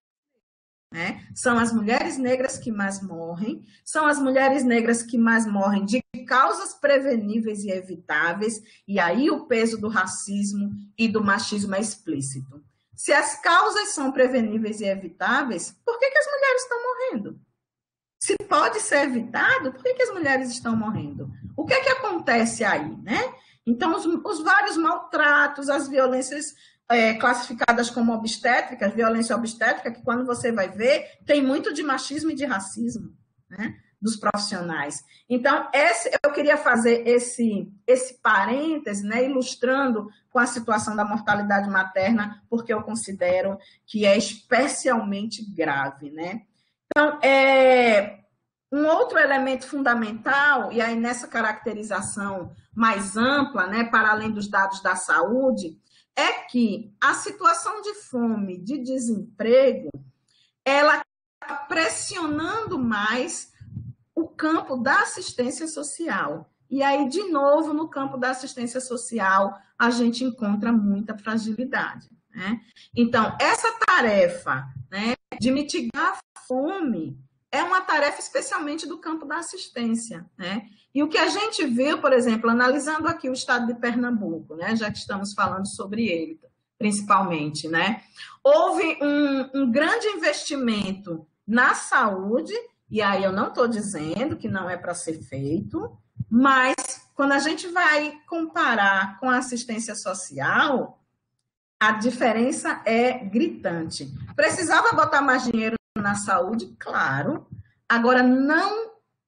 né? São as mulheres negras que mais morrem, são as mulheres negras que mais morrem de causas preveníveis e evitáveis, e aí o peso do racismo e do machismo é explícito. Se as causas são preveníveis e evitáveis, por que as mulheres estão morrendo? Se pode ser evitado, por que as mulheres estão morrendo? O que acontece aí, né? Então, os vários maltratos, as violências classificadas como obstétricas, violência obstétrica, que quando você vai ver, tem muito de machismo e de racismo, né, dos profissionais. Então, eu queria fazer esse parêntese, né, ilustrando com a situação da mortalidade materna, porque eu considero que é especialmente grave, né? Então, um outro elemento fundamental, e aí nessa caracterização mais ampla, né, para além dos dados da saúde, é que a situação de fome, de desemprego, ela está pressionando mais o campo da assistência social. E aí, de novo, no campo da assistência social, a gente encontra muita fragilidade, né? Então, essa tarefa, né, de mitigar a fome é uma tarefa especialmente do campo da assistência, né? E o que a gente viu, por exemplo, analisando aqui o estado de Pernambuco, né, já que estamos falando sobre ele, principalmente, né? Houve um grande investimento na saúde, e aí eu não estou dizendo que não é para ser feito, mas quando a gente vai comparar com a assistência social, a diferença é gritante. Precisava botar mais dinheiro na saúde? Claro. Agora, não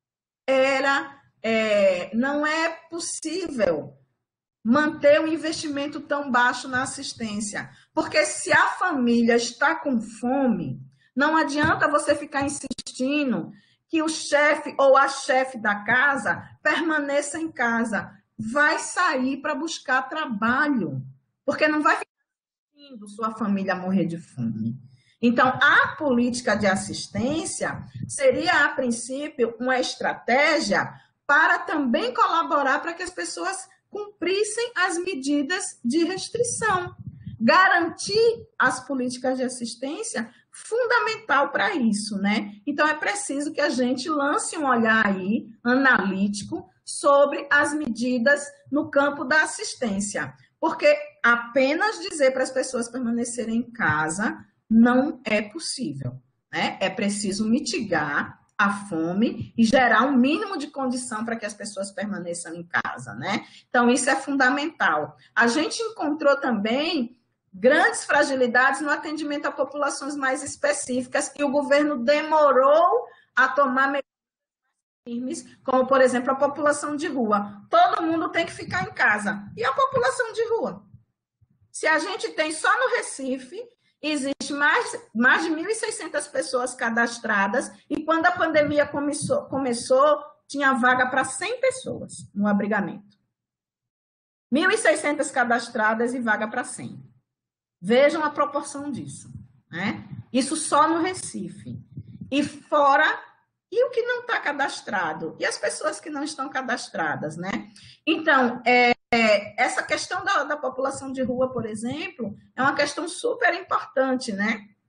é possível manter um investimento tão baixo na assistência, porque se a família está com fome, não adianta você ficar insistindo que o chefe ou a chefe da casa permaneça em casa, vai sair para buscar trabalho, porque não vai ficar assistindo sua família morrer de fome. Então, a política de assistência seria, a princípio, uma estratégia para também colaborar para que as pessoas cumprissem as medidas de restrição. Garantir as políticas de assistência, fundamental para isso, né? Então, é preciso que a gente lance um olhar aí, analítico, sobre as medidas no campo da assistência. Porque apenas dizer para as pessoas permanecerem em casa não é possível, né? É preciso mitigar a fome e gerar um mínimo de condição para que as pessoas permaneçam em casa, né? Então, isso é fundamental. A gente encontrou também grandes fragilidades no atendimento a populações mais específicas e o governo demorou a tomar medidas firmes, como, por exemplo, a população de rua. Todo mundo tem que ficar em casa. E a população de rua? Se a gente tem só no Recife, existe mais de 1.600 pessoas cadastradas e quando a pandemia começou tinha vaga para 100 pessoas no abrigamento. 1.600 cadastradas e vaga para 100. Vejam a proporção disso, né? Isso só no Recife. E fora, e o que não está cadastrado? E as pessoas que não estão cadastradas, né? Então, essa questão da população de rua, por exemplo, é uma questão super importante, né?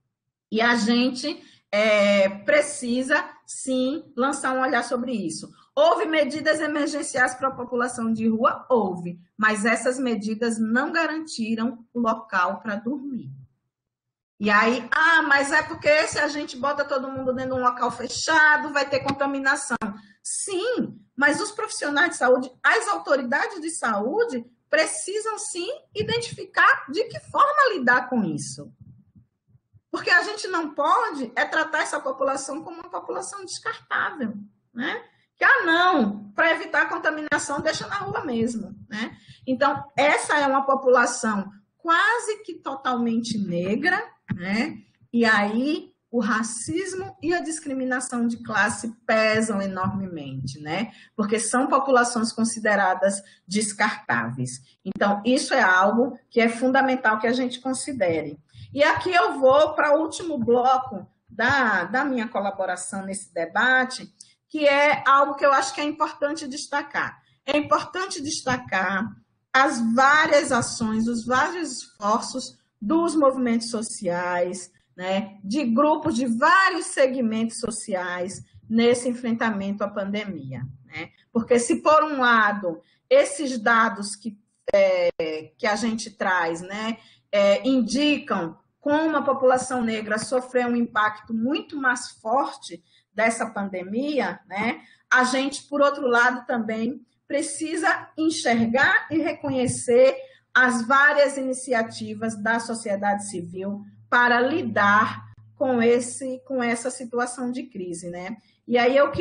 E a gente precisa, sim, lançar um olhar sobre isso. Houve medidas emergenciais para a população de rua? Houve, mas essas medidas não garantiram o local para dormir. E aí, mas é porque se a gente bota todo mundo dentro de um local fechado, vai ter contaminação. Sim, mas os profissionais de saúde, as autoridades de saúde, precisam sim identificar de que forma lidar com isso. Porque a gente não pode tratar essa população como uma população descartável, né? Que, não, para evitar a contaminação, deixa na rua mesmo, né? Então, essa é uma população quase que totalmente negra, né? E aí o racismo e a discriminação de classe pesam enormemente, né? Porque são populações consideradas descartáveis. Então, isso é algo que é fundamental que a gente considere. E aqui eu vou para o último bloco da minha colaboração nesse debate, que é algo que eu acho que é importante destacar. É importante destacar as várias ações, os vários esforços dos movimentos sociais, né, de grupos de vários segmentos sociais nesse enfrentamento à pandemia, né? Porque se, por um lado, esses dados que a gente traz, né, indicam como a população negra sofreu um impacto muito mais forte dessa pandemia, né, a gente, por outro lado, também precisa enxergar e reconhecer as várias iniciativas da sociedade civil para lidar com essa situação de crise, né? E aí eu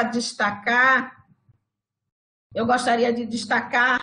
gostaria de destacar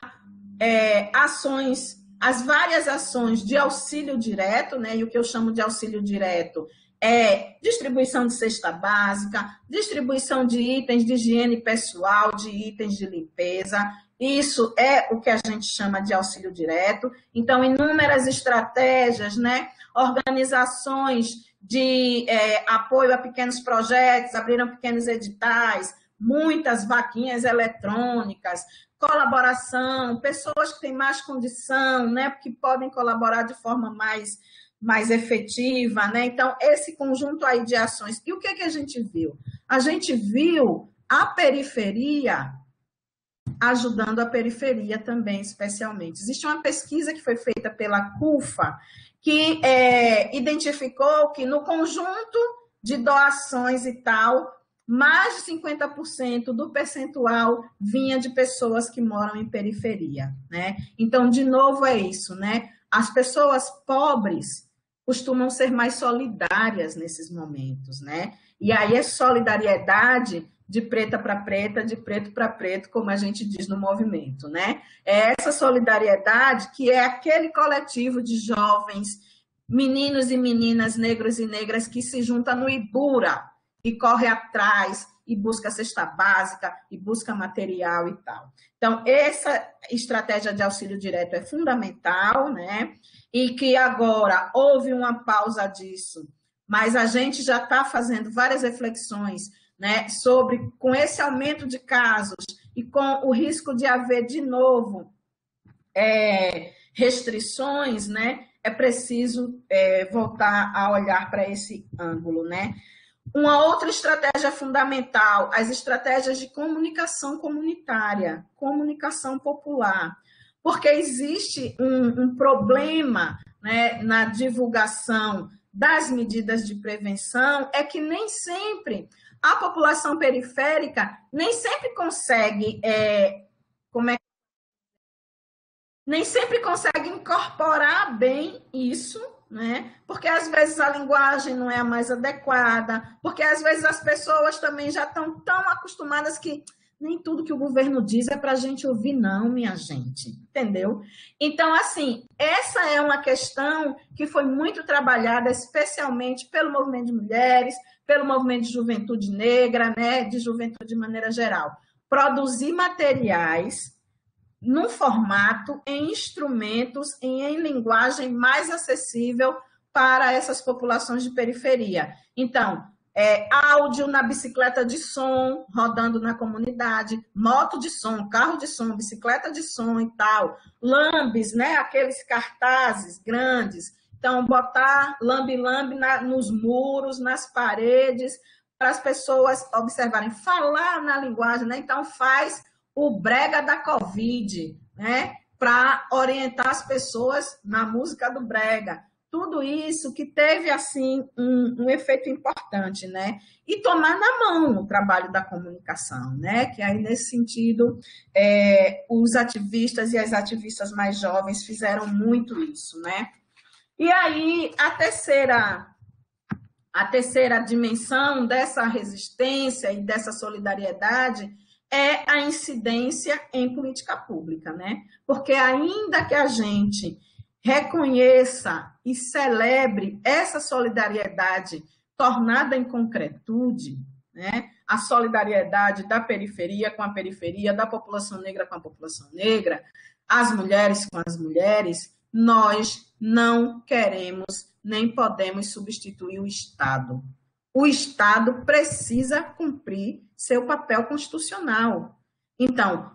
as várias ações de auxílio direto, né? E o que eu chamo de auxílio direto é distribuição de cesta básica, distribuição de itens de higiene pessoal, de itens de limpeza. Isso é o que a gente chama de auxílio direto. Então, inúmeras estratégias, né? Organizações de apoio a pequenos projetos, abriram pequenos editais, muitas vaquinhas eletrônicas, colaboração, pessoas que têm mais condição, né? Que podem colaborar de forma mais efetiva, né? Então, esse conjunto aí de ações. E o que a gente viu? A gente viu a periferia ajudando a periferia também, especialmente. Existe uma pesquisa que foi feita pela CUFA, que identificou que no conjunto de doações e tal, mais de 50% do percentual vinha de pessoas que moram em periferia, né? Então, de novo, é isso, né? As pessoas pobres costumam ser mais solidárias nesses momentos, né? E aí é solidariedade de preta para preta, de preto para preto, como a gente diz no movimento, né? É essa solidariedade que é aquele coletivo de jovens, meninos e meninas, negros e negras, que se junta no Ibura e corre atrás e busca cesta básica e busca material e tal. Então, essa estratégia de auxílio direto é fundamental, né? E que agora houve uma pausa disso, mas a gente já está fazendo várias reflexões, né, sobre, com esse aumento de casos e com o risco de haver de novo restrições, né, é preciso voltar a olhar para esse ângulo, né? Uma outra estratégia fundamental, as estratégias de comunicação comunitária, comunicação popular, porque existe um problema, né, na divulgação das medidas de prevenção, é que nem sempre a população periférica nem sempre consegue, nem sempre consegue incorporar bem isso, né? Porque às vezes a linguagem não é a mais adequada, porque às vezes as pessoas também já estão tão acostumadas que nem tudo que o governo diz é para a gente ouvir, não, minha gente, entendeu? Então, assim, essa é uma questão que foi muito trabalhada, especialmente pelo movimento de mulheres, pelo movimento de juventude negra, né, de juventude de maneira geral. Produzir materiais num formato, em instrumentos, em linguagem mais acessível para essas populações de periferia. Então, áudio na bicicleta de som, rodando na comunidade, moto de som, carro de som, bicicleta de som e tal, lambes, né, aqueles cartazes grandes. Então, Então, botar lambe-lambe nos muros, nas paredes, para as pessoas observarem, falar na linguagem, né? Então, faz o brega da Covid, né? Para orientar as pessoas na música do brega. Tudo isso que teve, assim, um efeito importante, né? E tomar na mão o trabalho da comunicação, né? Que aí, nesse sentido, os ativistas e as ativistas mais jovens fizeram muito isso, né? E aí, a terceira dimensão dessa resistência e dessa solidariedade é a incidência em política pública, né? Porque ainda que a gente reconheça e celebre essa solidariedade tornada em concretude, né? A solidariedade da periferia com a periferia, da população negra com a população negra, as mulheres com as mulheres, nós não queremos nem podemos substituir o Estado. O Estado precisa cumprir seu papel constitucional. Então,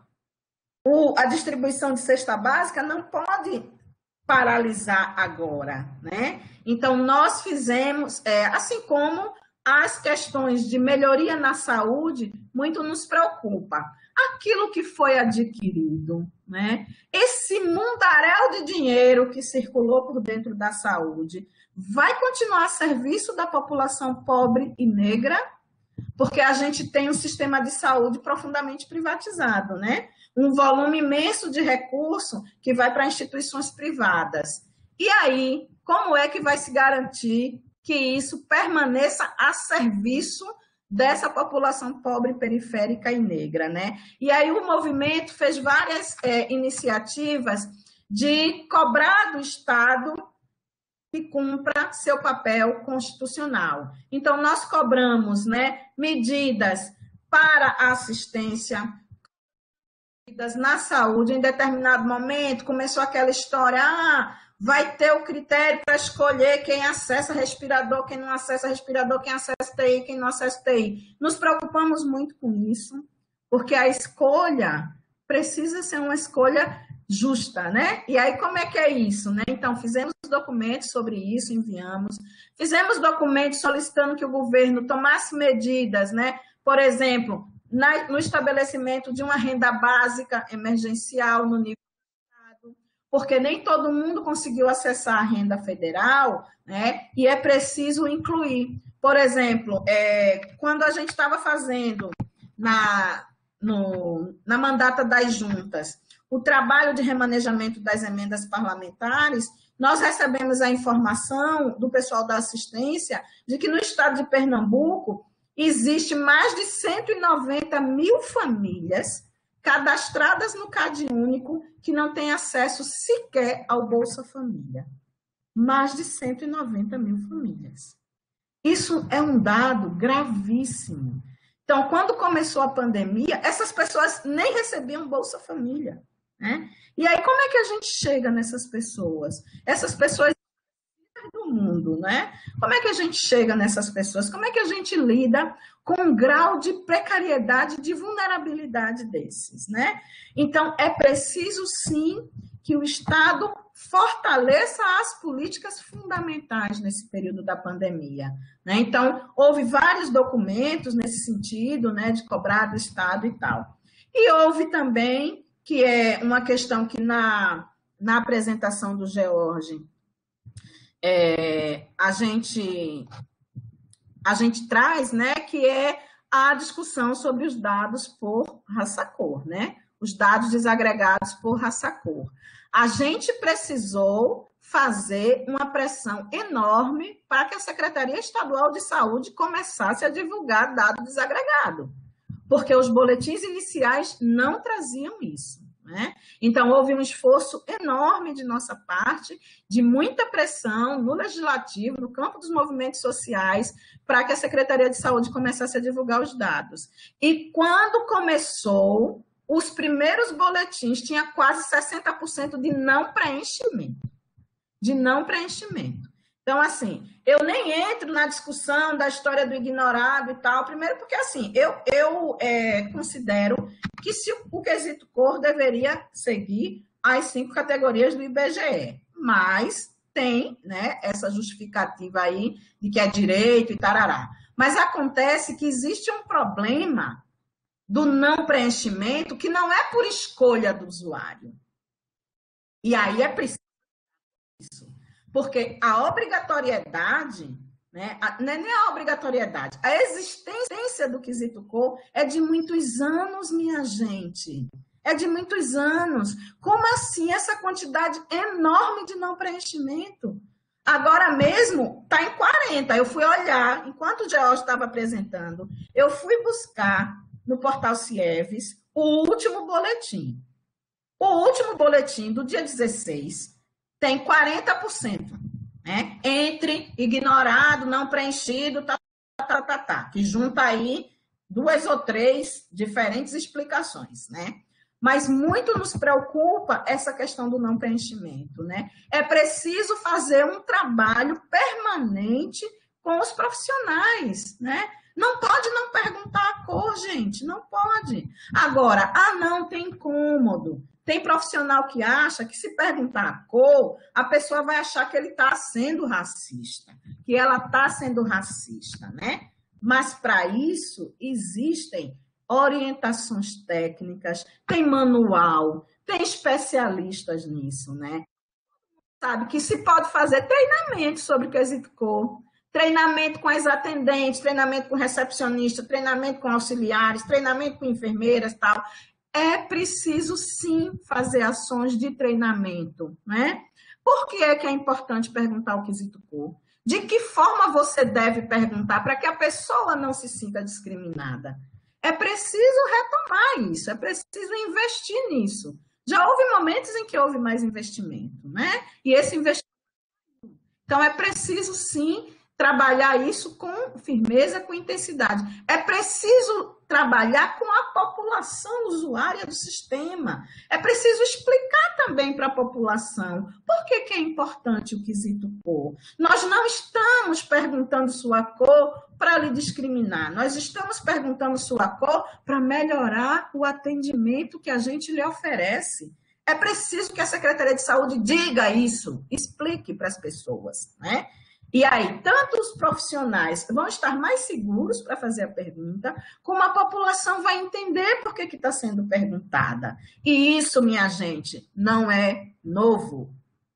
a distribuição de cesta básica não pode paralisar agora, né? Então, nós fizemos, assim como as questões de melhoria na saúde, muito nos preocupa. Aquilo que foi adquirido, né? Esse mundaréu de dinheiro que circulou por dentro da saúde, vai continuar a serviço da população pobre e negra, porque a gente tem um sistema de saúde profundamente privatizado, né? Um volume imenso de recurso que vai para instituições privadas. E aí, como é que vai se garantir que isso permaneça a serviço dessa população pobre, periférica e negra, né? E aí o movimento fez várias iniciativas de cobrar do Estado que cumpra seu papel constitucional. Então, nós cobramos, né, medidas para a assistência, medidas na saúde. Em determinado momento, começou aquela história, vai ter o critério para escolher quem acessa respirador, quem não acessa respirador, quem acessa TI, quem não acessa TI. Nos preocupamos muito com isso, porque a escolha precisa ser uma escolha justa, né? E aí, como é que é isso, né? Então, fizemos documentos sobre isso, enviamos. Fizemos documentos solicitando que o governo tomasse medidas, né? Por exemplo, no estabelecimento de uma renda básica emergencial no nível do Estado, porque nem todo mundo conseguiu acessar a renda federal, né? E é preciso incluir. Por exemplo, quando a gente estava fazendo na mandata das juntas, o trabalho de remanejamento das emendas parlamentares, nós recebemos a informação do pessoal da assistência de que no estado de Pernambuco existe mais de 190 mil famílias cadastradas no CadÚnico que não têm acesso sequer ao Bolsa Família. Mais de 190 mil famílias. Isso é um dado gravíssimo. Então, quando começou a pandemia, essas pessoas nem recebiam Bolsa Família, né? E aí, como é que a gente chega nessas pessoas? Essas pessoas do mundo, né? Como é que a gente chega nessas pessoas? Como é que a gente lida com um grau de precariedade, de vulnerabilidade desses, né? Então, é preciso, sim, que o Estado fortaleça as políticas fundamentais nesse período da pandemia, né? Então, houve vários documentos nesse sentido, né, de cobrar do Estado e tal. E houve também, que é uma questão que na apresentação do George, a gente traz, né, que é a discussão sobre os dados por raça-cor, né? Os dados desagregados por raça-cor. A gente precisou fazer uma pressão enorme para que a Secretaria Estadual de Saúde começasse a divulgar dado desagregado, porque os boletins iniciais não traziam isso, né? Então, houve um esforço enorme de nossa parte, de muita pressão no legislativo, no campo dos movimentos sociais, para que a Secretaria de Saúde começasse a divulgar os dados. E quando começou, os primeiros boletins tinham quase 60% de não preenchimento. Então, assim, eu nem entro na discussão da história do ignorado e tal, primeiro porque, assim, eu considero que se o quesito cor deveria seguir as 5 categorias do IBGE, mas tem, né, essa justificativa aí de que é direito e tarará. Mas acontece que existe um problema do não preenchimento que não é por escolha do usuário. E aí é preciso isso. Porque a obrigatoriedade, né, não é nem a obrigatoriedade, a existência do quesito cor é de muitos anos, minha gente. É de muitos anos. Como assim essa quantidade enorme de não preenchimento? Agora mesmo está em 40. Eu fui olhar, enquanto o George estava apresentando, eu fui buscar no portal Cieves o último boletim. O último boletim do dia 16 tem 40%, né? Entre ignorado, não preenchido, que junta aí 2 ou 3 diferentes explicações, né? Mas muito nos preocupa essa questão do não preenchimento, né? É preciso fazer um trabalho permanente com os profissionais, né? Não pode não perguntar a cor, gente, não pode. Agora, não tem incômodo. Tem profissional que acha que se perguntar a cor, a pessoa vai achar que ele está sendo racista, que ela está sendo racista, né? Mas para isso existem orientações técnicas, tem manual, tem especialistas nisso, né? Sabe que se pode fazer treinamento sobre quesito cor, treinamento com as atendentes, treinamento com recepcionista, treinamento com auxiliares, treinamento com enfermeiras e tal. É preciso, sim, fazer ações de treinamento, né? Por que é importante perguntar o quesito cor? De que forma você deve perguntar para que a pessoa não se sinta discriminada? É preciso retomar isso, é preciso investir nisso. Já houve momentos em que houve mais investimento, né? E esse investimento... Então, é preciso, sim, trabalhar isso com firmeza, com intensidade. É preciso trabalhar com a população usuária do sistema. É preciso explicar também para a população por que é importante o quesito cor. Nós não estamos perguntando sua cor para lhe discriminar. Nós estamos perguntando sua cor para melhorar o atendimento que a gente lhe oferece. É preciso que a Secretaria de Saúde diga isso, explique para as pessoas, né? E aí, tanto os profissionais vão estar mais seguros para fazer a pergunta, como a população vai entender por que está sendo perguntada. E isso, minha gente, não é novo.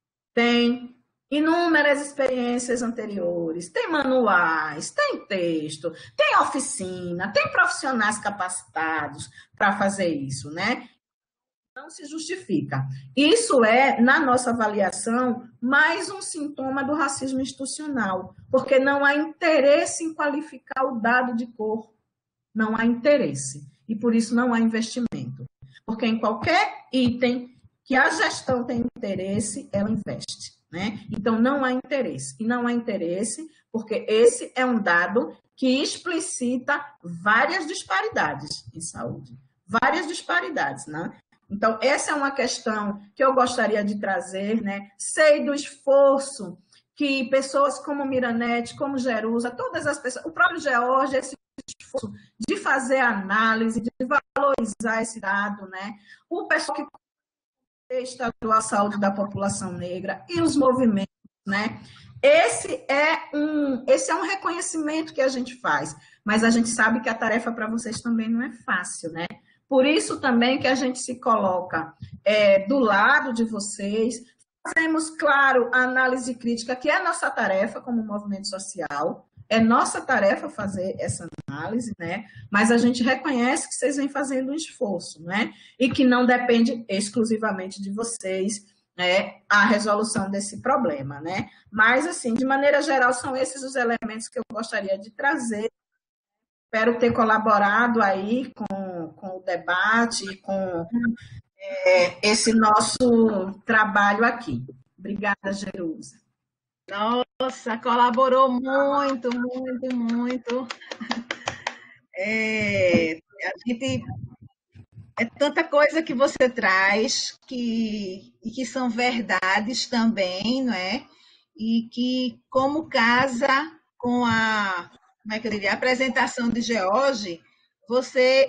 Tem inúmeras experiências anteriores, tem manuais, tem texto, tem oficina, tem profissionais capacitados para fazer isso, né? Não se justifica. Isso é, na nossa avaliação, mais um sintoma do racismo institucional, porque não há interesse em qualificar o dado de cor. Não há interesse. E por isso não há investimento. Porque em qualquer item que a gestão tem interesse, ela investe, né? Então não há interesse. E não há interesse porque esse é um dado que explicita várias disparidades em saúde. Várias disparidades, né? Então, essa é uma questão que eu gostaria de trazer, né? Sei do esforço que pessoas como Miranete, como Jerusa, todas as pessoas, o próprio George, esse esforço de fazer análise, de valorizar esse dado, né? O pessoal que estadual saúde da população negra e os movimentos, né? Esse é um reconhecimento que a gente faz, mas a gente sabe que a tarefa para vocês também não é fácil, né? Por isso também que a gente se coloca do lado de vocês, fazemos, claro, a análise crítica, que é a nossa tarefa como movimento social, é nossa tarefa fazer essa análise, né? Mas a gente reconhece que vocês vêm fazendo um esforço, né? E que não depende exclusivamente de vocês, né, a resolução desse problema, né? Mas, assim, de maneira geral, são esses os elementos que eu gostaria de trazer. Espero ter colaborado aí com o debate, com esse nosso trabalho aqui. Obrigada, Jerusa. Nossa, colaborou muito, muito, muito. A gente, é tanta coisa que você traz e que são verdades também, não é? E que, como casa com como é que eu diria, a apresentação de George, você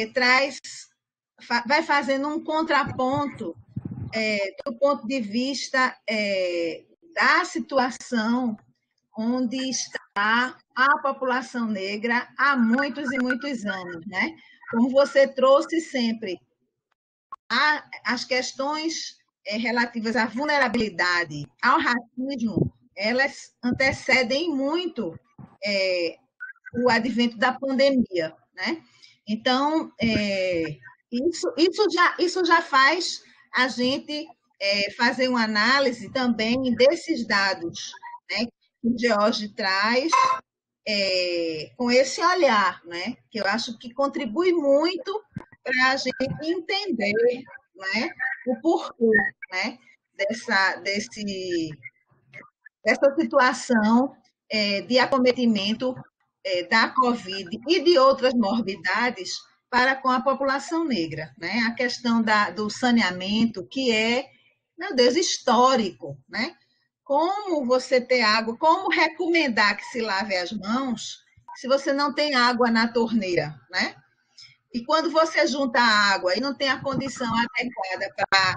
vai fazendo um contraponto do ponto de vista da situação onde está a população negra há muitos e muitos anos, né? Como você trouxe sempre, as questões relativas à vulnerabilidade, ao racismo, elas antecedem muito o advento da pandemia, né? Então, isso já faz a gente fazer uma análise também desses dados, né, que o George traz com esse olhar, né, que eu acho que contribui muito para a gente entender, né, o porquê, né, dessa situação de acometimento da Covid e de outras morbidades para com a população negra, né? A questão do saneamento, que é, meu Deus, histórico, né? Como você ter água, como recomendar que se lave as mãos se você não tem água na torneira, né? E quando você junta a água e não tem a condição adequada para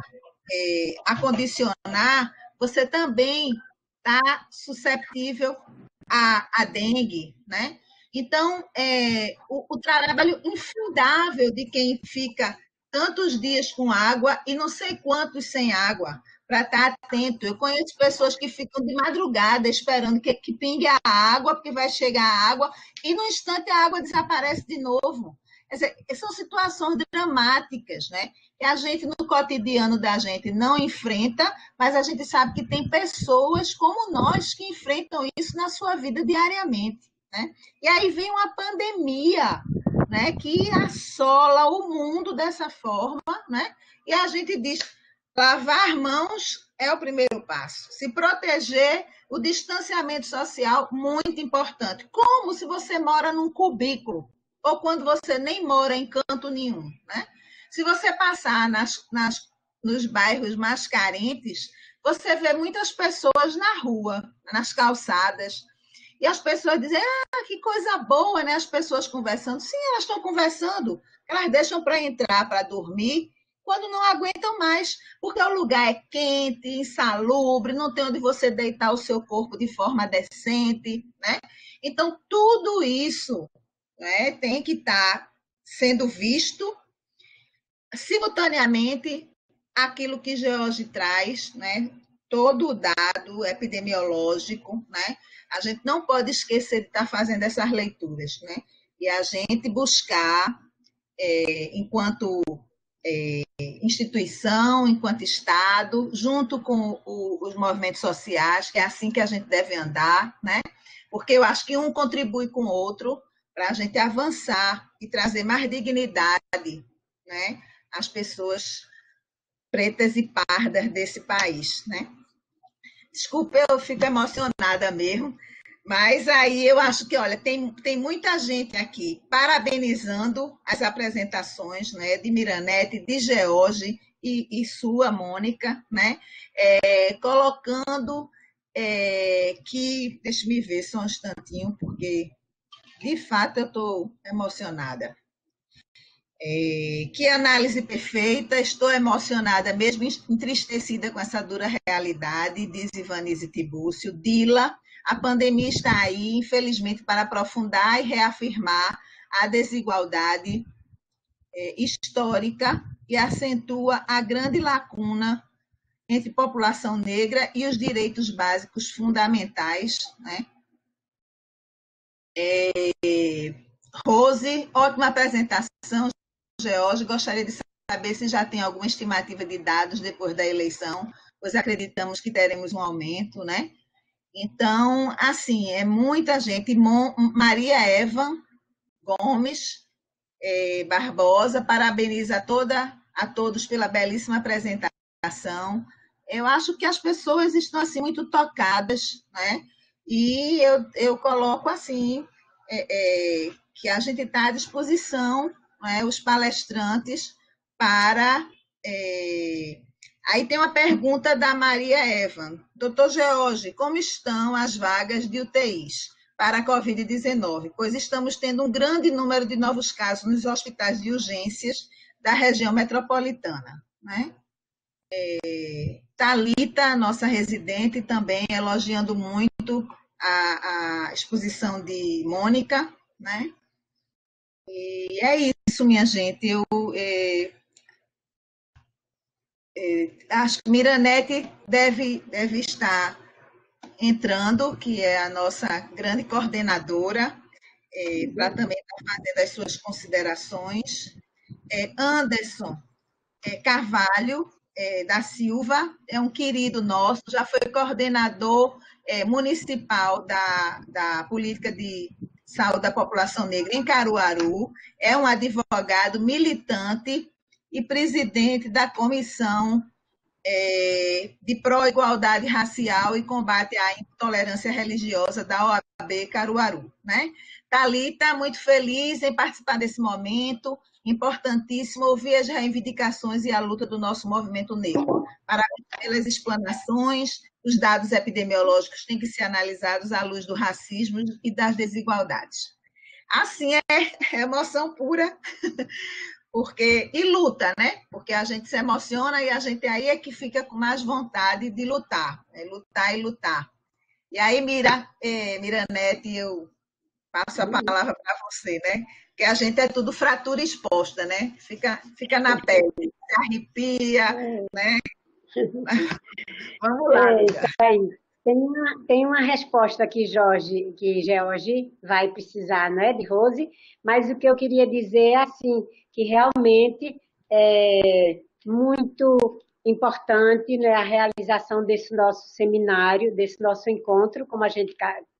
acondicionar, você também está suscetível à dengue, né? Então, o trabalho infindável de quem fica tantos dias com água e não sei quantos sem água, para estar atento. Eu conheço pessoas que ficam de madrugada esperando que pingue a água, porque vai chegar a água, e no instante a água desaparece de novo. Quer dizer, são situações dramáticas, né? Que a gente, no cotidiano da gente, não enfrenta, mas a gente sabe que tem pessoas como nós que enfrentam isso na sua vida diariamente, né? E aí vem uma pandemia, né, que assola o mundo dessa forma, né? E a gente diz, lavar mãos é o primeiro passo. Se proteger, o distanciamento social, muito importante. Como se você mora num cubículo, ou quando você nem mora em canto nenhum, né? Se você passar nos bairros mais carentes, você vê muitas pessoas na rua, nas calçadas, e as pessoas dizem, que coisa boa, né? As pessoas conversando. Sim, elas estão conversando, elas deixam para entrar, para dormir, quando não aguentam mais, porque o lugar é quente, insalubre, não tem onde você deitar o seu corpo de forma decente, né? Então, tudo isso, né, tem que estar sendo visto simultaneamente aquilo que George traz, né, todo o dado epidemiológico, né, a gente não pode esquecer de estar fazendo essas leituras, né, e a gente buscar, enquanto instituição, enquanto Estado, junto com os movimentos sociais, que é assim que a gente deve andar, né, porque eu acho que um contribui com o outro para a gente avançar e trazer mais dignidade, né, às pessoas pretas e pardas desse país, né? Desculpa, eu fico emocionada mesmo, mas aí eu acho que, olha, tem muita gente aqui parabenizando as apresentações, né, de Miranete, de George e sua, Mônica, né, colocando que, deixa me ver só um instantinho, porque de fato eu estou emocionada. Que análise perfeita, estou emocionada, mesmo entristecida com essa dura realidade, diz Ivanise Tibúrcio. Dila, a pandemia está aí, infelizmente, para aprofundar e reafirmar a desigualdade histórica e acentua a grande lacuna entre população negra e os direitos básicos fundamentais, né? Rose, ótima apresentação, George. Gostaria de saber se já tem alguma estimativa de dados depois da eleição, pois acreditamos que teremos um aumento, né? Então, assim, é muita gente. Maria Eva Gomes Barbosa, parabeniza a todos pela belíssima apresentação. Eu acho que as pessoas estão assim muito tocadas, né? E eu coloco assim que a gente está à disposição, né, os palestrantes, para. Aí tem uma pergunta da Maria Eva. Doutor George, como estão as vagas de UTIs para a Covid-19? Pois estamos tendo um grande número de novos casos nos hospitais de urgências da região metropolitana, né? Thalita, nossa residente, também elogiando muito a exposição de Mônica, né? E é isso, minha gente. Eu acho que Miranete deve estar entrando, que é a nossa grande coordenadora, para também estar fazendo as suas considerações. Anderson Carvalho da Silva é um querido nosso, já foi coordenador municipal da política de saúde da população negra em Caruaru, é um advogado militante e presidente da comissão de pró-igualdade racial e combate à intolerância religiosa da OAB Caruaru, né? Thalita, muito feliz em participar desse momento, importantíssimo ouvir as reivindicações e a luta do nosso movimento negro. Parabéns pelas explanações, os dados epidemiológicos têm que ser analisados à luz do racismo e das desigualdades. Assim é emoção pura, e luta, né? Porque a gente se emociona e a gente aí é que fica com mais vontade de lutar, lutar e lutar. E aí, Miranete, eu passo a palavra para você, né? Porque a gente é tudo fratura exposta, né? Fica na pele, se arrepia, né? Vamos lá, amiga. Tem uma resposta que George vai precisar, né, de Rose, mas o que eu queria dizer é assim, que realmente é muito importante, né, a realização desse nosso seminário, desse nosso encontro, como a gente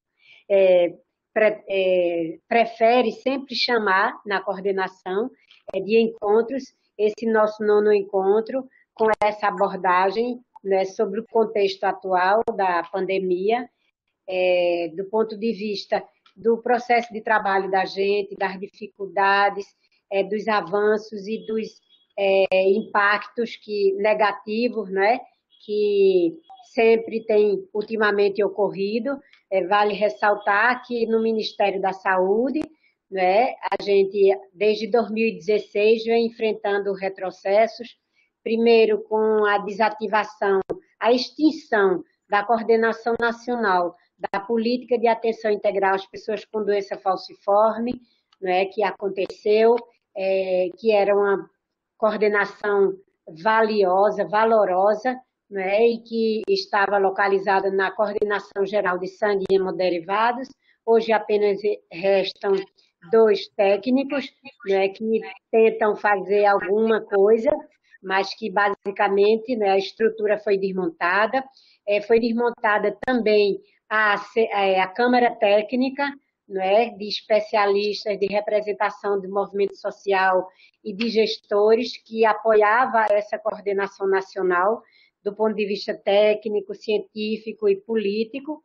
prefere sempre chamar na coordenação de encontros, esse nosso 9º encontro, com essa abordagem, né, sobre o contexto atual da pandemia, do ponto de vista do processo de trabalho da gente, das dificuldades, dos avanços e dos impactos negativos, né, que sempre tem ultimamente ocorrido. Vale ressaltar que no Ministério da Saúde, né, a gente, desde 2016, vem enfrentando retrocessos, primeiro com a desativação, a extinção da Coordenação Nacional da Política de Atenção Integral às Pessoas com Doença Falciforme, né, que aconteceu, que era uma coordenação valiosa, valorosa, né, e que estava localizada na Coordenação Geral de Sangue e Hemoderivados. Hoje apenas restam 2 técnicos, né, que tentam fazer alguma coisa, mas que basicamente, né, a estrutura foi desmontada. Foi desmontada também a Câmara Técnica, né, de especialistas de representação do movimento social e de gestores que apoiava essa coordenação nacional do ponto de vista técnico, científico e político.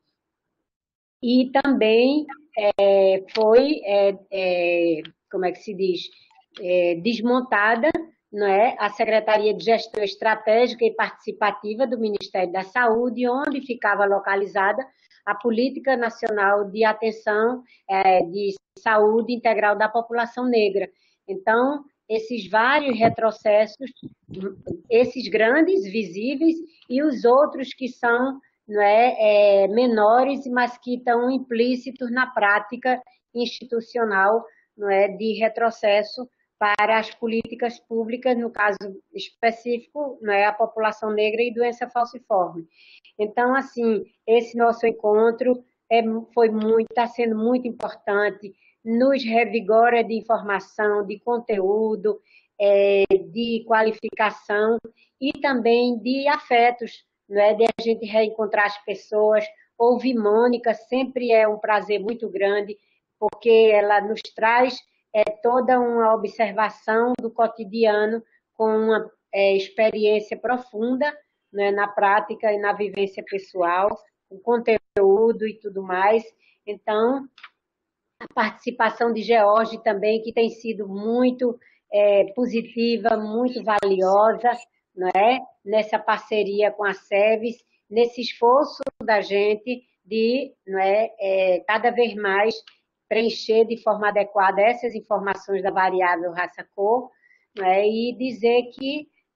E também foi, como é que se diz, desmontada, não é, a Secretaria de Gestão Estratégica e Participativa do Ministério da Saúde, onde ficava localizada a Política Nacional de Atenção de Saúde Integral da População Negra. Então, esses vários retrocessos, esses grandes, visíveis, e os outros que são, não é, menores, mas que estão implícitos na prática institucional, não é, de retrocesso para as políticas públicas, no caso específico, não é, a população negra e doença falciforme. Então, assim, esse nosso encontro está sendo muito importante, nos revigora de informação, de conteúdo, de qualificação e também de afetos, não é, de a gente reencontrar as pessoas. Ouvir Mônica sempre é um prazer muito grande, porque ela nos traz toda uma observação do cotidiano com uma experiência profunda, né, na prática e na vivência pessoal, o conteúdo e tudo mais. Então, a participação de George também, que tem sido muito positiva, muito valiosa, não é? Nessa parceria com a SEVES, nesse esforço da gente de, não é, cada vez mais preencher de forma adequada essas informações da variável raça-cor, né, e dizer que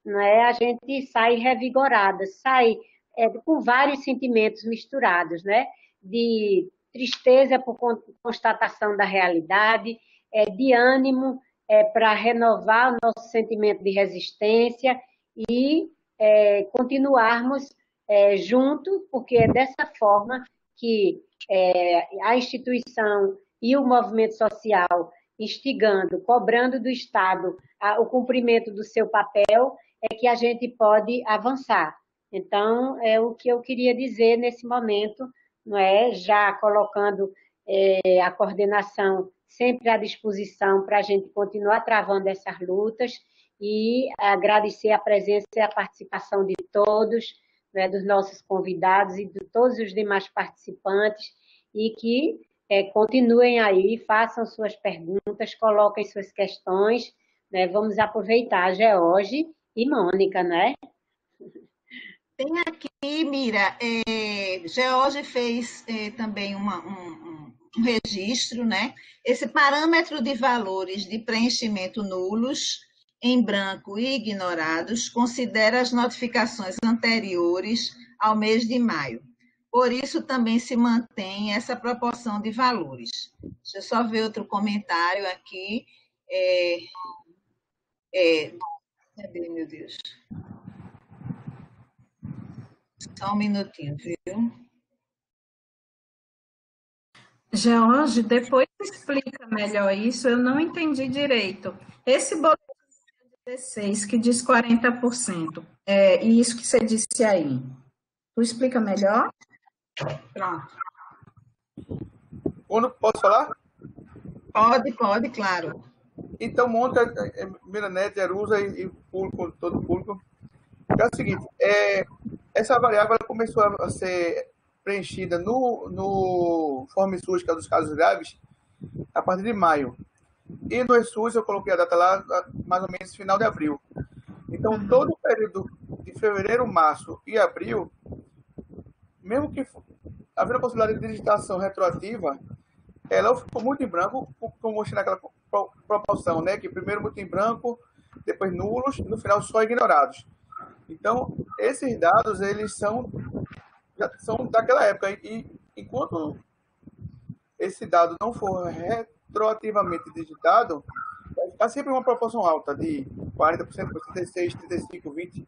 não é? A gente sai revigorada, sai com vários sentimentos misturados, né? De tristeza por constatação da realidade, de ânimo para renovar o nosso sentimento de resistência e continuarmos junto, porque é dessa forma que a instituição e o movimento social instigando, cobrando do Estado o cumprimento do seu papel, é que a gente pode avançar. Então, é o que eu queria dizer nesse momento, não é? Já colocando a coordenação sempre à disposição para a gente continuar travando essas lutas e agradecer a presença e a participação de todos, né, dos nossos convidados e de todos os demais participantes, e que continuem aí, façam suas perguntas, coloquem suas questões, né? Vamos aproveitar George e Mônica, né? Tem aqui, Mira, George fez também um registro, né? Esse parâmetro de valores de preenchimento nulos, em branco e ignorados, considera as notificações anteriores ao mês de maio. Por isso, também se mantém essa proporção de valores. Deixa eu só ver outro comentário aqui. Cadê, meu Deus? Só um minutinho, viu? George, depois explica melhor isso, eu não entendi direito. Esse boletim 16 que diz 40%, e isso que você disse aí, tu explica melhor? Pronto. Quando posso falar? Pode, claro. Então, Mônica, Miranete, Jerusa e público, todo o público. É o seguinte, essa variável ela começou a ser preenchida no Form SUS, que é dos casos graves, a partir de maio. E no SUS eu coloquei a data lá, mais ou menos final de abril. Então, todo o período de fevereiro, março e abril, mesmo que havendo a possibilidade de digitação retroativa, ela ficou muito em branco, como mostrei naquela proporção, né? Que primeiro muito em branco, depois nulos, e no final só ignorados. Então, esses dados, eles são daquela época. E enquanto esse dado não for retroativamente digitado, vai ficar sempre uma proporção alta, de 40%, 36%, 35%, 20%.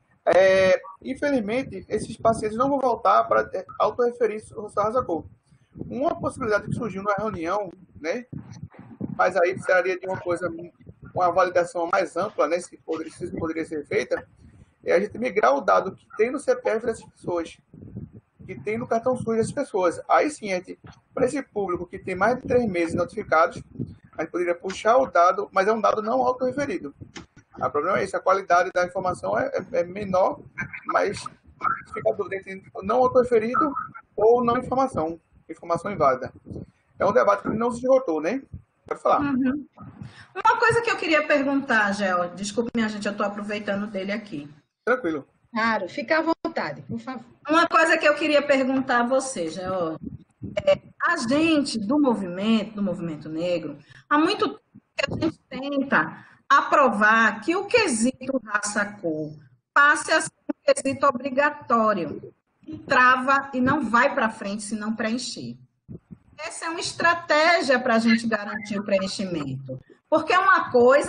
Infelizmente, esses pacientes não vão voltar para autorreferir o SARS-CoV. Uma possibilidade que surgiu na reunião, né? Mas aí precisaria de uma validação mais ampla, né? Se poderia ser feita, é a gente migrar o dado que tem no CPF dessas pessoas, que tem no cartão SUS dessas pessoas. Aí sim, para esse público que tem mais de 3 meses notificados, a gente poderia puxar o dado, mas é um dado não autorreferido. O problema é esse, a qualidade da informação é menor, mas fica a dúvida entre não autorreferido ou não informação inválida. É um debate que não se esgotou, né? Pode falar. Uhum. Uma coisa que eu queria perguntar, Gel, desculpe, minha gente, eu estou aproveitando dele aqui. Tranquilo. Claro, fica à vontade, por favor. Uma coisa que eu queria perguntar a você, Gel, a gente do movimento negro, há muito tempo que a gente tenta aprovar que o quesito raça-cor passe a ser um quesito obrigatório, que trava e não vai para frente se não preencher. Essa é uma estratégia para a gente garantir o preenchimento. Porque uma coisa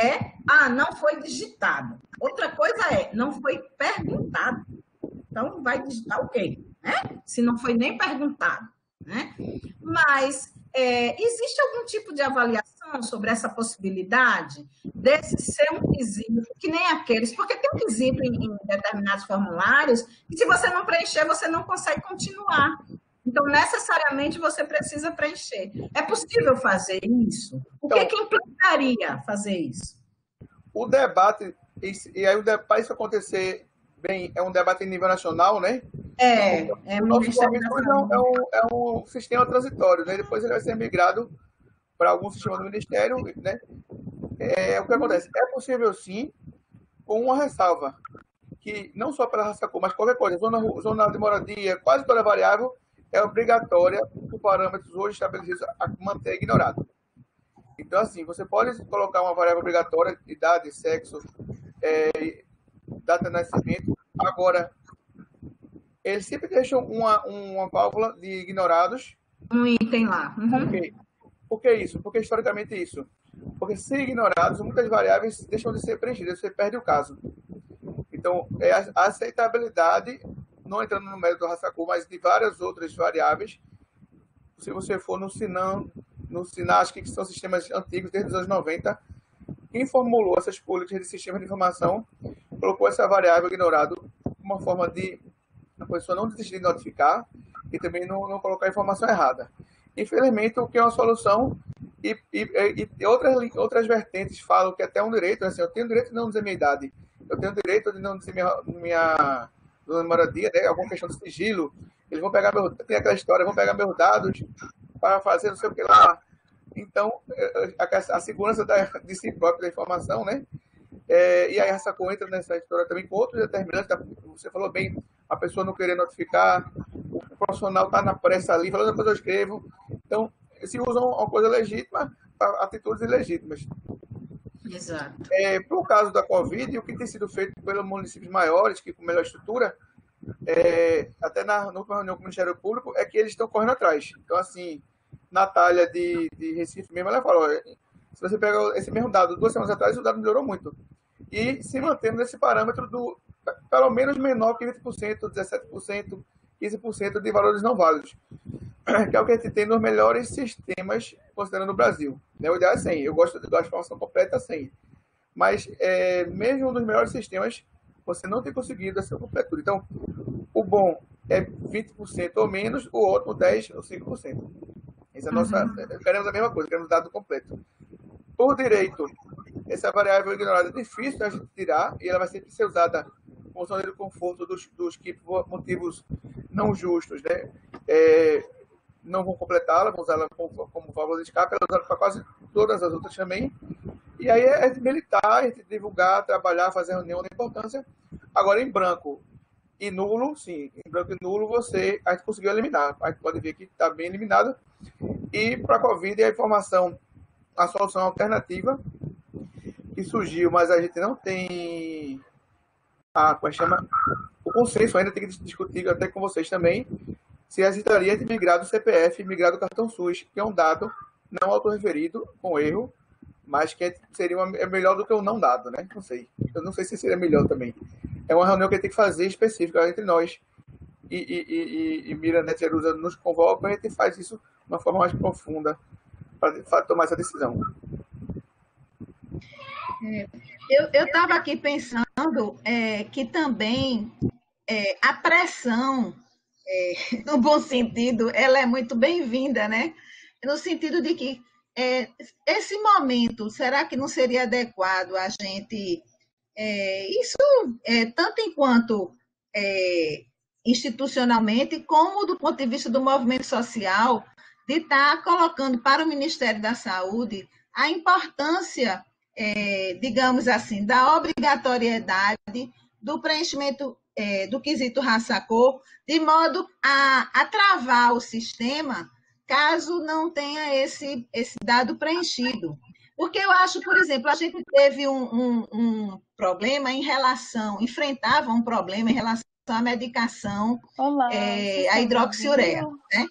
não foi digitado. Outra coisa não foi perguntado. Então, vai digitar o quê? Né? Se não foi nem perguntado. Né? Mas existe algum tipo de avaliação sobre essa possibilidade desse ser um quesito, que nem aqueles, porque tem um quesito em determinados formulários que se você não preencher, você não consegue continuar. Então, necessariamente, você precisa preencher. É possível fazer isso? O que implicaria fazer isso? O debate, e aí para isso acontecer bem, é um debate em nível nacional, né? O nosso é um sistema transitório, né? Depois ele vai ser migrado para algum sistema do Ministério, né? O que acontece? É possível, sim, com uma ressalva, que não só pela raça cor, mas qualquer coisa, zona de moradia, quase toda variável, é obrigatória por parâmetros hoje estabelecidos a manter ignorado. Então, assim, você pode colocar uma variável obrigatória, idade, sexo, data de nascimento. Agora, eles sempre deixam uma válvula de ignorados. Um item lá. Por quê? Por que isso? Porque historicamente isso. Porque se ignorados, muitas variáveis deixam de ser preenchidas, você perde o caso. Então, a aceitabilidade, não entrando no mérito do Hasaku, mas de várias outras variáveis. Se você for no Sinan, acho que são sistemas antigos, desde os anos 90, quem formulou essas políticas de sistema de informação colocou essa variável ignorado como uma forma de a pessoa não desistir de notificar e também não colocar a informação errada. Infelizmente, o que é uma solução e outras vertentes falam que até um direito, assim, eu tenho direito de não dizer minha idade, eu tenho direito de não dizer minha moradia, né, alguma questão de sigilo, eles vão pegar tem aquela história, vão pegar meus dados para fazer não sei o que lá. Então, a segurança de si próprio da informação, né? E aí a Hasaku entra nessa história também com outros determinantes. Você falou bem, a pessoa não querer notificar, o profissional está na pressa ali, falando depois eu escrevo. Então, se usam uma coisa legítima para atitudes ilegítimas. Exato. Por caso da Covid, o que tem sido feito pelos municípios maiores, que com melhor estrutura, até na última reunião com o Ministério Público, é que eles estão correndo atrás. Então, assim, Natália de Recife mesmo, ela fala, olha, se você pega esse mesmo dado 2 semanas atrás, o dado melhorou muito. E se mantendo nesse parâmetro do, pelo menos, menor que 20%, 17%, 15% de valores não válidos, que é o que a gente tem nos melhores sistemas, considerando o Brasil. O ideal é 100. Eu gosto da informação completa 100. Mas, mesmo nos melhores sistemas, você não tem conseguido essa completude. Então, o bom é 20% ou menos, o ótimo 10% ou 5%. Essa é a nossa, queremos a mesma coisa, queremos dado completo. Por direito, essa variável ignorada é difícil de a gente tirar e ela vai sempre ser usada com zona de conforto dos que, por motivos não justos, né, não vão completá-la, vão usá-la como válvula de escape, ela usada para quase todas as outras também. E aí é de militar, a gente divulgar, trabalhar, fazer reunião da importância. Agora, em branco e nulo, sim, em branco e nulo a gente conseguiu eliminar. A gente pode ver que está bem eliminado. E para a Covid, a informação, a solução alternativa que surgiu, mas a gente não tem o consenso, ainda tem que discutir até com vocês também, se hesitaria de migrar do CPF, migrar do cartão SUS, que é um dado não autorreferido, com erro, mas que seria melhor do que o não dado, né? Não sei. Eu não sei se seria melhor também. É uma reunião que a gente tem que fazer específica entre nós. E Miranete Jerusa nos convoca, a gente faz isso de uma forma mais profunda para tomar essa decisão. Eu estava aqui pensando que também a pressão, no bom sentido, ela é muito bem-vinda, né? No sentido de que esse momento, será que não seria adequado a gente, tanto enquanto institucionalmente, como do ponto de vista do movimento social, de estar colocando para o Ministério da Saúde a importância, digamos assim, da obrigatoriedade do preenchimento do quesito Hasaku, de modo a travar o sistema caso não tenha esse dado preenchido. Porque eu acho, por exemplo, a gente teve um problema enfrentava um problema em relação à medicação, Olá, a hidroxiureia, né?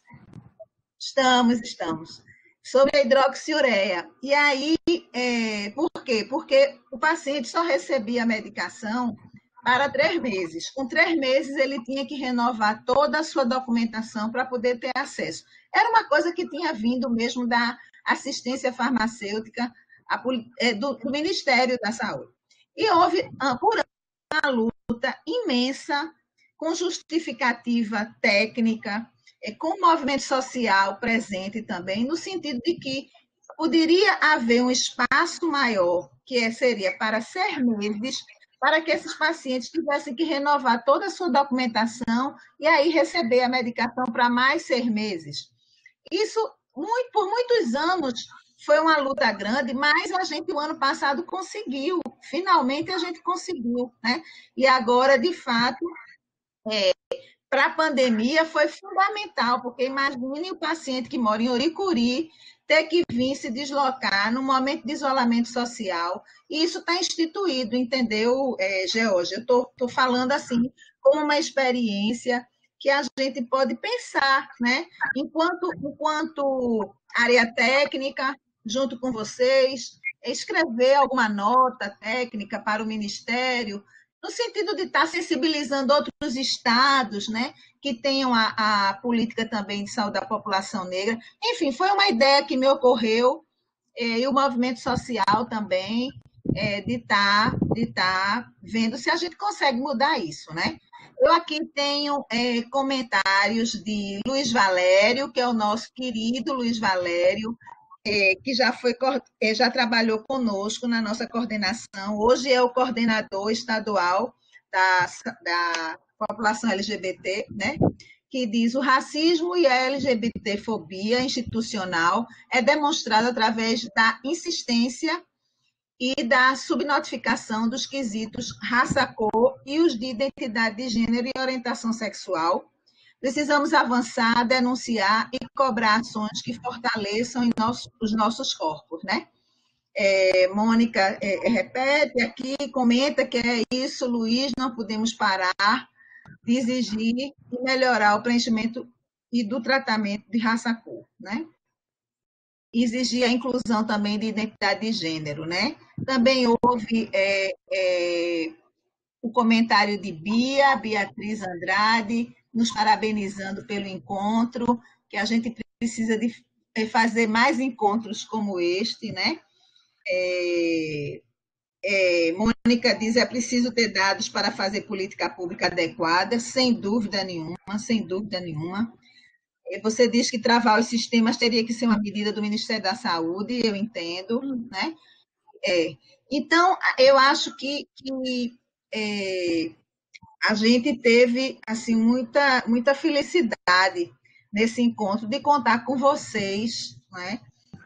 Estamos. Sobre a hidroxiureia. E aí, por quê? Porque o paciente só recebia a medicação para 3 meses. Com 3 meses, ele tinha que renovar toda a sua documentação para poder ter acesso. Era uma coisa que tinha vindo mesmo da assistência farmacêutica do Ministério da Saúde. E houve, por uma luta imensa, com justificativa técnica, com o movimento social presente também, no sentido de que poderia haver um espaço maior, que seria para 6 meses, para que esses pacientes tivessem que renovar toda a sua documentação e aí receber a medicação para mais 6 meses. Isso, por muitos anos, foi uma luta grande, mas a gente, o ano passado, conseguiu. Finalmente, a gente conseguiu, né? E agora, de fato, para a pandemia foi fundamental, porque imagine o paciente que mora em Oricuri, ter que vir se deslocar no momento de isolamento social. E isso está instituído, entendeu, Georgia? Eu estou falando assim, como uma experiência que a gente pode pensar, né? Enquanto área técnica, junto com vocês, escrever alguma nota técnica para o Ministério, no sentido de estar sensibilizando outros estados, né, que tenham a política também de saúde da população negra. Enfim, foi uma ideia que me ocorreu, e o movimento social também, de estar vendo se a gente consegue mudar isso, né? Eu aqui tenho comentários de Luiz Valério, que é o nosso querido Luiz Valério, que já trabalhou conosco na nossa coordenação. Hoje é o coordenador estadual da população LGBT, né? Que diz: o racismo e a LGBTfobia institucional é demonstrado através da insistência e da subnotificação dos quesitos raça, cor e os de identidade de gênero e orientação sexual. Precisamos avançar, denunciar e cobrar ações que fortaleçam os nossos corpos, né? Mônica repete aqui, comenta que é isso, Luiz, não podemos parar de exigir e melhorar o preenchimento e do tratamento de raça-cor, né? Exigir a inclusão também de identidade de gênero, né? Também houve o comentário de Beatriz Andrade, nos parabenizando pelo encontro, que a gente precisa de fazer mais encontros como este, né? Mônica diz: é preciso ter dados para fazer política pública adequada, sem dúvida nenhuma, sem dúvida nenhuma. Você diz que travar os sistemas teria que ser uma medida do Ministério da Saúde, eu entendo, né? Então, eu acho que a gente teve assim muita felicidade nesse encontro de contar com vocês, né?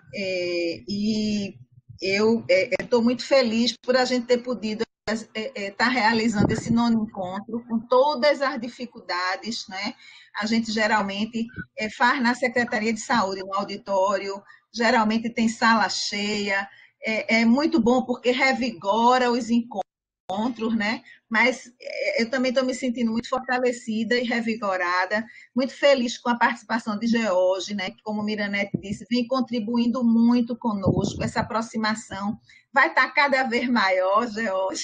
E eu estou muito feliz por a gente ter podido estar realizando esse nono encontro com todas as dificuldades, né? A gente geralmente faz na Secretaria de Saúde, no auditório, geralmente tem sala cheia, é muito bom porque revigora os encontros, né? Mas eu também estou me sentindo muito fortalecida e revigorada, muito feliz com a participação de George, né? Que, como Miranete disse, vem contribuindo muito conosco, essa aproximação vai estar cada vez maior, George,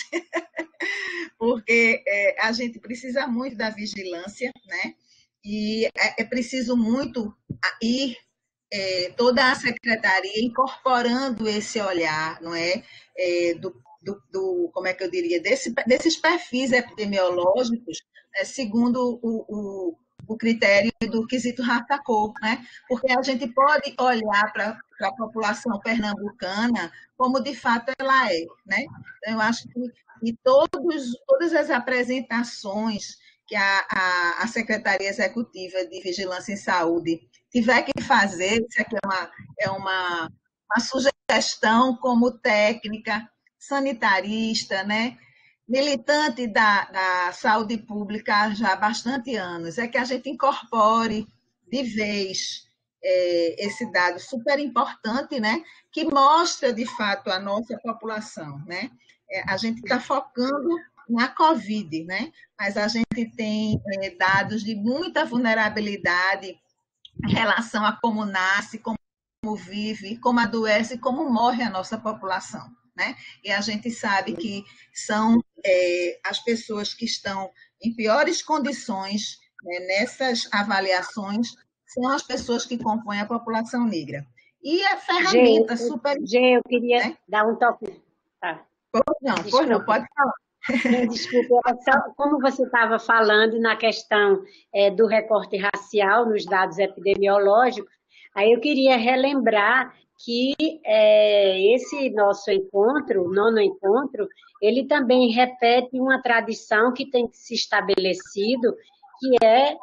porque a gente precisa muito da vigilância, né? E é preciso muito ir toda a secretaria incorporando esse olhar, não é? Como é que eu diria, desses perfis epidemiológicos, segundo o critério do quesito raça-cor, né? Porque a gente pode olhar para a população pernambucana como de fato ela é, né? Então, eu acho que todas as apresentações que a Secretaria Executiva de Vigilância em Saúde tiver que fazer, isso aqui é uma sugestão como técnica, sanitarista, né? Militante da saúde pública já há bastante anos, é que a gente incorpore de vez esse dado super importante, né? Que mostra, de fato, a nossa população, né? A gente está focando na Covid, né? Mas a gente tem dados de muita vulnerabilidade em relação a como nasce, como vive, como adoece e como morre a nossa população, né? E a gente sabe que são as pessoas que estão em piores condições, né, nessas avaliações, são as pessoas que compõem a população negra. E a ferramenta super... eu queria né? dar um toque. Tá. Pois não, pode falar. Não, desculpa, como você estava falando na questão do recorte racial nos dados epidemiológicos, aí eu queria relembrar que esse nosso encontro, o nono encontro, ele também repete uma tradição que tem se estabelecido, que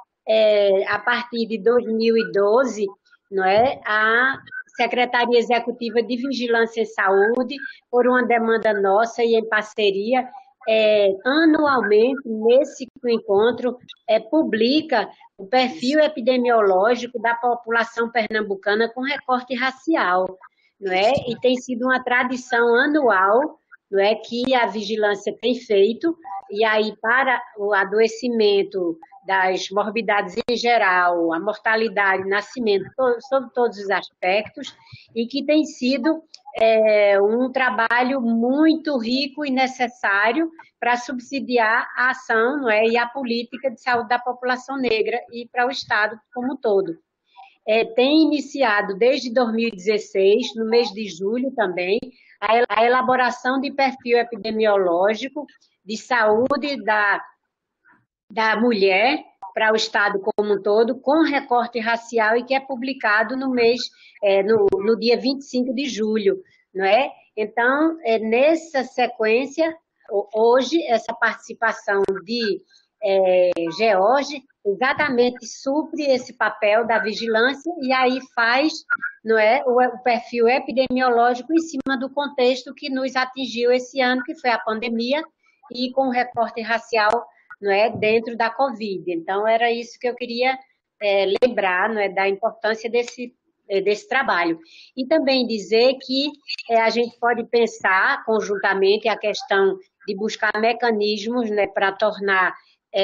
a partir de 2012, não é, a Secretaria Executiva de Vigilância em Saúde, por uma demanda nossa e em parceria anualmente, nesse encontro, publica o perfil epidemiológico da população pernambucana com recorte racial, não é? E tem sido uma tradição anual, não é, que a vigilância tem feito, e aí para o adoecimento das morbidades em geral, a mortalidade, nascimento, sobre todos os aspectos, e que tem sido um trabalho muito rico e necessário para subsidiar a ação, não é, e a política de saúde da população negra e para o Estado como um todo. Tem iniciado desde 2016, no mês de julho também, a elaboração de perfil epidemiológico de saúde da mulher para o Estado como um todo, com recorte racial, e que é publicado no dia 25 de julho, não é? Então, nessa sequência, hoje, essa participação de George exatamente supre esse papel da vigilância e aí faz, não é, o perfil epidemiológico em cima do contexto que nos atingiu esse ano, que foi a pandemia, e com o recorte racial, não é, dentro da Covid. Então, era isso que eu queria lembrar, não é, da importância desse trabalho. E também dizer que a gente pode pensar conjuntamente a questão de buscar mecanismos, né, para tornar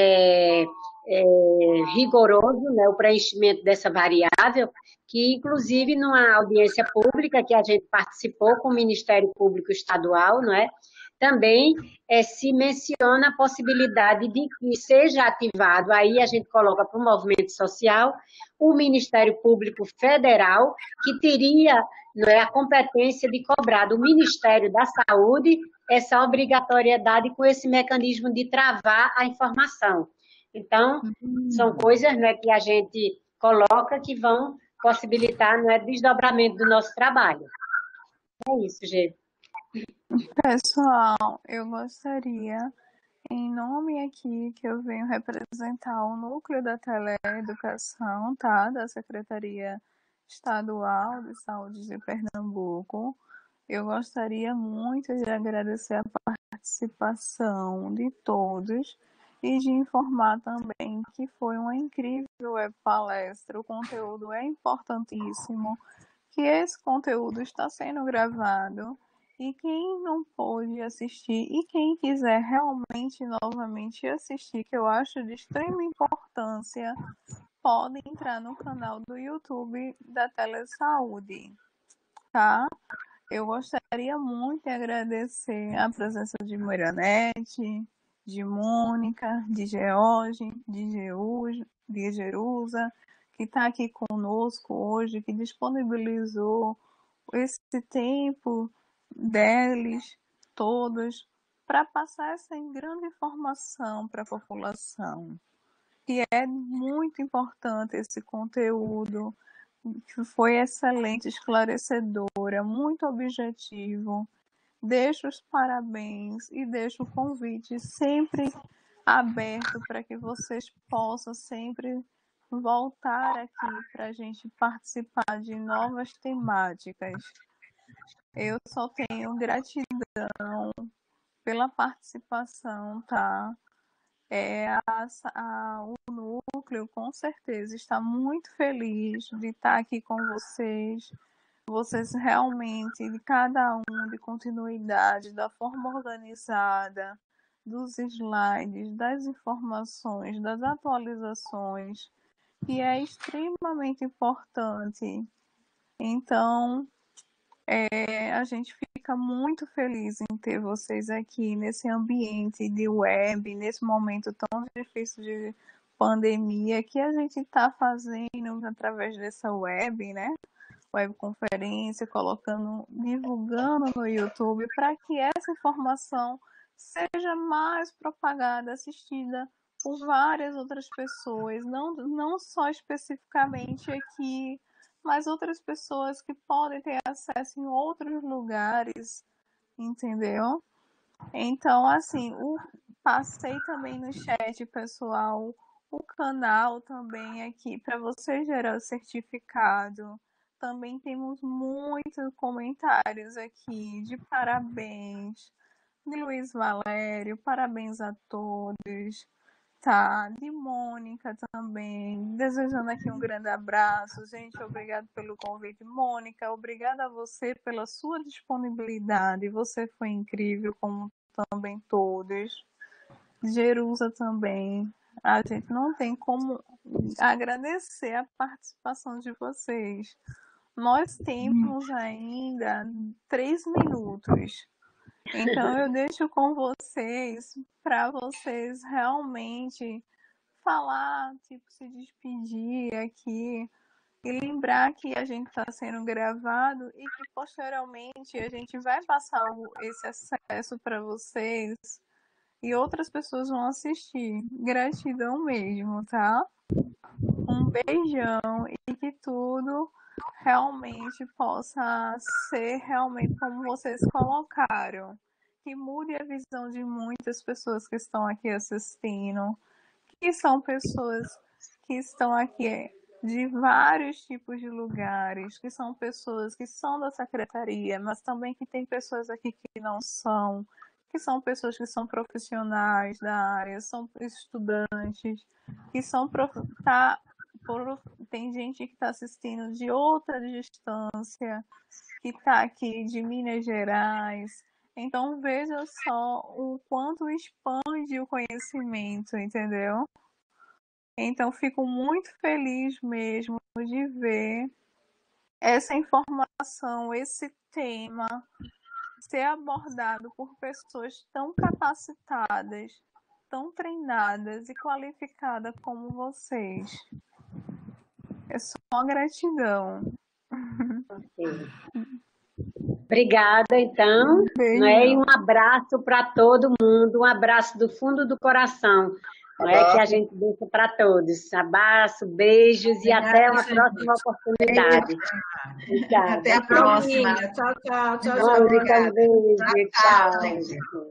rigoroso, né, o preenchimento dessa variável, que, inclusive, numa audiência pública que a gente participou com o Ministério Público Estadual, não é, também se menciona a possibilidade de que seja ativado, aí a gente coloca para o movimento social, o Ministério Público Federal, que teria, não é, a competência de cobrar do Ministério da Saúde essa obrigatoriedade com esse mecanismo de travar a informação. Então, são coisas, não é, que a gente coloca que vão possibilitar, não é, desdobramento do nosso trabalho. É isso, Gê. Pessoal, eu gostaria, em nome aqui que eu venho representar o núcleo da teleeducação, tá? Da Secretaria Estadual de Saúde de Pernambuco, eu gostaria muito de agradecer a participação de todos e de informar também que foi uma incrível palestra. O conteúdo é importantíssimo, que esse conteúdo está sendo gravado e quem não pôde assistir e quem quiser realmente novamente assistir, que eu acho de extrema importância, pode entrar no canal do YouTube da Telesaúde, tá? Eu gostaria muito de agradecer a presença de Moiranete, de Mônica, de George, de Jerusa, que está aqui conosco hoje, que disponibilizou esse tempo deles todos para passar essa grande informação para a população. E é muito importante esse conteúdo, que foi excelente, esclarecedora, muito objetivo. Deixo os parabéns e deixo o convite sempre aberto para que vocês possam sempre voltar aqui para a gente participar de novas temáticas. Eu só tenho gratidão pela participação, tá? O núcleo, com certeza, está muito feliz de estar aqui com vocês. Vocês realmente, de cada um, de continuidade, da forma organizada, dos slides, das informações, das atualizações, que é extremamente importante. Então, a gente fica muito feliz em ter vocês aqui nesse ambiente de web, nesse momento tão difícil de pandemia, que a gente está fazendo através dessa web, né? Webconferência, divulgando no YouTube, para que essa informação seja mais propagada, assistida por várias outras pessoas, não só especificamente aqui, mas outras pessoas que podem ter acesso em outros lugares, entendeu? Então, assim, passei também no chat, pessoal, o canal também aqui para você gerar o certificado. Também temos muitos comentários aqui de parabéns, de Luiz Valério, parabéns a todos, tá? De Mônica também, desejando aqui um grande abraço. Gente, obrigado pelo convite. Mônica, obrigada a você pela sua disponibilidade, você foi incrível, como também todos. Jerusa também. A gente não tem como agradecer a participação de vocês. Nós temos ainda 3 minutos. Então eu deixo com vocês para vocês realmente falar, tipo, se despedir aqui e lembrar que a gente está sendo gravado e que posteriormente a gente vai passar esse acesso para vocês e outras pessoas vão assistir. Gratidão mesmo, tá? Um beijão e que tudo realmente possa ser realmente como vocês colocaram. Que mude a visão de muitas pessoas que estão aqui assistindo, que são pessoas que estão aqui de vários tipos de lugares, que são pessoas que são da secretaria, mas também que tem pessoas aqui que não são, que são pessoas que são profissionais da área, são estudantes, que são tem gente que está assistindo de outra distância, que está aqui de Minas Gerais. Então veja só o quanto expande o conhecimento, entendeu? Então fico muito feliz mesmo de ver essa informação, esse tema ser abordado por pessoas tão capacitadas, tão treinadas e qualificadas como vocês. É só gratidão. Obrigada, então, né? E um abraço para todo mundo, um abraço do fundo do coração, né? Que a gente deixa para todos. Abraço, beijos e até uma próxima oportunidade. Até a próxima. Tchau, tchau. Tchau, tchau. Beijo, tchau.